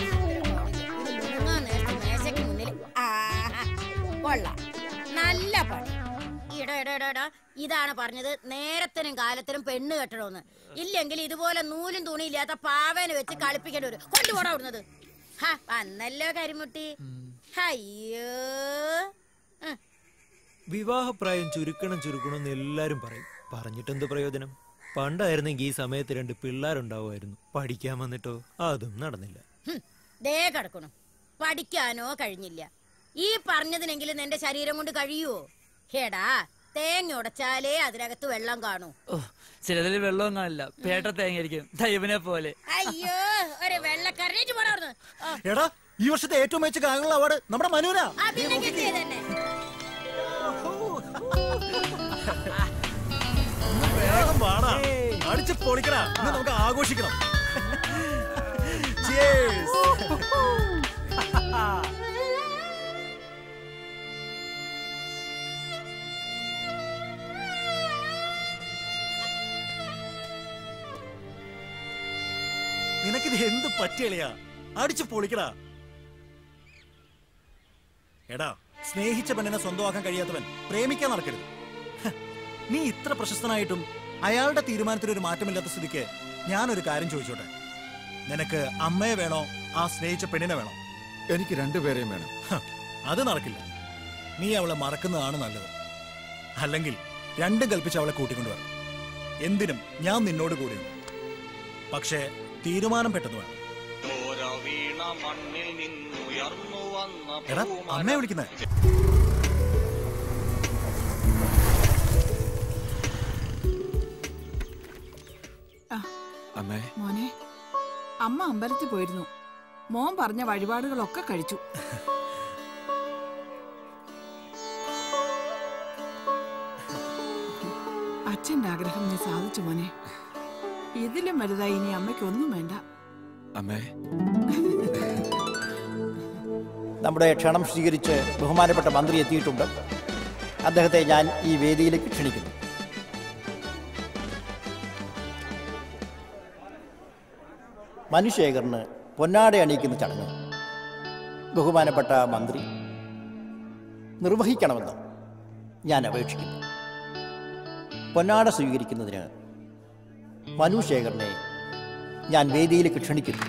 നല്ല പണി. ഇതാണ് പറഞ്ഞത്, നേരത്തിനും കാലത്തിനും പെണ്ണ് കെട്ടണമെന്ന്. ഇല്ലെങ്കിൽ ഇതുപോലെ നൂലും തുണിയില്ലാത്ത പാവേനെ വെച്ച് കളിപ്പിക്കേണ്ടി വരും. കൊണ്ടുപോടാ വിടുന്നത്. വന്നല്ലോ കരിമുട്ടി. അയ്യോ, വിവാഹപ്രായം ചുരുക്കണം എല്ലാരും പറയും. പറഞ്ഞിട്ടെന്ത് പ്രയോജനം? പണ്ടായിരുന്നെങ്കിൽ ഈ സമയത്ത് 2 പിള്ളേരുണ്ടാവുമായിരുന്നു. പഠിക്കാൻ വന്നിട്ടോ അതും നടന്നില്ല. ദേ കിടക്കണം. പഠിക്കാനോ കഴിഞ്ഞില്ല. ഈ പറഞ്ഞതിനെങ്കിലും എന്റെ ശരീരം കൊണ്ട് കഴിയുവോ? ഹേടാ, തേങ്ങ ഉടച്ചാലേ അതിനകത്ത് വെള്ളം കാണൂ. ചിലതിൽ വെള്ളവും കാണില്ല, പേട്ട തേങ്ങയായിരിക്കും, ദൈവനെ പോലെ. അയ്യോ, ഒരു വെള്ളക്കറിഞ്ഞിട്ട് പോടാ. എടാ, ഈ വർഷത്തെ ഏറ്റവും മികച്ച ഗായകനുള്ള അവാർഡ് നമ്മുടെ മനുവിനാ. വേഗം പാടാ, അടിച്ച് പൊളിക്കടാ. നമുക്ക് ആഘോഷിക്കണം. നിനക്കിത് എന്ത് പറ്റിയളിയാ? അടിച്ചു പൊളിക്കടാ. എടാ, സ്നേഹിച്ച പെണ്ണിനെ സ്വന്തമാക്കാൻ കഴിയാത്തവൻ പ്രേമിക്കാൻ നടക്കരുത്. നീ ഇത്ര പ്രശസ്തനായിട്ടും അയാളുടെ തീരുമാനത്തിൽ ഒരു മാറ്റമില്ലാത്ത സ്ഥിതിക്ക് ഞാനൊരു കാര്യം ചോദിച്ചോട്ടെ. നിനക്ക് അമ്മയെ വേണോ ആ സ്നേഹിച്ച പെണ്ണിനെ വേണോ? എനിക്ക് 2 പേരെയും വേണം. അത് നടക്കില്ല. നീ അവളെ മറക്കുന്നതാണ് നല്ലത്. അല്ലെങ്കിൽ 2 കൽപ്പിച്ച് അവളെ കൂട്ടിക്കൊണ്ടുവരണം. എന്തിനും ഞാൻ നിന്നോട് കൂടെയുണ്ട്. പക്ഷേ തീരുമാനം പെട്ടെന്ന് വേണം. എടാ, അമ്മയെ വിളിക്കുന്നേ. മോനെ, അമ്മ അമ്പലത്തിൽ പോയിരുന്നു. മോൻ പറഞ്ഞ വഴിപാടുകളൊക്കെ കഴിച്ചു. അച്ഛന്റെ ആഗ്രഹം നീ സാധിച്ചു മോനെ. ഇതിലും വലുതായി ഇനി അമ്മയ്ക്കൊന്നും വേണ്ട. അമ്മേ, നമ്മുടെ ക്ഷണം സ്വീകരിച്ച് ബഹുമാനപ്പെട്ട മന്ത്രി എത്തിയിട്ടുണ്ട്. അദ്ദേഹത്തെ ഞാൻ ഈ വേദിയിലേക്ക് ക്ഷണിക്കുന്നു. മനുശേഖറിന് പൊന്നാട അണിയിക്കുന്ന ചടങ്ങ് ബഹുമാനപ്പെട്ട മന്ത്രി നിർവഹിക്കണമെന്ന് ഞാൻ അപേക്ഷിക്കുന്നു. പൊന്നാട സ്വീകരിക്കുന്നതിന് മനുശേഖറിനെ ഞാൻ വേദിയിലേക്ക് ക്ഷണിക്കുന്നു.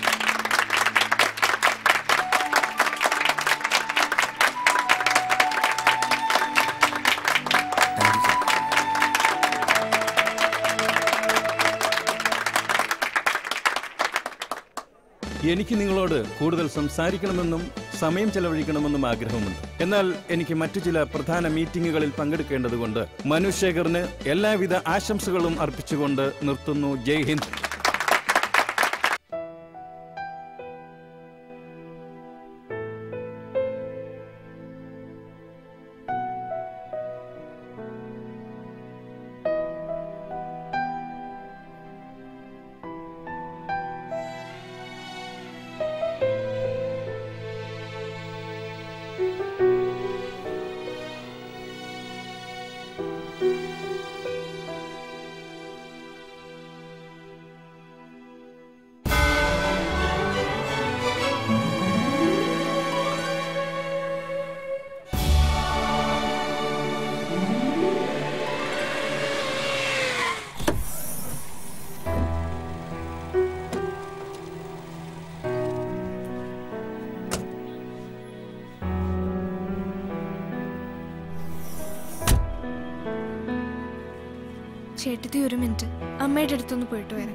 എനിക്ക് നിങ്ങളോട് കൂടുതൽ സംസാരിക്കണമെന്നും സമയം ചെലവഴിക്കണമെന്നും ആഗ്രഹമുണ്ട്. എന്നാൽ എനിക്ക് മറ്റു ചില പ്രധാന മീറ്റിംഗുകളിൽ പങ്കെടുക്കേണ്ടതുകൊണ്ട് മനുശേഖറിന് എല്ലാവിധ ആശംസകളും അർപ്പിച്ചുകൊണ്ട് നിർത്തുന്നു. ജയ് ഹിന്ദ്. ചേട്ടത്തി, ഒരു മിനിറ്റ്, അമ്മയുടെ അടുത്തൊന്ന് പോയിട്ട് വരാം.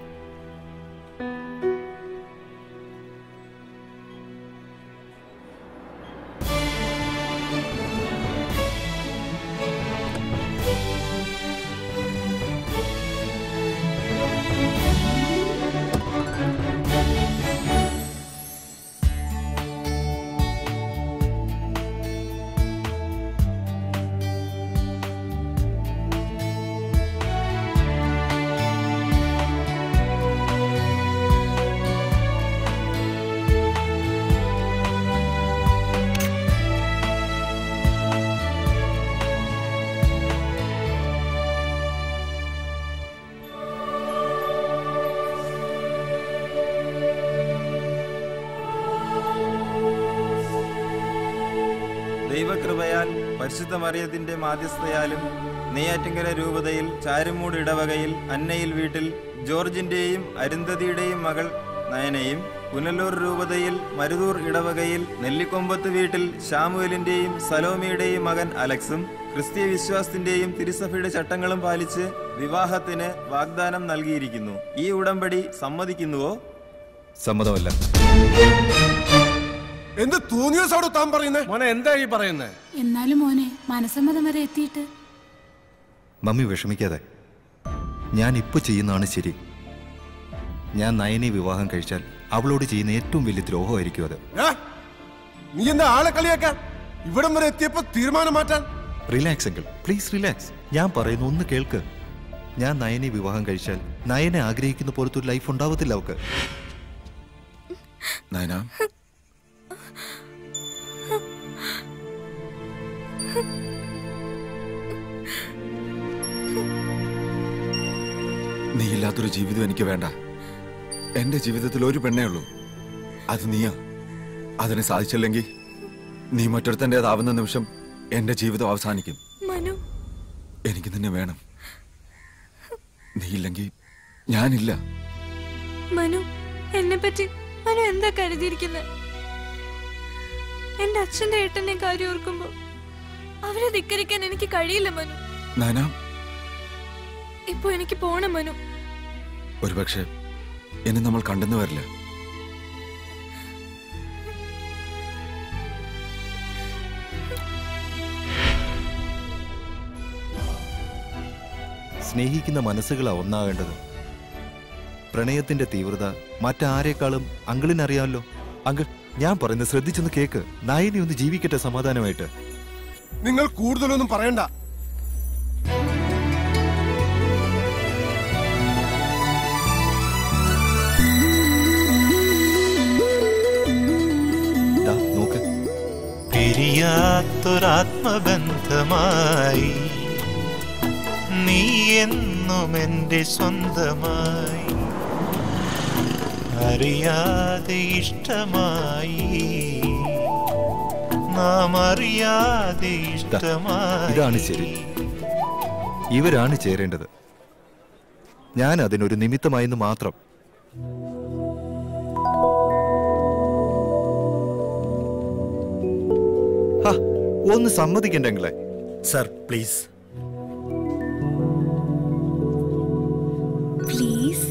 പരിശുദ്ധ മറിയത്തിന്റെ മാധ്യസ്ഥയാലും നെയ്യാറ്റിങ്കര രൂപതയിൽ ചാരുമൂട് ഇടവകയിൽ അന്നയിൽ വീട്ടിൽ ജോർജിന്റെയും അരുന്ധതിയുടെയും മകൾ നയനയും, പുനലൂർ രൂപതയിൽ മരുതൂർ ഇടവകയിൽ നെല്ലിക്കൊമ്പത്ത് വീട്ടിൽ ശാമുവേലിന്റെയും സലോമിയുടെയും മകൻ അലക്സും ക്രിസ്തീയ വിശ്വാസത്തിന്റെയും തിരുസഭയുടെ ചട്ടങ്ങളും പാലിച്ച് വിവാഹത്തിന് വാഗ്ദാനം നൽകിയിരിക്കുന്നു. ഈ ഉടമ്പടി സമ്മതിക്കുന്നുവോ? സമ്മതമല്ല. എന്ത് തോന്നിയോസാണോ താൻ പറയുന്നത്? മോനെ എന്താ ഈ പറയുന്നത്? എന്നാലും മോനെ മനസ്സമ്മതം വരെ എത്തിയിട്ട് മമ്മി വിഷമിക്കാതെ. ഞാൻ ഇപ്പൊ ചെയ്യുന്നതാണ് ശരി. ഞാൻ നയനെ വിവാഹം കഴിച്ചാൽ അവളോട് ചെയ്യുന്ന ഏറ്റവും വലിയ ദ്രോഹമായിരിക്കും അത്. നീ എന്താ ആളെ കളിയാക്കാൻ? ഇവിടം വരെ എത്തിയപ്പോ തീരുമാനം മാറ്റാൻ? Relax uncle, please relax. ഞാൻ പറയുന്നു, ഒന്ന് കേൾക്ക്. ഞാൻ നയനെ വിവാഹം കഴിച്ചാൽ നയനെ ആഗ്രഹിക്കുന്ന പോലത്തെ ഒരു ലൈഫ് ഉണ്ടാവത്തില്ല അവക്ക്. നയന, നീ ഇല്ലാത്തൊരു ജീവിതം എനിക്ക് വേണ്ട. എന്റെ ജീവിതത്തിൽ ഒരു പെണ്ണേ ഉള്ളൂ, അത് നീയാ. അതിനെ സാധിച്ചില്ലെങ്കിൽ നീ മറ്റൊരുത്തൻ്റെതാവുന്ന നിമിഷം എന്റെ ജീവിതം അവസാനിക്കും. എനിക്ക് നിന്നെ വേണം. നീ ഇല്ലെങ്കിൽ ഞാനില്ല. മനു, എന്നെ പറ്റി മനു എന്താ കരുതിയിരിക്കുന്നത്? എന്റെ അച്ഛന്റെ ഏട്ടന്റെ കാര്യം ഓർക്കുമ്പോ അവരെ ധിക്കരിക്കാൻ എനിക്ക് കഴിയില്ല മനു. നയന, ഇപ്പൊ എനിക്ക് പോണം മനു. ഒരുപക്ഷെ എന്നെ നമ്മൾ കണ്ടെന്ന് വരില്ല. സ്നേഹിക്കുന്ന മനസ്സുകളാ ഒന്നാകേണ്ടത്. പ്രണയത്തിന്റെ തീവ്രത മറ്റാരേക്കാളും അങ്കിളിനറിയാമല്ലോ. അങ്കിൾ, ഞാൻ പറയുന്നത് ശ്രദ്ധിച്ചൊന്ന് കേക്ക്. നയനെ ഒന്ന് ജീവിക്കട്ടെ സമാധാനമായിട്ട്. നിങ്ങൾ കൂടുതലൊന്നും പറയണ്ട. നോക്ക്, പിരിയാത്തൊരാത്മബന്ധമായി നീ എന്നും എൻ്റെ സ്വന്തമായി, അറിയാതെ ഇഷ്ടമായി, നാം അറിയാതെ ഇഷ്ടമായി. ഇതാണ് ശരി. ഇവരാണ് ചേരേണ്ടത്. ഞാൻ അതിനൊരു നിമിത്തമായെന്ന് മാത്രം. ഒന്ന് സമ്മതിക്കണ്ടെങ്കിലേ. Sir please. പ്ലീസ്.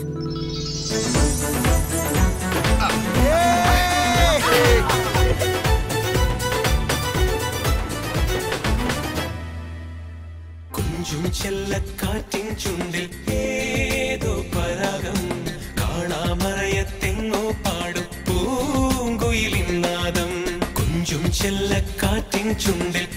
കുഞ്ചും ചെല്ലക്കാറ്റിൻ ചുണ്ടിൽ ഏതോ പരാഗം, കാണാമറയത്തെങ്ങോ പാടും പൂങ്കുയിലിൻ നാദം. കുഞ്ചും ചെല്ലക്കാറ്റിൻ ചുണ്ടിൽ